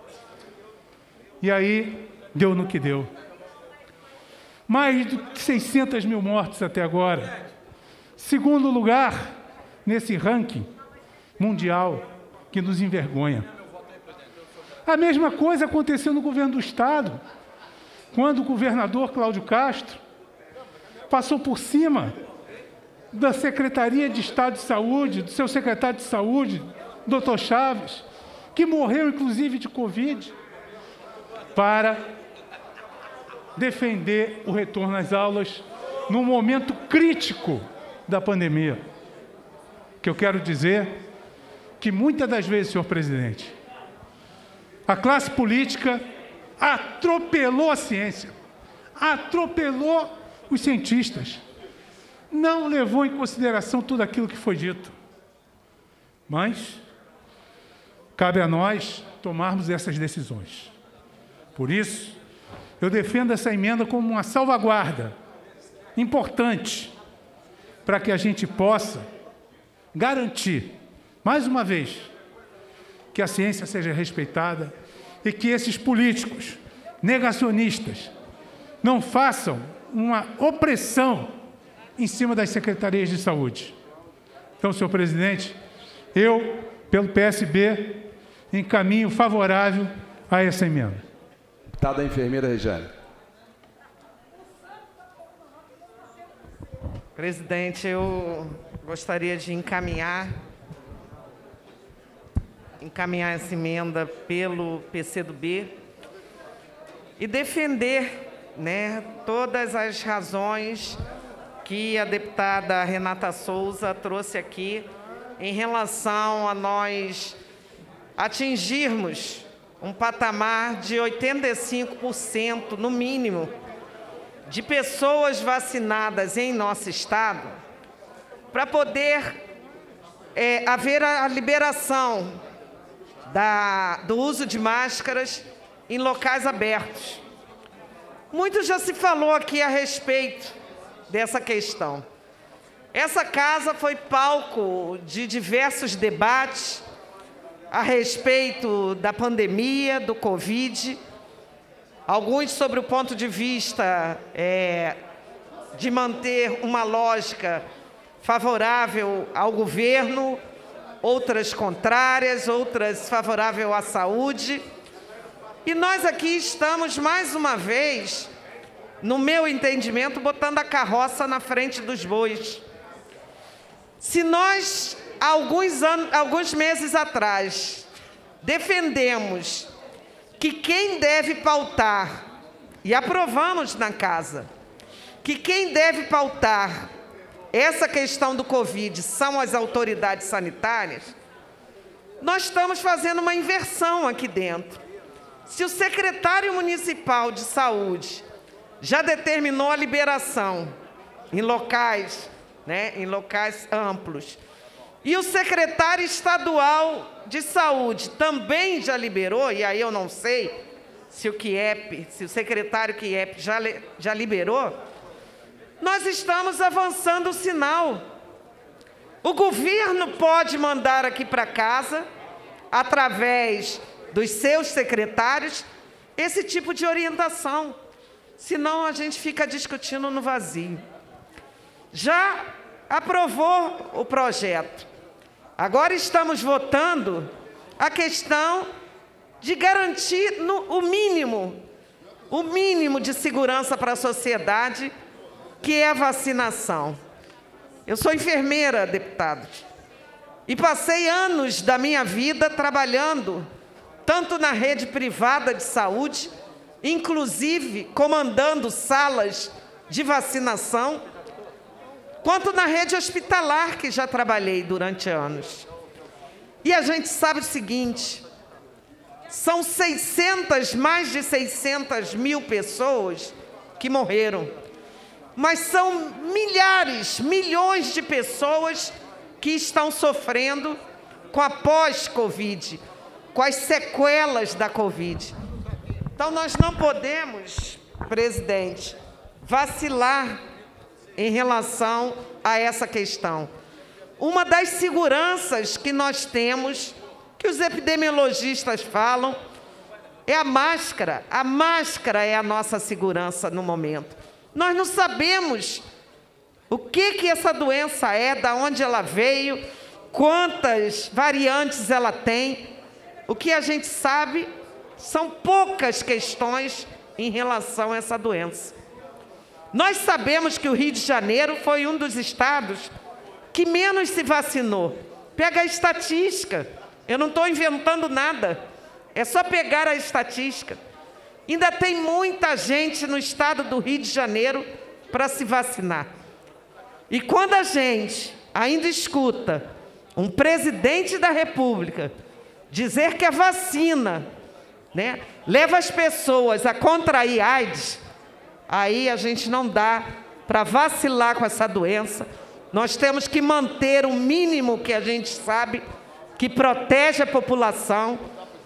E aí, deu no que deu. Mais de 600 mil mortes até agora. Segundo lugar nesse ranking mundial que nos envergonha. A mesma coisa aconteceu no governo do Estado, quando o governador Cláudio Castro passou por cima da Secretaria de Estado de Saúde, do seu secretário de Saúde, Dr. Chaves, que morreu inclusive de Covid, para defender o retorno às aulas num momento crítico da pandemia. Que eu quero dizer que muitas das vezes, senhor presidente, a classe política atropelou a ciência, atropelou os cientistas, não levou em consideração tudo aquilo que foi dito. Mas cabe a nós tomarmos essas decisões. Por isso, eu defendo essa emenda como uma salvaguarda importante para que a gente possa garantir, mais uma vez, que a ciência seja respeitada e que esses políticos negacionistas não façam uma opressão em cima das secretarias de saúde. Então, senhor presidente, eu, pelo PSB, encaminho favorável a essa emenda. Deputada enfermeira Regiane. Presidente, eu gostaria de encaminhar essa emenda pelo PCdoB e defender, todas as razões que a deputada Renata Souza trouxe aqui em relação a nós atingirmos um patamar de 85%, no mínimo, de pessoas vacinadas em nosso estado, para poder haver a liberação do uso de máscaras em locais abertos. Muito já se falou aqui a respeito dessa questão. Essa casa foi palco de diversos debates a respeito da pandemia, do Covid, alguns sobre o ponto de vista de manter uma lógica favorável ao governo, outras contrárias, outras favoráveis à saúde. E nós aqui estamos, mais uma vez, no meu entendimento, botando a carroça na frente dos bois. Se nós, alguns meses atrás, defendemos que quem deve pautar, e aprovamos na casa, que quem deve pautar essa questão do Covid são as autoridades sanitárias, nós estamos fazendo uma inversão aqui dentro. Se o secretário municipal de saúde já determinou a liberação em locais, em locais amplos, e o secretário estadual de saúde também já liberou, e aí eu não sei se o secretário QIEP já liberou, nós estamos avançando o sinal. O governo pode mandar aqui para casa, através dos seus secretários, esse tipo de orientação. Senão a gente fica discutindo no vazio. Já aprovou o projeto. Agora estamos votando a questão de garantir o mínimo de segurança para a sociedade, que é a vacinação. Eu sou enfermeira, deputado, e passei anos da minha vida trabalhando tanto na rede privada de saúde, inclusive comandando salas de vacinação, quanto na rede hospitalar, que já trabalhei durante anos. E a gente sabe o seguinte, são mais de 600 mil pessoas que morreram, mas são milhares, milhões de pessoas que estão sofrendo com a pós-Covid, com as sequelas da Covid. Então, nós não podemos, presidente, vacilar em relação a essa questão. Uma das seguranças que nós temos, que os epidemiologistas falam, é a máscara. A máscara é a nossa segurança no momento. Nós não sabemos o que essa doença é, de onde ela veio, quantas variantes ela tem. O que a gente sabe são poucas questões em relação a essa doença. Nós sabemos que o Rio de Janeiro foi um dos estados que menos se vacinou. Pega a estatística. Eu não estou inventando nada. É só pegar a estatística. Ainda tem muita gente no estado do Rio de Janeiro para se vacinar. E quando a gente ainda escuta um presidente da República dizer que a vacina, né, leva as pessoas a contrair AIDS, aí a gente não dá para vacilar com essa doença. Nós temos que manter o mínimo que a gente sabe que protege a população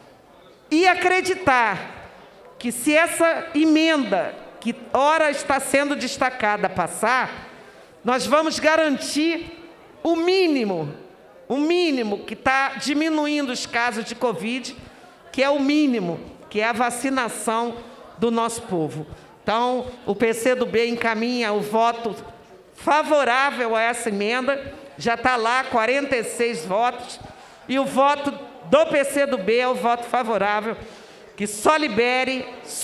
e acreditar que, se essa emenda, que ora está sendo destacada, passar, nós vamos garantir o mínimo que está diminuindo os casos de Covid, que é o mínimo, que é a vacinação do nosso povo. Então, o PCdoB encaminha o voto favorável a essa emenda, já está lá 46 votos, e o voto do PCdoB é o voto favorável, que só libere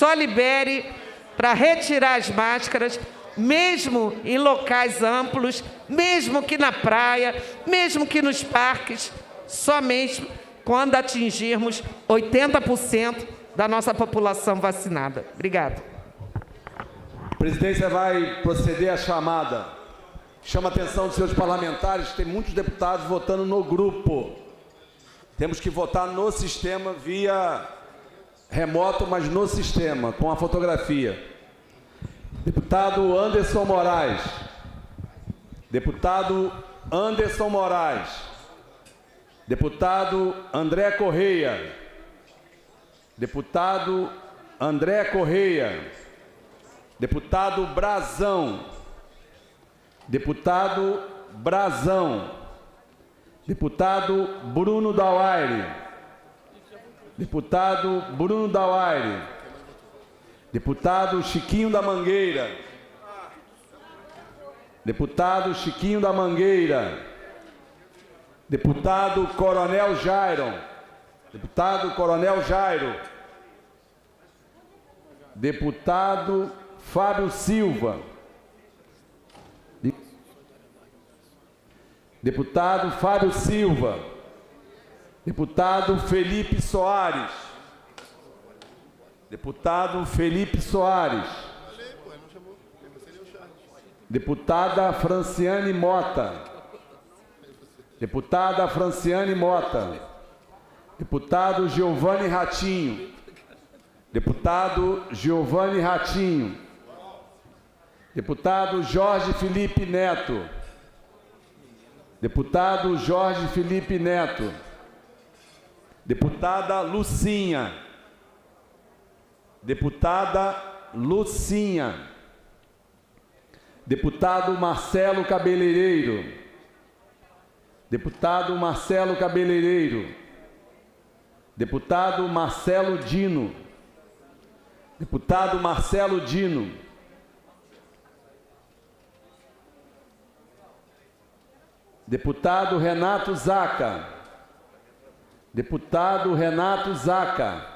para retirar as máscaras, mesmo em locais amplos, mesmo que na praia, mesmo que nos parques, somente quando atingirmos 80% da nossa população vacinada. Obrigada. A presidência vai proceder à chamada. Chama a atenção dos seus parlamentares, tem muitos deputados votando no grupo. Temos que votar no sistema via remoto, mas no sistema, com a fotografia. Deputado Anderson Moraes. Deputado Anderson Moraes. Deputado André Correia. Deputado André Correia. Deputado Brazão. Deputado Brazão. Deputado Bruno Dauaire. Deputado Bruno Dauaire. Deputado Chiquinho da Mangueira. Deputado Chiquinho da Mangueira. Deputado Coronel Jairo. Deputado Coronel Jairo. Deputado Fábio Silva. Deputado Fábio Silva. Deputado Felipe Soares. Deputado Felipe Soares. Deputada Franciane Mota. Deputada Franciane Mota. Deputado Giovanni Ratinho. Deputado Giovanni Ratinho. Deputado Jorge Felipe Neto. Deputado Jorge Felipe Neto. Deputada Lucinha. Deputada Lucinha. Deputado Marcelo Cabeleireiro. Deputado Marcelo Cabeleireiro. Deputado Marcelo Dino. Deputado Marcelo Dino. Deputado Renato Zaca. Deputado Renato Zaca.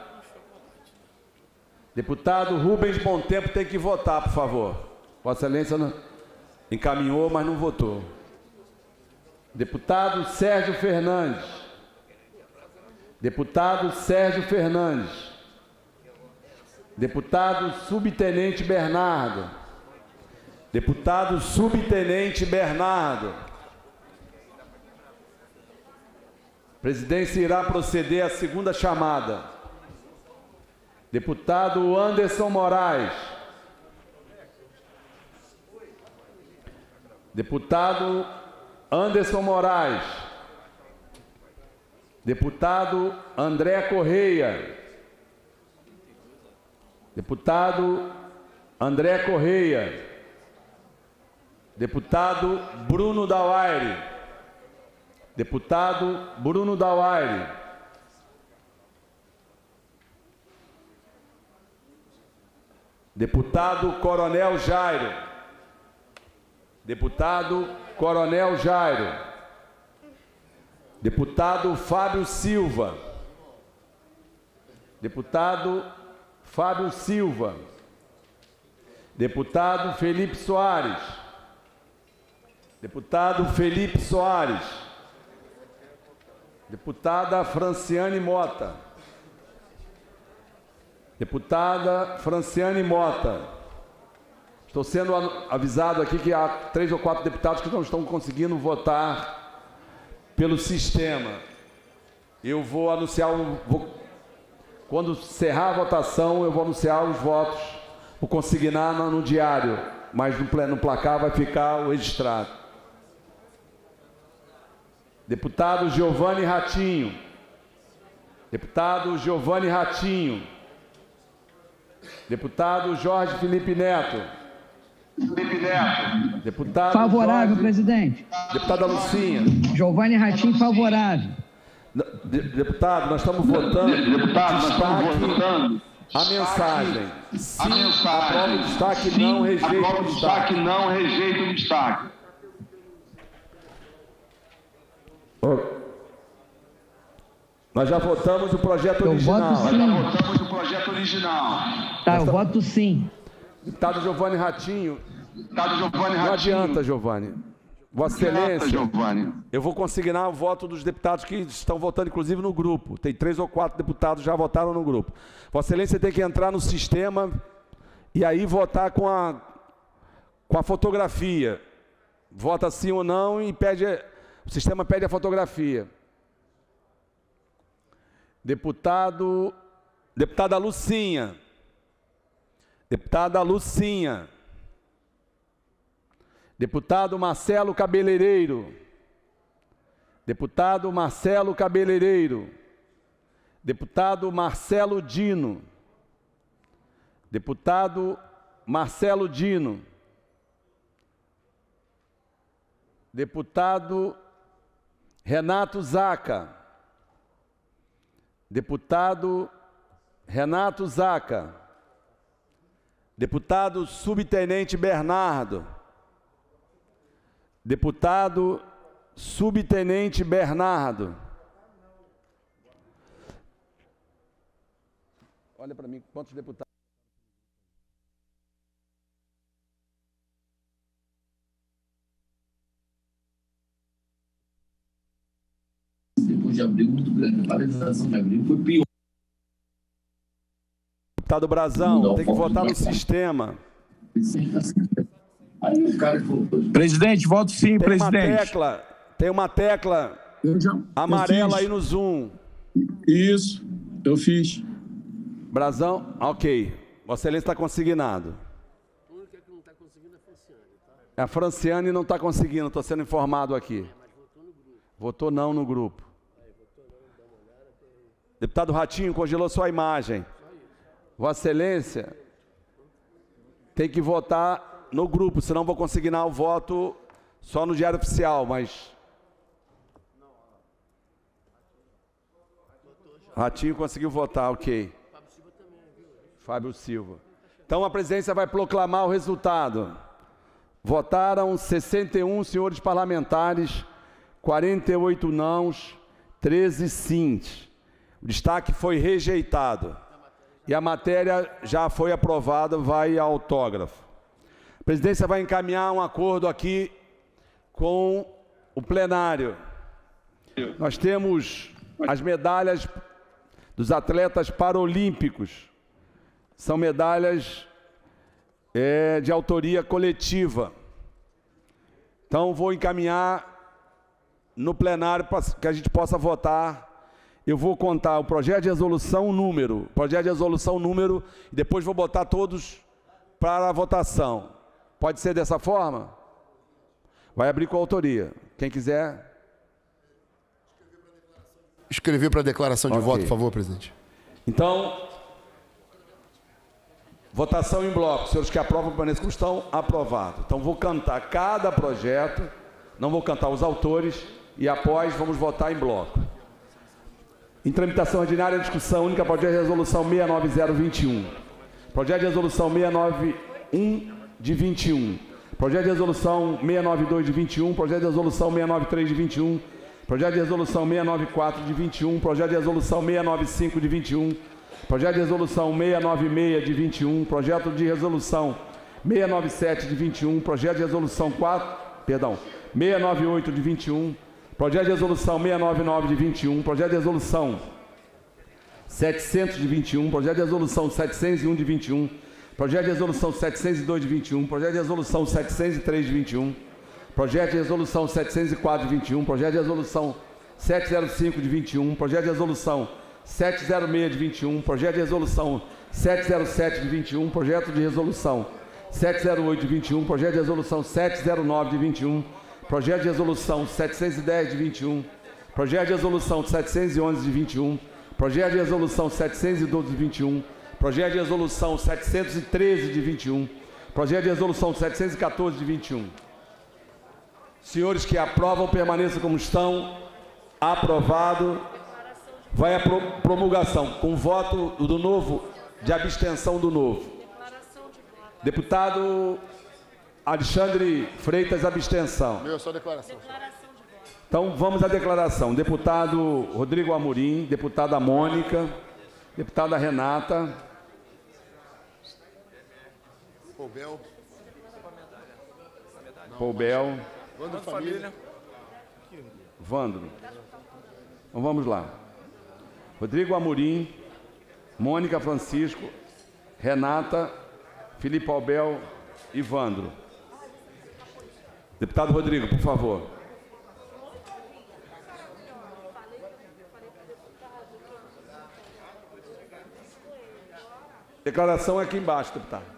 Deputado Rubens Bontempo tem que votar, por favor. Vossa Excelência não encaminhou, mas não votou. Deputado Sérgio Fernandes. Deputado Sérgio Fernandes. Deputado Subtenente Bernardo. Deputado Subtenente Bernardo. A presidência irá proceder à segunda chamada. Deputado Anderson Moraes. Deputado Anderson Moraes. Deputado André Correia. Deputado André Correia. Deputado Bruno Dauaire. Deputado Bruno Dauaire. Deputado Coronel Jairo. Deputado Coronel Jairo. Deputado Fábio Silva. Deputado Fábio Silva. Deputado Felipe Soares. Deputado Felipe Soares. Deputada Franciane Mota. Deputada Franciane Mota. Estou sendo avisado aqui que há 3 ou 4 deputados que não estão conseguindo votar pelo sistema. Eu vou anunciar, quando encerrar a votação, eu vou anunciar os votos, vou consignar no diário, mas no placar vai ficar o registrado. Deputado Giovanni Ratinho. Deputado Giovanni Ratinho. Deputado Jorge Felipe Neto. Felipe Neto. Deputado Favorável, Jorge... presidente. Deputada Lucinha. Giovanni Ratinho, favorável. Deputado, nós estamos votando. Deputado, nós estamos votando. A mensagem. Sim, aprova o destaque, não rejeita o destaque. Não rejeita o destaque. Nós já votamos o projeto original. Nós já votamos o projeto original. Tá, eu voto sim. Deputado Giovanni Ratinho. Deputado Giovanni Ratinho. Não adianta, Giovanni. Vossa Excelência, eu vou consignar o voto dos deputados que estão votando, inclusive, no grupo. Tem 3 ou 4 deputados que já votaram no grupo. Vossa Excelência tem que entrar no sistema e aí votar com a fotografia. Vota sim ou não e pede... O sistema pede a fotografia. Deputada Lucinha. Deputada Lucinha. Deputado Marcelo Cabeleireiro. Deputado Marcelo Cabeleireiro. Deputado Marcelo Dino. Deputado Marcelo Dino. Deputado Renato Zaca. Deputado Renato Zaca. Deputado Subtenente Bernardo. Deputado Subtenente Bernardo. Olha para mim, quantos deputados? Depois de abril, muito grande. A paralisação de abril foi pior. Deputado Brazão, tem que votar no sistema. Aí o cara falou, presidente, voto sim, presidente. Tem uma tecla amarela aí no Zoom. Isso, eu fiz. Brazão, ok. Vossa Excelência está consignado. A única que não está conseguindo é a Franciane, tá? A Franciane não está conseguindo, estou sendo informado aqui. Mas votou no grupo. Votou não no grupo. Votou não, dá uma olhada. Deputado Ratinho, congelou sua imagem. Vossa Excelência tem que votar no grupo, senão vou consignar o voto só no Diário Oficial, mas... Ratinho conseguiu votar, ok. Fábio Silva. Então a presidência vai proclamar o resultado. Votaram 61 senhores parlamentares, 48 nãos, 13 sims. O destaque foi rejeitado. E a matéria já foi aprovada, vai ao autógrafo. A presidência vai encaminhar um acordo aqui com o plenário. Nós temos as medalhas dos atletas paralímpicos. São medalhas de autoria coletiva. Então, vou encaminhar no plenário para que a gente possa votar. Eu vou contar o projeto de resolução, número, e depois vou botar todos para a votação. Pode ser dessa forma? Vai abrir com a autoria. Quem quiser... Escrever para a declaração de voto, por favor, presidente. Então, votação em bloco. Os senhores que aprovam permaneçam como estão, aprovado. Então, vou cantar cada projeto, não vou cantar os autores, e após vamos votar em bloco. Em tramitação ordinária, discussão única, projeto de resolução 69021. Projeto de resolução 691 de 21. Projeto de resolução 692 de 21. Projeto de resolução 693 de 21. Projeto de resolução 694 de 21, projeto de resolução 695 de 21, projeto de resolução 696 de 21, projeto de resolução 697 de 21, projeto de resolução 698 de 21, projeto de resolução 699 de 21, projeto de resolução 700 de 21, projeto de resolução 701 de 21, projeto de resolução 702 de 21, projeto de resolução 703 de 21, projeto de resolução 704 de 21, projeto de resolução 705 de 21, projeto de resolução 706 de 21, projeto de resolução 707 de 21, projeto de resolução 708 de 21, projeto de resolução 709 de 21, projeto de resolução 710 de 21, projeto de resolução 711 de 21, projeto de resolução 712 de 21, projeto de resolução 713 de 21, projeto de resolução 714 de 21. Senhores que aprovam, permaneçam como estão. Aprovado. Vai a promulgação, com voto do novo, de abstenção do novo. Deputado Alexandre Freitas, abstenção. Meu, só declaração. Então, vamos à declaração. Deputado Rodrigo Amorim, deputada Mônica, deputada Renata. Poubel. Família. Vândalo. Então vamos lá. Rodrigo Amorim, Mônica Francisco, Renata, Felipe Poubel e Vândalo. Deputado Rodrigo, por favor. Declaração é aqui embaixo, deputado.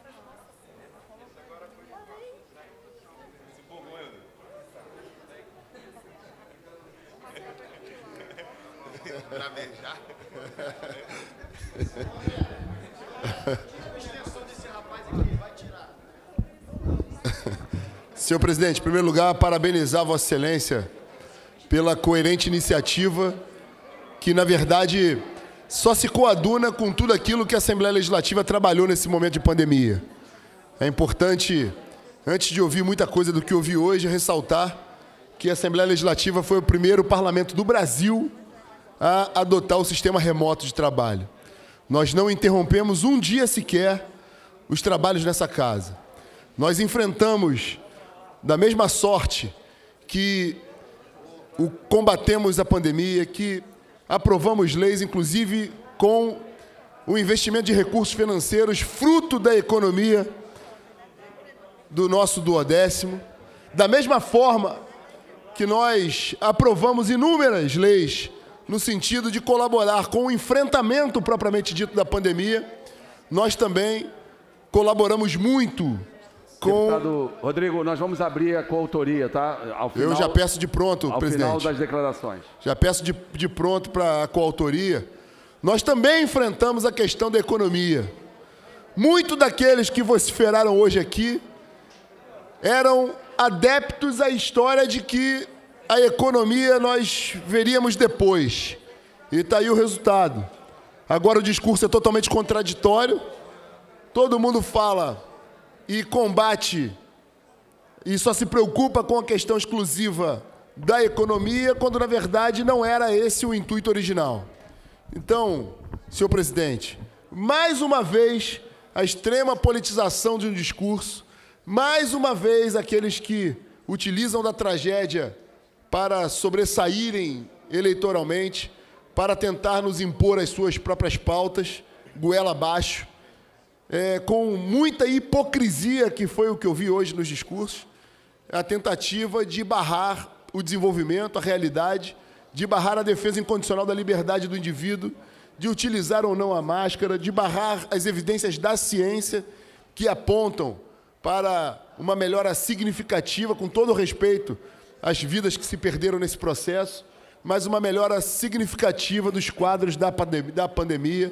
Senhor presidente, em primeiro lugar, parabenizar Vossa Excelência pela coerente iniciativa que, na verdade, só se coaduna com tudo aquilo que a Assembleia Legislativa trabalhou nesse momento de pandemia. É importante, antes de ouvir muita coisa do que ouvi hoje, ressaltar que a Assembleia Legislativa foi o primeiro parlamento do Brasil a adotar o sistema remoto de trabalho. Nós não interrompemos um dia sequer os trabalhos nessa casa. Nós enfrentamos, da mesma sorte que combatemos a pandemia, que aprovamos leis, inclusive com o investimento de recursos financeiros, fruto da economia do nosso duodécimo. Da mesma forma que nós aprovamos inúmeras leis no sentido de colaborar com o enfrentamento propriamente dito da pandemia, nós também colaboramos muito com... Deputado Rodrigo, nós vamos abrir a coautoria, tá? Ao final, eu já peço de pronto, presidente. Ao final das declarações. Já peço de pronto para a coautoria. Nós também enfrentamos a questão da economia. Muito daqueles que vociferaram hoje aqui eram adeptos à história de que a economia nós veríamos depois. E está aí o resultado. Agora o discurso é totalmente contraditório. Todo mundo fala e combate e só se preocupa com a questão exclusiva da economia, quando na verdade não era esse o intuito original. Então, senhor presidente, mais uma vez a extrema politização de um discurso, mais uma vez aqueles que utilizam da tragédia para sobressaírem eleitoralmente, para tentar nos impor as suas próprias pautas, goela abaixo, com muita hipocrisia, que foi o que eu vi hoje nos discursos, a tentativa de barrar o desenvolvimento, a realidade, de barrar a defesa incondicional da liberdade do indivíduo, de utilizar ou não a máscara, de barrar as evidências da ciência que apontam para uma melhora significativa, com todo o respeito às vidas que se perderam nesse processo, mas uma melhora significativa dos quadros da pandemia.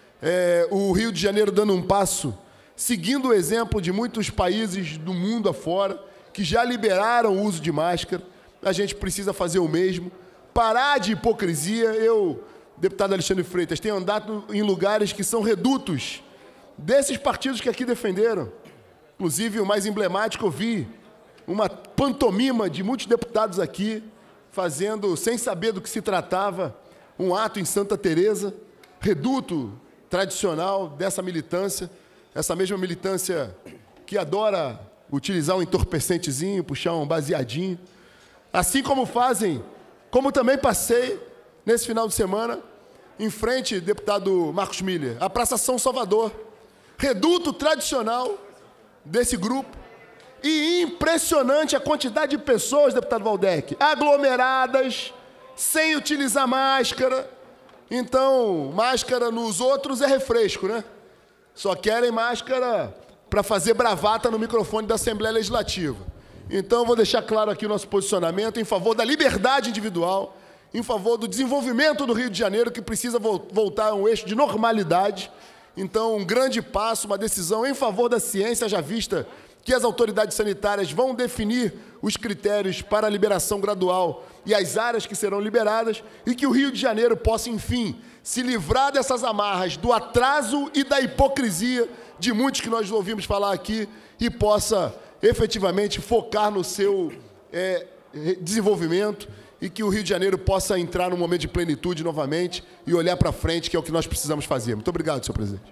O Rio de Janeiro dando um passo, seguindo o exemplo de muitos países do mundo afora, que já liberaram o uso de máscara. A gente precisa fazer o mesmo, parar de hipocrisia. Eu, deputado Alexandre Freitas, tenho andado em lugares que são redutos desses partidos que aqui defenderam. Inclusive, o mais emblemático, eu vi uma pantomima de muitos deputados aqui, fazendo, sem saber do que se tratava, um ato em Santa Teresa, reduto tradicional dessa militância, essa mesma militância que adora utilizar um entorpecentezinho, puxar um baseadinho. Assim como fazem, como também passei nesse final de semana, em frente, deputado Marcos Miller, a Praça São Salvador, reduto tradicional desse grupo, e impressionante a quantidade de pessoas, deputado Valdec, aglomeradas, sem utilizar máscara. Então, máscara nos outros é refresco, né? Só querem máscara para fazer bravata no microfone da Assembleia Legislativa. Então, eu vou deixar claro aqui o nosso posicionamento em favor da liberdade individual, em favor do desenvolvimento do Rio de Janeiro, que precisa voltar a um eixo de normalidade. Então, um grande passo, uma decisão em favor da ciência, já vista que as autoridades sanitárias vão definir os critérios para a liberação gradual e as áreas que serão liberadas, e que o Rio de Janeiro possa, enfim, se livrar dessas amarras, do atraso e da hipocrisia de muitos que nós ouvimos falar aqui, e possa efetivamente focar no seu desenvolvimento, e que o Rio de Janeiro possa entrar num momento de plenitude novamente e olhar para frente, que é o que nós precisamos fazer. Muito obrigado, senhor presidente.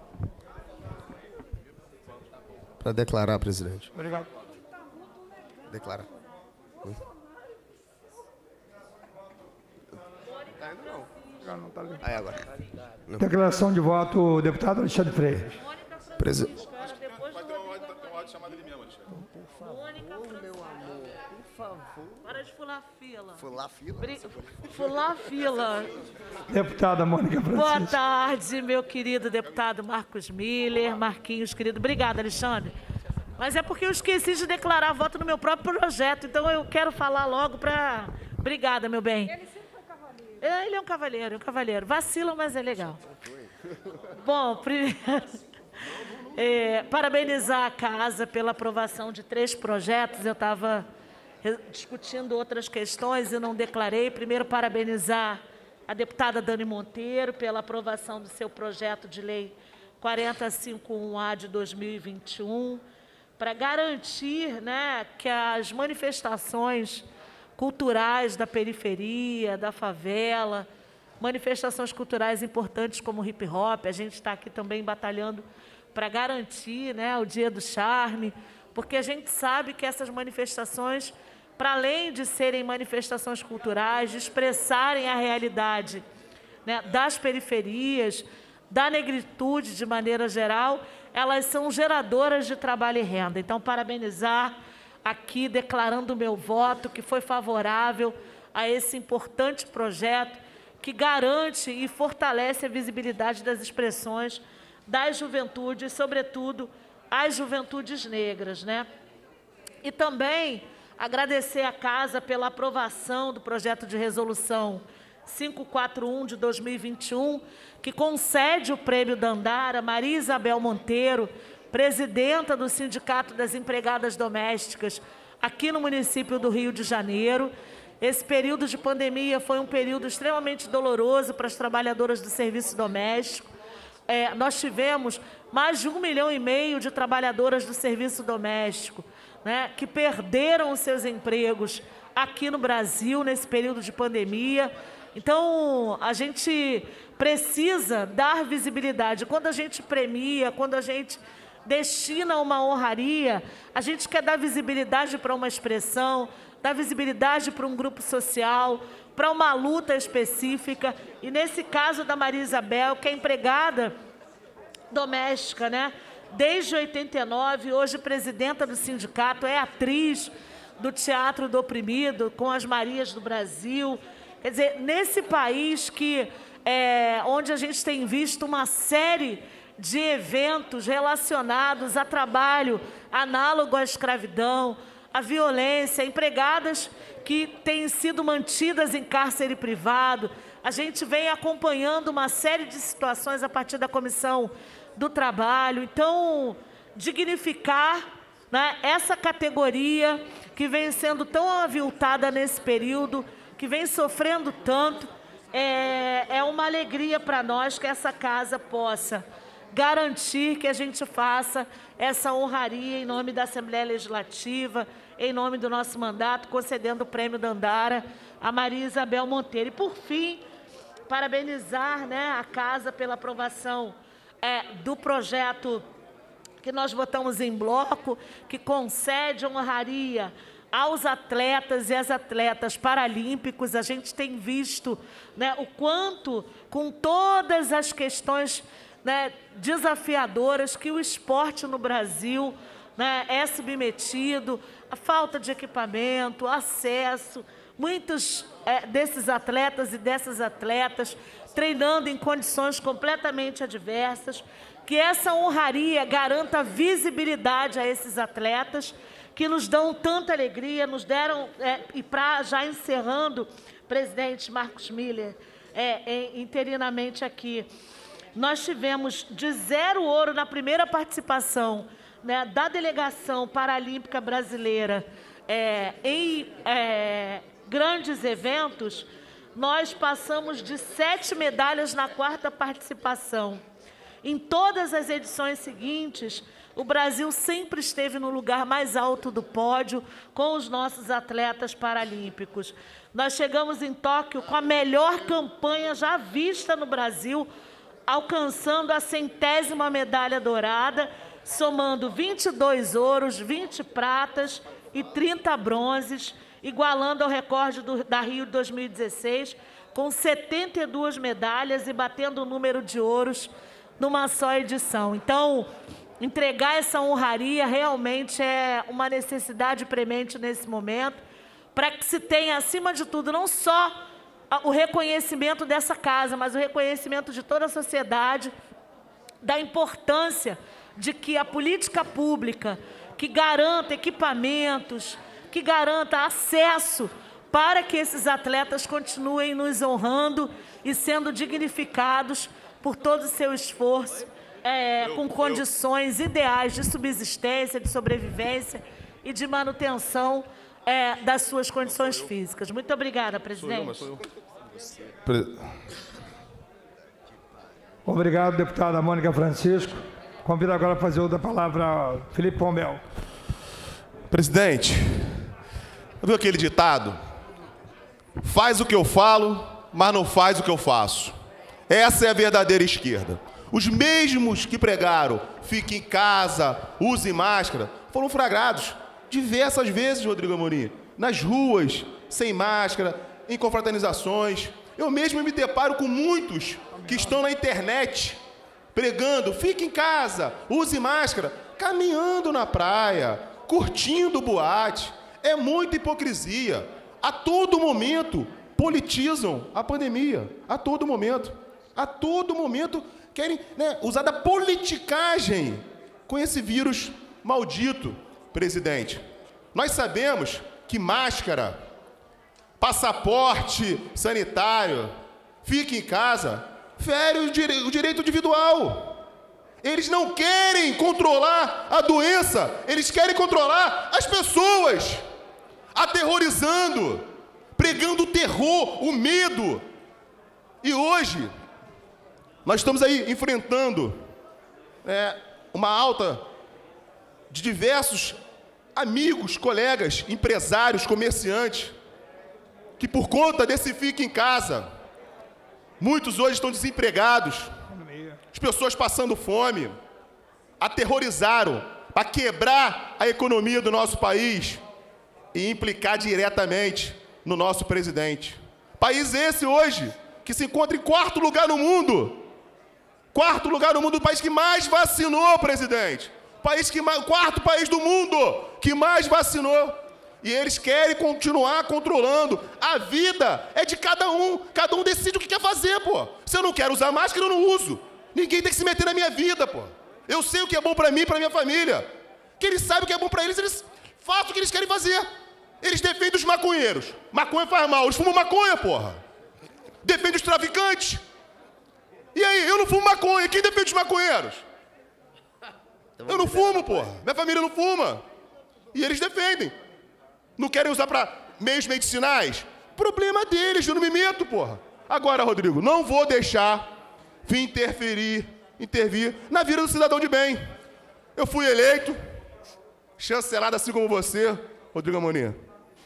Para declarar, presidente. Obrigado. Declarar. Aí agora. Declaração de voto, deputado Alexandre Freitas. Presidente. Para de fular fila. Fular fila? Fular fila. Deputada Mônica Francisco. Boa tarde, meu querido deputado Marcos Miller, Marquinhos, querido. Obrigada, Alexandre. Mas é porque eu esqueci de declarar voto no meu próprio projeto, então eu quero falar logo para... Obrigada, meu bem. Ele sempre foi cavaleiro. Ele é um cavaleiro. Vacila, mas é legal. Bom, primeiro... parabenizar a casa pela aprovação de 3 projetos. Eu estava discutindo outras questões e não declarei. Primeiro, parabenizar a deputada Dani Monteiro pela aprovação do seu projeto de lei 4051A de 2021, para garantir, né, que as manifestações culturais da periferia, da favela, manifestações culturais importantes como o hip hop, a gente está aqui também batalhando para garantir, né, o Dia do Charme, porque a gente sabe que essas manifestações, para além de serem manifestações culturais, de expressarem a realidade, né, das periferias, da negritude de maneira geral, elas são geradoras de trabalho e renda. Então, parabenizar aqui, declarando o meu voto, que foi favorável a esse importante projeto, que garante e fortalece a visibilidade das expressões das juventudes, sobretudo as juventudes negras, né? E também agradecer à Casa pela aprovação do projeto de resolução 541 de 2021, que concede o prêmio Dandara Maria Isabel Monteiro presidenta do Sindicato das Empregadas Domésticas aqui no município do Rio de Janeiro. Esse período de pandemia foi um período extremamente doloroso para as trabalhadoras do serviço doméstico. Nós tivemos mais de 1,5 milhão de trabalhadoras do serviço doméstico, né, que perderam os seus empregos aqui no Brasil nesse período de pandemia. Então, a gente precisa dar visibilidade. Quando a gente premia, quando a gente destina uma honraria, a gente quer dar visibilidade para uma expressão, dar visibilidade para um grupo social, para uma luta específica. E nesse caso da Maria Isabel, que é empregada doméstica, né? Desde 89, hoje presidenta do sindicato, é atriz do Teatro do Oprimido, com as Marias do Brasil. Quer dizer, nesse país onde a gente tem visto uma série de eventos relacionados a trabalho análogo à escravidão, à violência, empregadas que têm sido mantidas em cárcere privado. A gente vem acompanhando uma série de situações a partir da Comissão do Trabalho. Então, dignificar, né, essa categoria que vem sendo tão aviltada nesse período, que vem sofrendo tanto, é uma alegria para nós que essa casa possa garantir que a gente faça essa honraria em nome da Assembleia Legislativa, em nome do nosso mandato, concedendo o Prêmio Dandara a Maria Isabel Monteiro. E, por fim, parabenizar, né, a casa pela aprovação do projeto que nós votamos em bloco, que concede honraria aos atletas e às atletas paralímpicos. A gente tem visto, né, o quanto, com todas as questões, né, desafiadoras que o esporte no Brasil, né, é submetido, a falta de equipamento, acesso, muitos desses atletas e dessas atletas treinando em condições completamente adversas, que essa honraria garanta visibilidade a esses atletas que nos dão tanta alegria, nos deram, e para já encerrando, presidente Marcos Miller, interinamente aqui, nós tivemos de 0 ouro na primeira participação, né, da delegação paralímpica brasileira em grandes eventos. Nós passamos de 7 medalhas na 4ª participação. Em todas as edições seguintes, o Brasil sempre esteve no lugar mais alto do pódio com os nossos atletas paralímpicos. Nós chegamos em Tóquio com a melhor campanha já vista no Brasil, alcançando a 100ª medalha dourada, somando 22 ouros, 20 pratas e 30 bronzes, igualando ao recorde da Rio 2016, com 72 medalhas e batendo o número de ouros numa só edição. Então, entregar essa honraria realmente é uma necessidade premente nesse momento, para que se tenha, acima de tudo, não só o reconhecimento dessa casa, mas o reconhecimento de toda a sociedade da importância de que a política pública que garanta equipamentos, que garanta acesso para que esses atletas continuem nos honrando e sendo dignificados por todo o seu esforço, com condições ideais de subsistência, de sobrevivência e de manutenção das suas condições físicas. Muito obrigada, presidente. Obrigado, deputada Mônica Francisco. Convido agora a fazer outra palavra Felipe Pombel. Presidente, viu aquele ditado? Faz o que eu falo, mas não faz o que eu faço. Essa é a verdadeira esquerda. Os mesmos que pregaram fique em casa, use máscara, foram flagrados diversas vezes, Rodrigo Amorim, nas ruas, sem máscara, em confraternizações. Eu mesmo me deparo com muitos que estão na internet pregando, fique em casa, use máscara, caminhando na praia, curtindo boate. É muita hipocrisia. A todo momento politizam a pandemia. A todo momento. A todo momento querem, né, usar da politicagem com esse vírus maldito, presidente. Nós sabemos que máscara, passaporte sanitário, fique em casa, fere o direito individual. Eles não querem controlar a doença, eles querem controlar as pessoas, aterrorizando, pregando o terror, o medo. E hoje, nós estamos aí enfrentando uma alta de diversos amigos, colegas, empresários, comerciantes, que por conta desse fique em casa, muitos hoje estão desempregados, as pessoas passando fome, aterrorizaram para quebrar a economia do nosso país e implicar diretamente no nosso presidente. País esse hoje que se encontra em quarto lugar no mundo. Quarto lugar no mundo, o país que mais vacinou, presidente. Quarto país do mundo que mais vacinou. E eles querem continuar controlando. A vida é de cada um decide o que quer fazer, pô. Se eu não quero usar máscara, eu não uso. Ninguém tem que se meter na minha vida, pô. Eu sei o que é bom pra mim e pra minha família. Que eles sabem o que é bom pra eles, eles façam o que eles querem fazer. Eles defendem os maconheiros. Maconha faz mal, eles fumam maconha, porra. Defendem os traficantes. E aí, eu não fumo maconha, quem defende os maconheiros? Eu não fumo, porra. Minha família não fuma. E eles defendem. Não querem usar para meios medicinais? Problema deles, eu não me meto, porra. Agora, Rodrigo, não vou deixar vir intervir na vida do cidadão de bem. Eu fui eleito, chancelado assim como você, Rodrigo Amorim.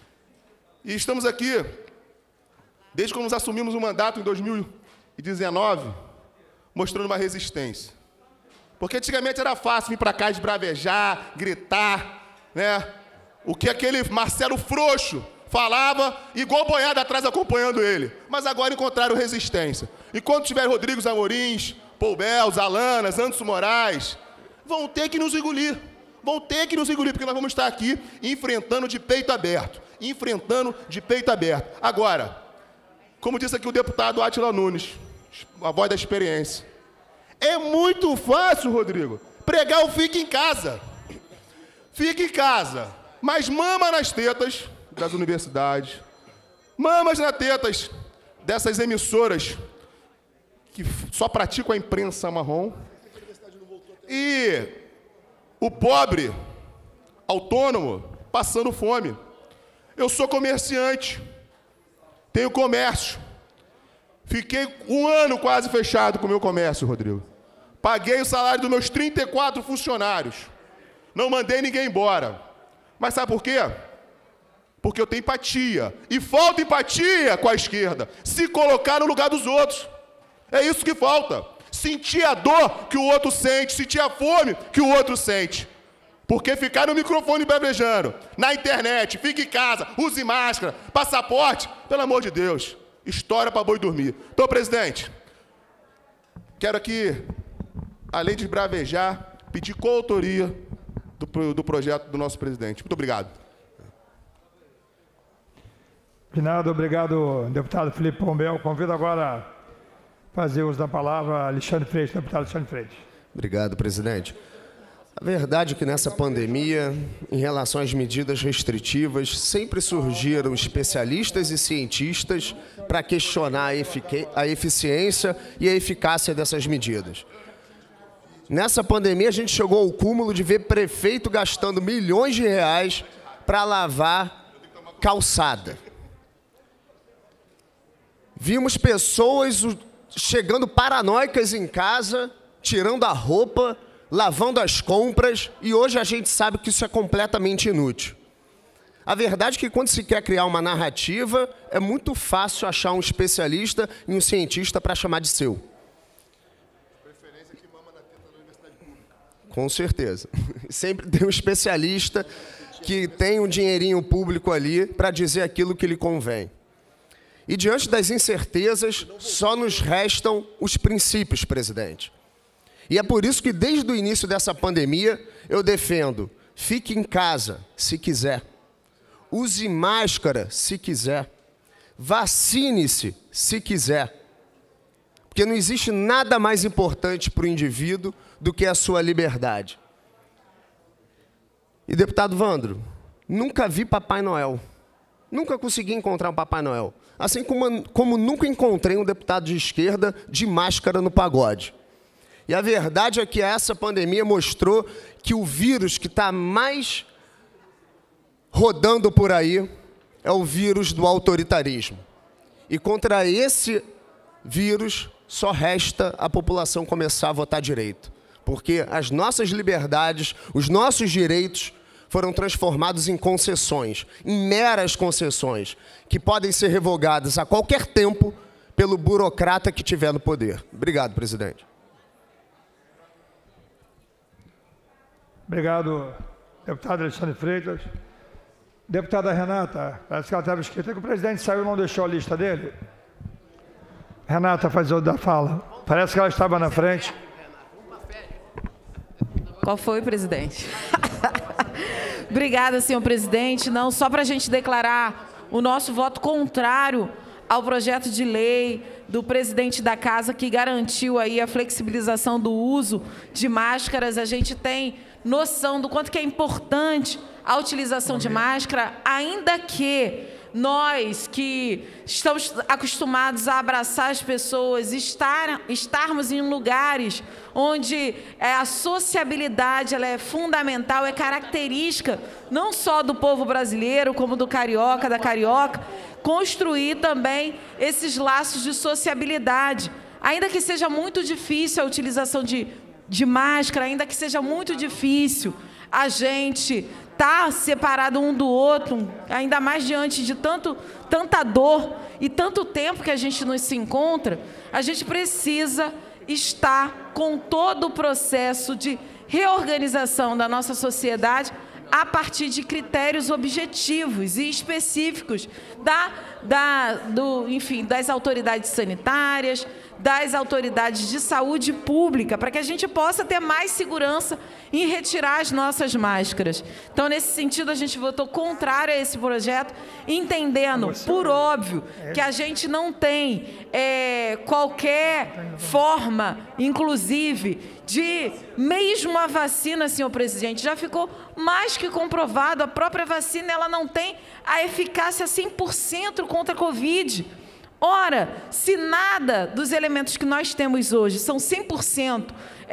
E estamos aqui, desde quando nós assumimos o mandato em 2019, mostrando uma resistência. Porque antigamente era fácil vir para cá esbravejar, gritar, né? O que aquele Marcelo Frouxo falava, igual boiada atrás acompanhando ele. Mas agora encontraram resistência. Enquanto tiver Rodrigo Amorins, Paul Bels, Alanas, Anderson Moraes, vão ter que nos engolir. Vão ter que nos engolir, porque nós vamos estar aqui enfrentando de peito aberto. Enfrentando de peito aberto. Agora, como disse aqui o deputado Átila Nunes, a voz da experiência, é muito fácil, Rodrigo, pregar o fique em casa. Fique em casa, mas mama nas tetas das universidades, mamas nas tetas dessas emissoras que só praticam a imprensa marrom. E o pobre, autônomo, passando fome. Eu sou comerciante, tenho comércio. Fiquei um ano quase fechado com o meu comércio, Rodrigo. Paguei o salário dos meus 34 funcionários. Não mandei ninguém embora. Mas sabe por quê? Porque eu tenho empatia. E falta empatia com a esquerda. Se colocar no lugar dos outros. É isso que falta. Sentir a dor que o outro sente. Sentir a fome que o outro sente. Porque ficar no microfone bravejando, na internet, fique em casa, use máscara, passaporte, pelo amor de Deus. História para boi dormir. Então, presidente, quero aqui, além de bravejar, pedir coautoria do projeto do nosso presidente. Muito obrigado. De nada, obrigado, deputado Felipe Pombel. Convido agora a fazer uso da palavra Alexandre Freixo, deputado Alexandre Freixo. Obrigado, presidente. A verdade é que nessa pandemia, em relação às medidas restritivas, sempre surgiram especialistas e cientistas para questionar a eficiência e a eficácia dessas medidas. Nessa pandemia, a gente chegou ao cúmulo de ver prefeito gastando milhões de reais para lavar calçada. Vimos pessoas chegando paranoicas em casa, tirando a roupa, lavando as compras, e hoje a gente sabe que isso é completamente inútil. A verdade é que quando se quer criar uma narrativa, é muito fácil achar um especialista e um cientista para chamar de seu. Com certeza. Sempre tem um especialista que tem um dinheirinho público ali para dizer aquilo que lhe convém. E diante das incertezas, só nos restam os princípios, presidente. E é por isso que, desde o início dessa pandemia, eu defendo: fique em casa, se quiser. Use máscara, se quiser. Vacine-se, se quiser. Porque não existe nada mais importante para o indivíduo do que a sua liberdade. E, deputado Vandro, nunca vi Papai Noel. Nunca consegui encontrar um Papai Noel. Assim como nunca encontrei um deputado de esquerda de máscara no pagode. E a verdade é que essa pandemia mostrou que o vírus que está mais rodando por aí é o vírus do autoritarismo. E contra esse vírus só resta a população começar a votar direito. Porque as nossas liberdades, os nossos direitos foram transformados em concessões, em meras concessões, que podem ser revogadas a qualquer tempo pelo burocrata que tiver no poder. Obrigado, presidente. Obrigado, deputado Alexandre Freitas. Deputada Renata, parece que ela estava escrita que o presidente saiu e não deixou a lista dele. Renata, faz o da fala. Parece que ela estava na frente. Qual foi, presidente? Obrigada, senhor presidente. Não, só para a gente declarar o nosso voto contrário ao projeto de lei do presidente da casa que garantiu aí a flexibilização do uso de máscaras. A gente tem noção do quanto que é importante a utilização de máscara, ainda que nós que estamos acostumados a abraçar as pessoas, estarmos em lugares onde a sociabilidade ela é fundamental, é característica não só do povo brasileiro, como do carioca, da carioca, construir também esses laços de sociabilidade. Ainda que seja muito difícil a utilização de máscara, ainda que seja muito difícil a gente estar separado um do outro, ainda mais diante de tanta dor e tanto tempo que a gente não se encontra, a gente precisa estar com todo o processo de reorganização da nossa sociedade a partir de critérios objetivos e específicos das autoridades sanitárias, das autoridades de saúde pública, para que a gente possa ter mais segurança em retirar as nossas máscaras. Então, nesse sentido, a gente votou contrário a esse projeto, entendendo, por óbvio, que a gente não tem qualquer forma, inclusive, de, mesmo a vacina, senhor presidente, já ficou mais que comprovado, a própria vacina ela não tem a eficácia 100% contra a Covid. Ora, se nada dos elementos que nós temos hoje são 100%,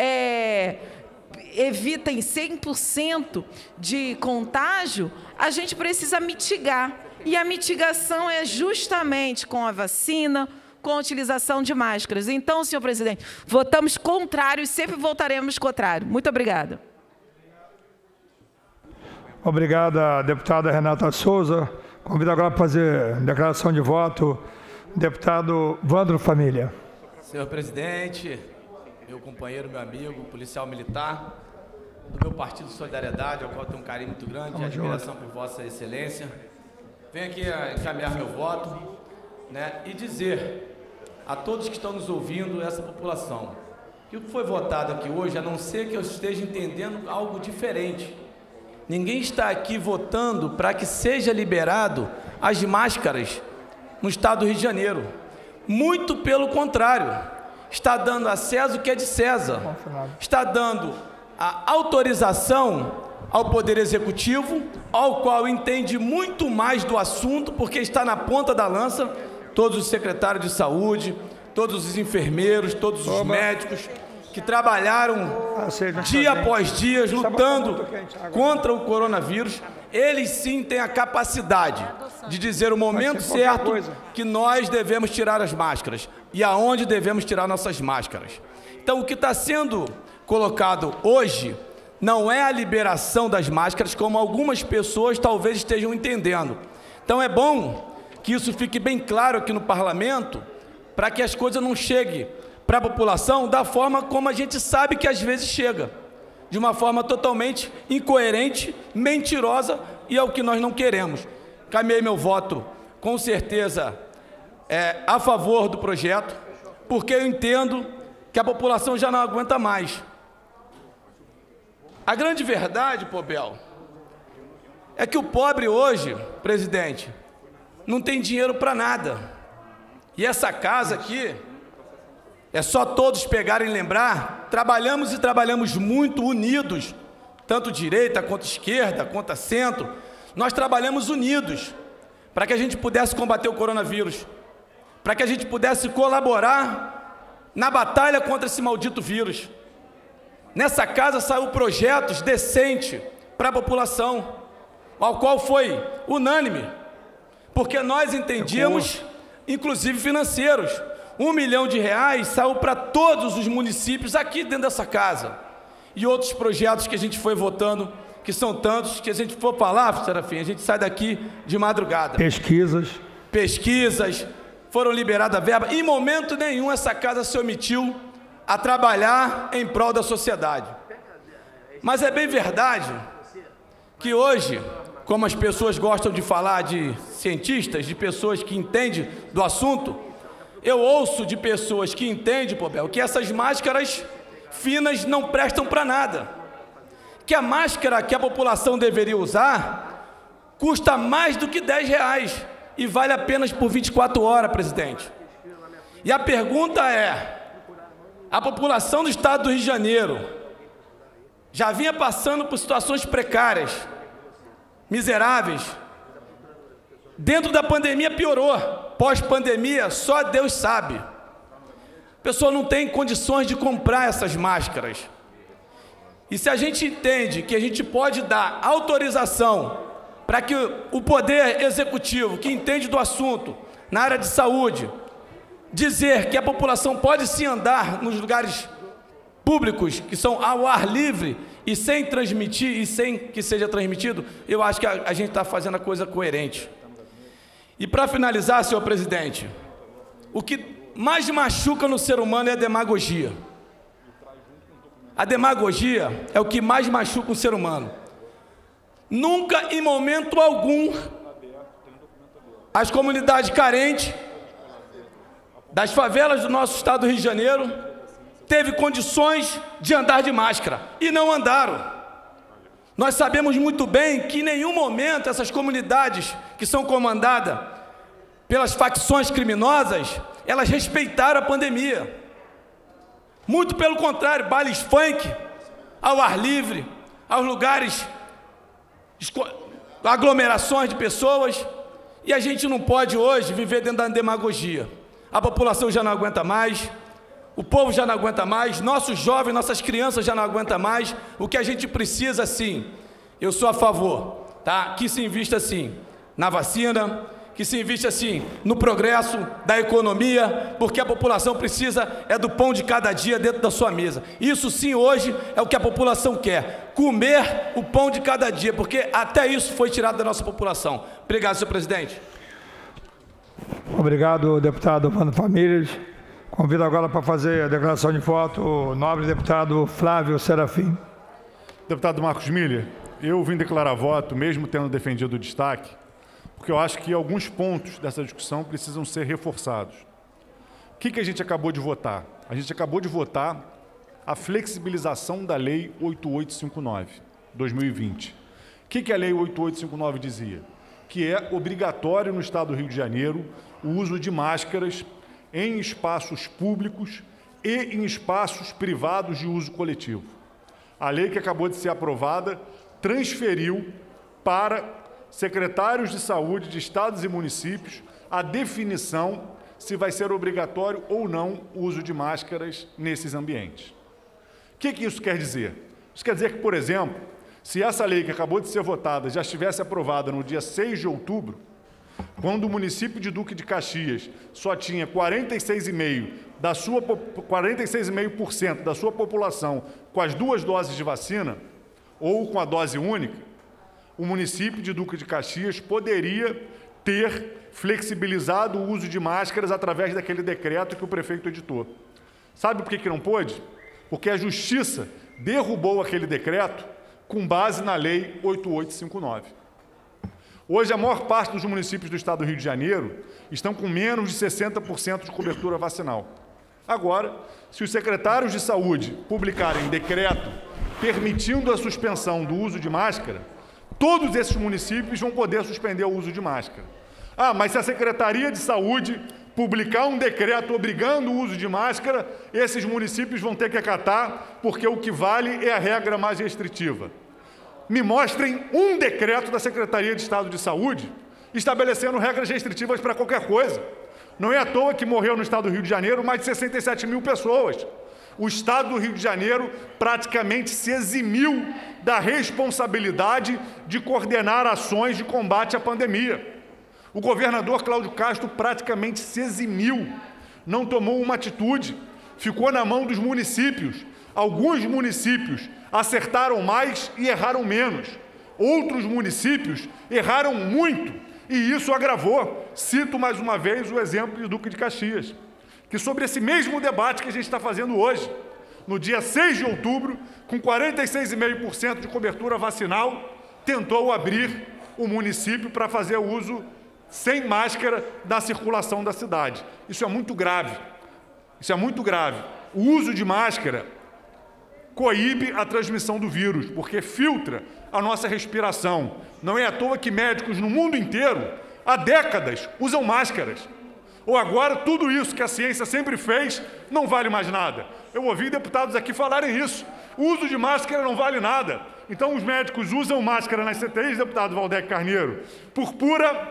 evitam 100% de contágio, a gente precisa mitigar. E a mitigação é justamente com a vacina, com a utilização de máscaras. Então, senhor presidente, votamos contrário e sempre votaremos contrário. Muito obrigada. Obrigada, deputada Renata Souza. Convido agora para fazer declaração de voto deputado Vandro Família. Senhor presidente, meu companheiro, meu amigo, policial militar, do meu partido Solidariedade, ao qual tenho um carinho muito grande e admiração por Vossa Excelência, venho aqui encaminhar meu voto, né, e dizer a todos que estão nos ouvindo, essa população, que o que foi votado aqui hoje, a não ser que eu esteja entendendo algo diferente. Ninguém está aqui votando para que seja liberado as máscaras no estado do Rio de Janeiro. Muito pelo contrário, está dando a César o que é de César. Está dando a autorização ao Poder Executivo, ao qual entende muito mais do assunto, porque está na ponta da lança, todos os secretários de saúde, todos os enfermeiros, todos os médicos, que trabalharam dia após dia lutando contra o coronavírus. Eles sim têm a capacidade de dizer o momento certo que nós devemos tirar as máscaras e aonde devemos tirar nossas máscaras. Então, o que está sendo colocado hoje não é a liberação das máscaras, como algumas pessoas talvez estejam entendendo. Então, é bom que isso fique bem claro aqui no parlamento, para que as coisas não cheguem para a população da forma como a gente sabe que às vezes chega, de uma forma totalmente incoerente, mentirosa, e é o que nós não queremos. Caminhei meu voto, com certeza, a favor do projeto, porque eu entendo que a população já não aguenta mais. A grande verdade, Pobel, é que o pobre hoje, presidente, não tem dinheiro para nada. E essa casa aqui, é só todos pegarem e lembrar, trabalhamos e trabalhamos muito unidos, tanto direita quanto esquerda, quanto centro. Nós trabalhamos unidos para que a gente pudesse combater o coronavírus, para que a gente pudesse colaborar na batalha contra esse maldito vírus. nessa casa saiu projetos decentes para a população, ao qual foi unânime, porque nós entendíamos, inclusive financeiros, R$1 milhão saiu para todos os municípios aqui dentro dessa casa, e outros projetos que a gente foi votando, que são tantos, que a gente for falar, Serafim, a gente sai daqui de madrugada. Pesquisas, foram liberadas a verba, em momento nenhum essa casa se omitiu a trabalhar em prol da sociedade. Mas é bem verdade que hoje, como as pessoas gostam de falar de cientistas, de pessoas que entendem do assunto, eu ouço de pessoas que entendem, Pobel, que essas máscaras finas não prestam para nada. Que a máscara que a população deveria usar custa mais do que R$10 e vale apenas por 24 horas, presidente. E a pergunta é, a população do estado do Rio de Janeiro já vinha passando por situações precárias, miseráveis. Dentro da pandemia piorou, pós-pandemia só Deus sabe. A pessoa não tem condições de comprar essas máscaras. E se a gente entende que a gente pode dar autorização para que o poder executivo, que entende do assunto, na área de saúde, dizer que a população pode sim andar nos lugares públicos, que são ao ar livre, e sem transmitir, e sem que seja transmitido, eu acho que a gente está fazendo a coisa coerente. E para finalizar, senhor presidente, o que mais machuca no ser humano é a demagogia. A demagogia é o que mais machuca o ser humano. Nunca, em momento algum, as comunidades carentes das favelas do nosso estado do Rio de Janeiro teve condições de andar de máscara, e não andaram. Nós sabemos muito bem que em nenhum momento essas comunidades que são comandadas pelas facções criminosas, elas respeitaram a pandemia. Muito pelo contrário, bailes funk, ao ar livre, aos lugares, aglomerações de pessoas, e a gente não pode hoje viver dentro da demagogia. A população já não aguenta mais, o povo já não aguenta mais, nossos jovens, nossas crianças já não aguentam mais. O que a gente precisa, sim, eu sou a favor, tá? Que se invista, sim, na vacina, que se invista, sim, no progresso da economia, porque a população precisa do pão de cada dia dentro da sua mesa. Isso, sim, hoje é o que a população quer, comer o pão de cada dia, porque até isso foi tirado da nossa população. Obrigado, senhor presidente. Obrigado, deputado Vando Famílias. Convido agora para fazer a declaração de voto o nobre deputado Flávio Serafim. Deputado Marcos Miller, eu vim declarar voto, mesmo tendo defendido o destaque, porque eu acho que alguns pontos dessa discussão precisam ser reforçados. O que a gente acabou de votar? A gente acabou de votar a flexibilização da Lei 8859, 2020. O que a Lei 8859 dizia? Que é obrigatório no Estado do Rio de Janeiro o uso de máscaras em espaços públicos e em espaços privados de uso coletivo. A lei que acabou de ser aprovada transferiu para secretários de saúde de estados e municípios a definição se vai ser obrigatório ou não o uso de máscaras nesses ambientes. O que isso quer dizer? Isso quer dizer que, por exemplo, se essa lei que acabou de ser votada já estivesse aprovada no dia 6 de outubro, quando o município de Duque de Caxias só tinha 46,5% da sua população com as 2 doses de vacina, ou com a dose única, o município de Duque de Caxias poderia ter flexibilizado o uso de máscaras através daquele decreto que o prefeito editou. Sabe por que não pôde? Porque a Justiça derrubou aquele decreto com base na Lei 8859. Hoje, a maior parte dos municípios do estado do Rio de Janeiro estão com menos de 60% de cobertura vacinal. Agora, se os secretários de saúde publicarem decreto permitindo a suspensão do uso de máscara, todos esses municípios vão poder suspender o uso de máscara. Ah, mas se a Secretaria de Saúde publicar um decreto obrigando o uso de máscara, esses municípios vão ter que acatar, porque o que vale é a regra mais restritiva. Me mostrem um decreto da Secretaria de Estado de Saúde estabelecendo regras restritivas para qualquer coisa. Não é à toa que morreu no estado do Rio de Janeiro mais de 67 mil pessoas. O Estado do Rio de Janeiro praticamente se eximiu da responsabilidade de coordenar ações de combate à pandemia. O governador Cláudio Castro praticamente se eximiu, não tomou uma atitude, ficou na mão dos municípios. Alguns municípios acertaram mais e erraram menos. Outros municípios erraram muito e isso agravou. Cito mais uma vez o exemplo de Duque de Caxias, que sobre esse mesmo debate que a gente está fazendo hoje, no dia 6 de outubro, com 46,5% de cobertura vacinal, tentou abrir o município para fazer uso sem máscara da circulação da cidade. Isso é muito grave. Isso é muito grave. O uso de máscara coíbe a transmissão do vírus, porque filtra a nossa respiração. Não é à toa que médicos no mundo inteiro, há décadas, usam máscaras. Ou agora, tudo isso que a ciência sempre fez, não vale mais nada. Eu ouvi deputados aqui falarem isso. O uso de máscara não vale nada. Então, os médicos usam máscara nas CTIs, deputado Valdec Carneiro, por pura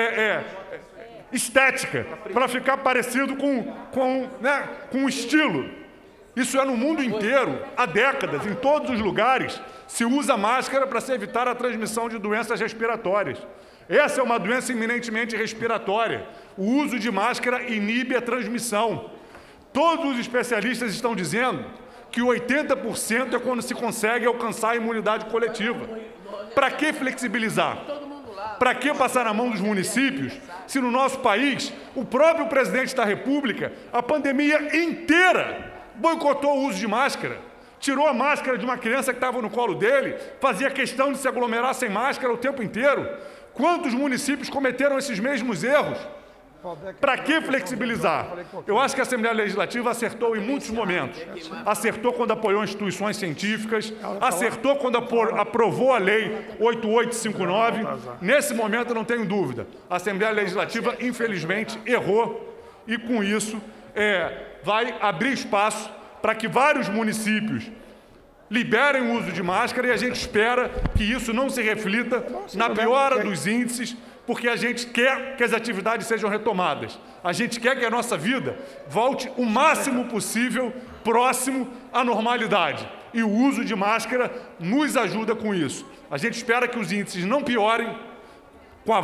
estética, para ficar parecido com o estilo. Isso é no mundo inteiro, há décadas, em todos os lugares, se usa máscara para se evitar a transmissão de doenças respiratórias. Essa é uma doença eminentemente respiratória. O uso de máscara inibe a transmissão. Todos os especialistas estão dizendo que 80% é quando se consegue alcançar a imunidade coletiva. Para que flexibilizar? Para que passar na mão dos municípios, se no nosso país, o próprio presidente da República, a pandemia inteira, boicotou o uso de máscara? Tirou a máscara de uma criança que estava no colo dele, fazia questão de se aglomerar sem máscara o tempo inteiro. Quantos municípios cometeram esses mesmos erros? Para que flexibilizar? Eu acho que a Assembleia Legislativa acertou em muitos momentos. Acertou quando apoiou instituições científicas, acertou quando aprovou a Lei 8859. Nesse momento, eu não tenho dúvida. A Assembleia Legislativa, infelizmente, errou e, com isso, vai abrir espaço para que vários municípios liberem o uso de máscara e a gente espera que isso não se reflita na piora dos índices, porque a gente quer que as atividades sejam retomadas. A gente quer que a nossa vida volte o máximo possível próximo à normalidade. E o uso de máscara nos ajuda com isso. A gente espera que os índices não piorem com a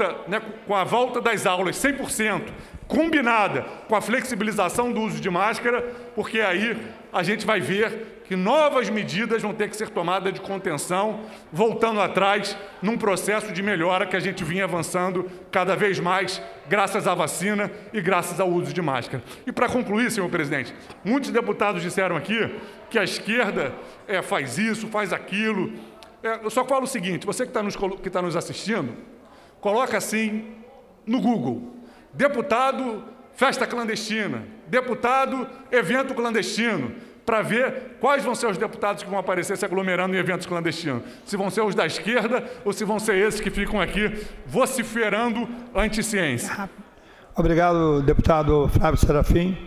volta das aulas 100%, combinada com a flexibilização do uso de máscara, porque aí a gente vai ver que novas medidas vão ter que ser tomadas de contenção, voltando atrás num processo de melhora que a gente vinha avançando cada vez mais, graças à vacina e graças ao uso de máscara. E para concluir, senhor presidente, muitos deputados disseram aqui que a esquerda faz isso, faz aquilo. Eu só falo o seguinte, você que está nos assistindo, coloca assim no Google: deputado festa clandestina, deputado evento clandestino, para ver quais vão ser os deputados que vão aparecer se aglomerando em eventos clandestinos. Se vão ser os da esquerda ou se vão ser esses que ficam aqui vociferando anti-ciência. Obrigado, deputado Flávio Serafim.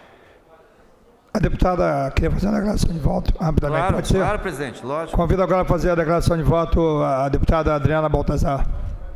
A deputada queria fazer uma declaração de voto rapidamente, claro, pode ser? Claro, presidente, lógico. Convido agora a fazer a declaração de voto a deputada Adriana Baltazar.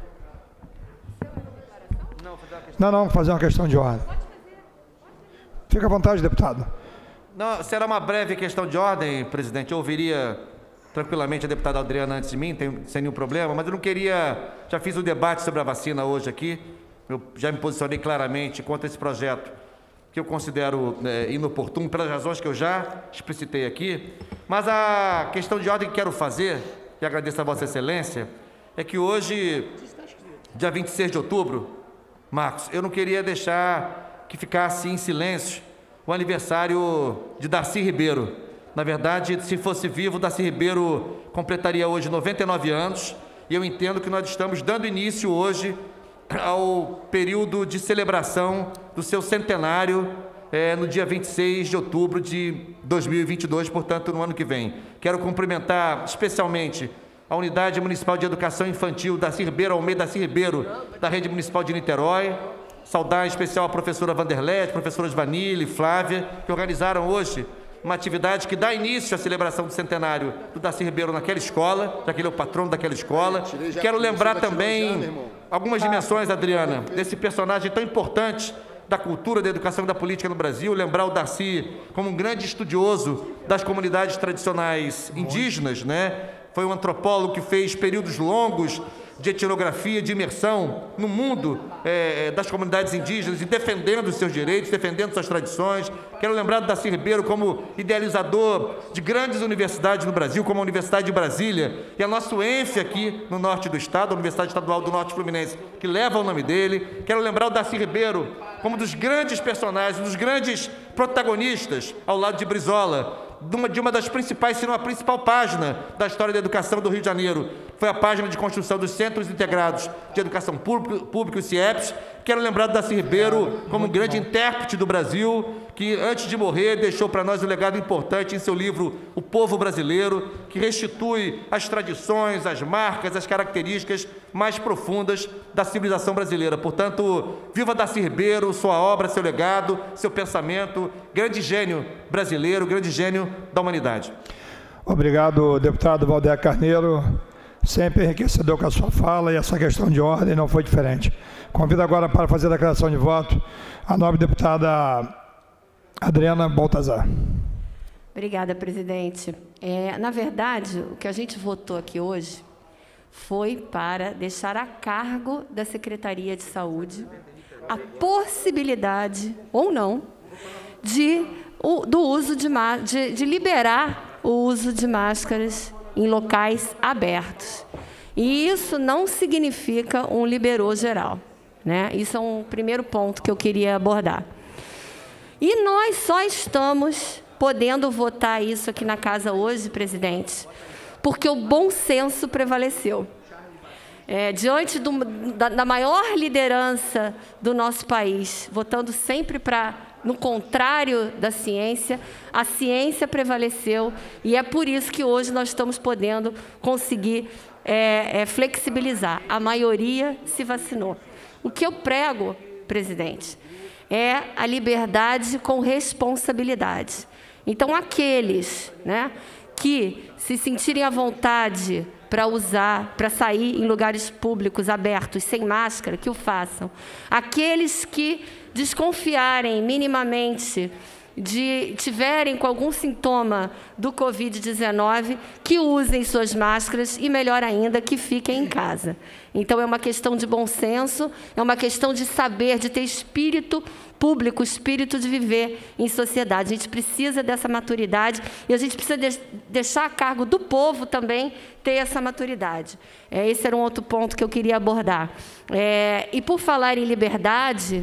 Não, fazer uma questão de ordem. Fica à vontade, deputado. Não, será uma breve questão de ordem, presidente. Eu ouviria tranquilamente a deputada Adriana antes de mim, sem nenhum problema, mas eu não queria... Já fiz um debate sobre a vacina hoje aqui, eu já me posicionei claramente contra esse projeto, que eu considero inoportuno, pelas razões que eu já explicitei aqui. Mas a questão de ordem que quero fazer, e agradeço a Vossa Excelência, é que hoje, dia 26 de outubro, Marcos, eu não queria deixar que ficasse em silêncio o aniversário de Darcy Ribeiro. Na verdade, se fosse vivo, Darcy Ribeiro completaria hoje 99 anos, e eu entendo que nós estamos dando início hoje ao período de celebração do seu centenário, no dia 26 de outubro de 2022, portanto, no ano que vem. Quero cumprimentar especialmente a Unidade Municipal de Educação Infantil Darcy Ribeiro Almeida, Darcy Ribeiro, da Rede Municipal de Niterói. Saudar em especial a professora Vanderlei, professoras Vanille e Flávia, que organizaram hoje uma atividade que dá início à celebração do centenário do Darcy Ribeiro naquela escola, já que ele é o patrono daquela escola. Quero lembrar também algumas dimensões, Adriana, desse personagem tão importante da cultura, da educação e da política no Brasil, lembrar o Darcy como um grande estudioso das comunidades tradicionais indígenas, né? Foi um antropólogo que fez períodos longos de etnografia, de imersão no mundo das comunidades indígenas e defendendo os seus direitos, defendendo suas tradições. Quero lembrar do Darcy Ribeiro como idealizador de grandes universidades no Brasil, como a Universidade de Brasília e a nossa UENF aqui no norte do estado, a Universidade Estadual do Norte Fluminense, que leva o nome dele. Quero lembrar o Darcy Ribeiro como dos grandes personagens, dos grandes protagonistas ao lado de Brizola, de uma das principais, se não a principal página da história da educação do Rio de Janeiro. Foi a página de construção dos Centros Integrados de Educação Pública, os CIEPs. Quero lembrar do Darcy Ribeiro como um grande intérprete do Brasil, que antes de morrer deixou para nós um legado importante em seu livro O Povo Brasileiro, que restitui as tradições, as marcas, as características mais profundas da civilização brasileira. Portanto, viva Darcy Ribeiro, sua obra, seu legado, seu pensamento, grande gênio brasileiro, grande gênio da humanidade. Obrigado, deputado Valdeir Carneiro, sempre enriquecedor com a sua fala, e essa questão de ordem não foi diferente. Convido agora para fazer a declaração de voto a nobre deputada Adriana Baltazar. Obrigada, presidente. Na verdade, o que a gente votou aqui hoje foi para deixar a cargo da Secretaria de Saúde a possibilidade, ou não, de liberar o uso de máscaras em locais abertos. E isso não significa um liberou geral, né? Isso é um primeiro ponto que eu queria abordar. E nós só estamos podendo votar isso aqui na casa hoje, presidente, porque o bom senso prevaleceu. Diante da maior liderança do nosso país, votando sempre no contrário da ciência, a ciência prevaleceu, e é por isso que hoje nós estamos podendo conseguir flexibilizar. A maioria se vacinou. O que eu prego, presidente, é a liberdade com responsabilidade. Então, aqueles, né, que se sentirem à vontade para sair em lugares públicos abertos, sem máscara, que o façam. Aqueles que desconfiarem minimamente, tiverem com algum sintoma do Covid-19, que usem suas máscaras e, melhor ainda, que fiquem em casa. Então, é uma questão de bom senso, é uma questão de saber, de ter espírito público, espírito de viver em sociedade. A gente precisa dessa maturidade e a gente precisa deixar a cargo do povo também ter essa maturidade. Esse era um outro ponto que eu queria abordar. E por falar em liberdade,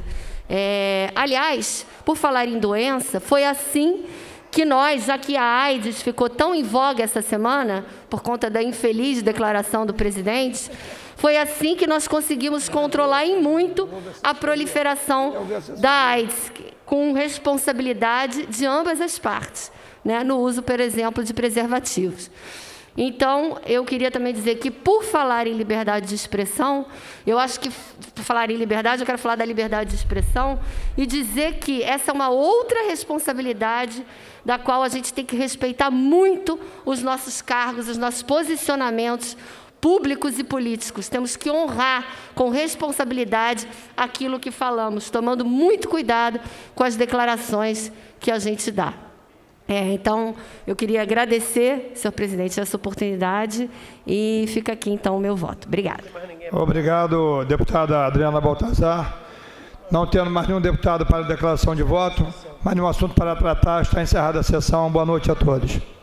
aliás, por falar em doença, foi assim que nós, já que a AIDS ficou tão em voga essa semana, por conta da infeliz declaração do presidente, foi assim que nós conseguimos controlar em muito a proliferação da AIDS, com responsabilidade de ambas as partes, né, no uso, por exemplo, de preservativos. Então, eu queria também dizer que, por falar em liberdade de expressão, eu acho que, por falar em liberdade, eu quero falar da liberdade de expressão e dizer que essa é uma outra responsabilidade da qual a gente tem que respeitar muito os nossos cargos, os nossos posicionamentos públicos e políticos. Temos que honrar com responsabilidade aquilo que falamos, tomando muito cuidado com as declarações que a gente dá. Então, eu queria agradecer, senhor presidente, essa oportunidade e fica aqui, então, o meu voto. Obrigada. Obrigado, deputada Adriana Baltazar. Não tendo mais nenhum deputado para a declaração de voto, mais nenhum assunto para tratar, está encerrada a sessão. Boa noite a todos.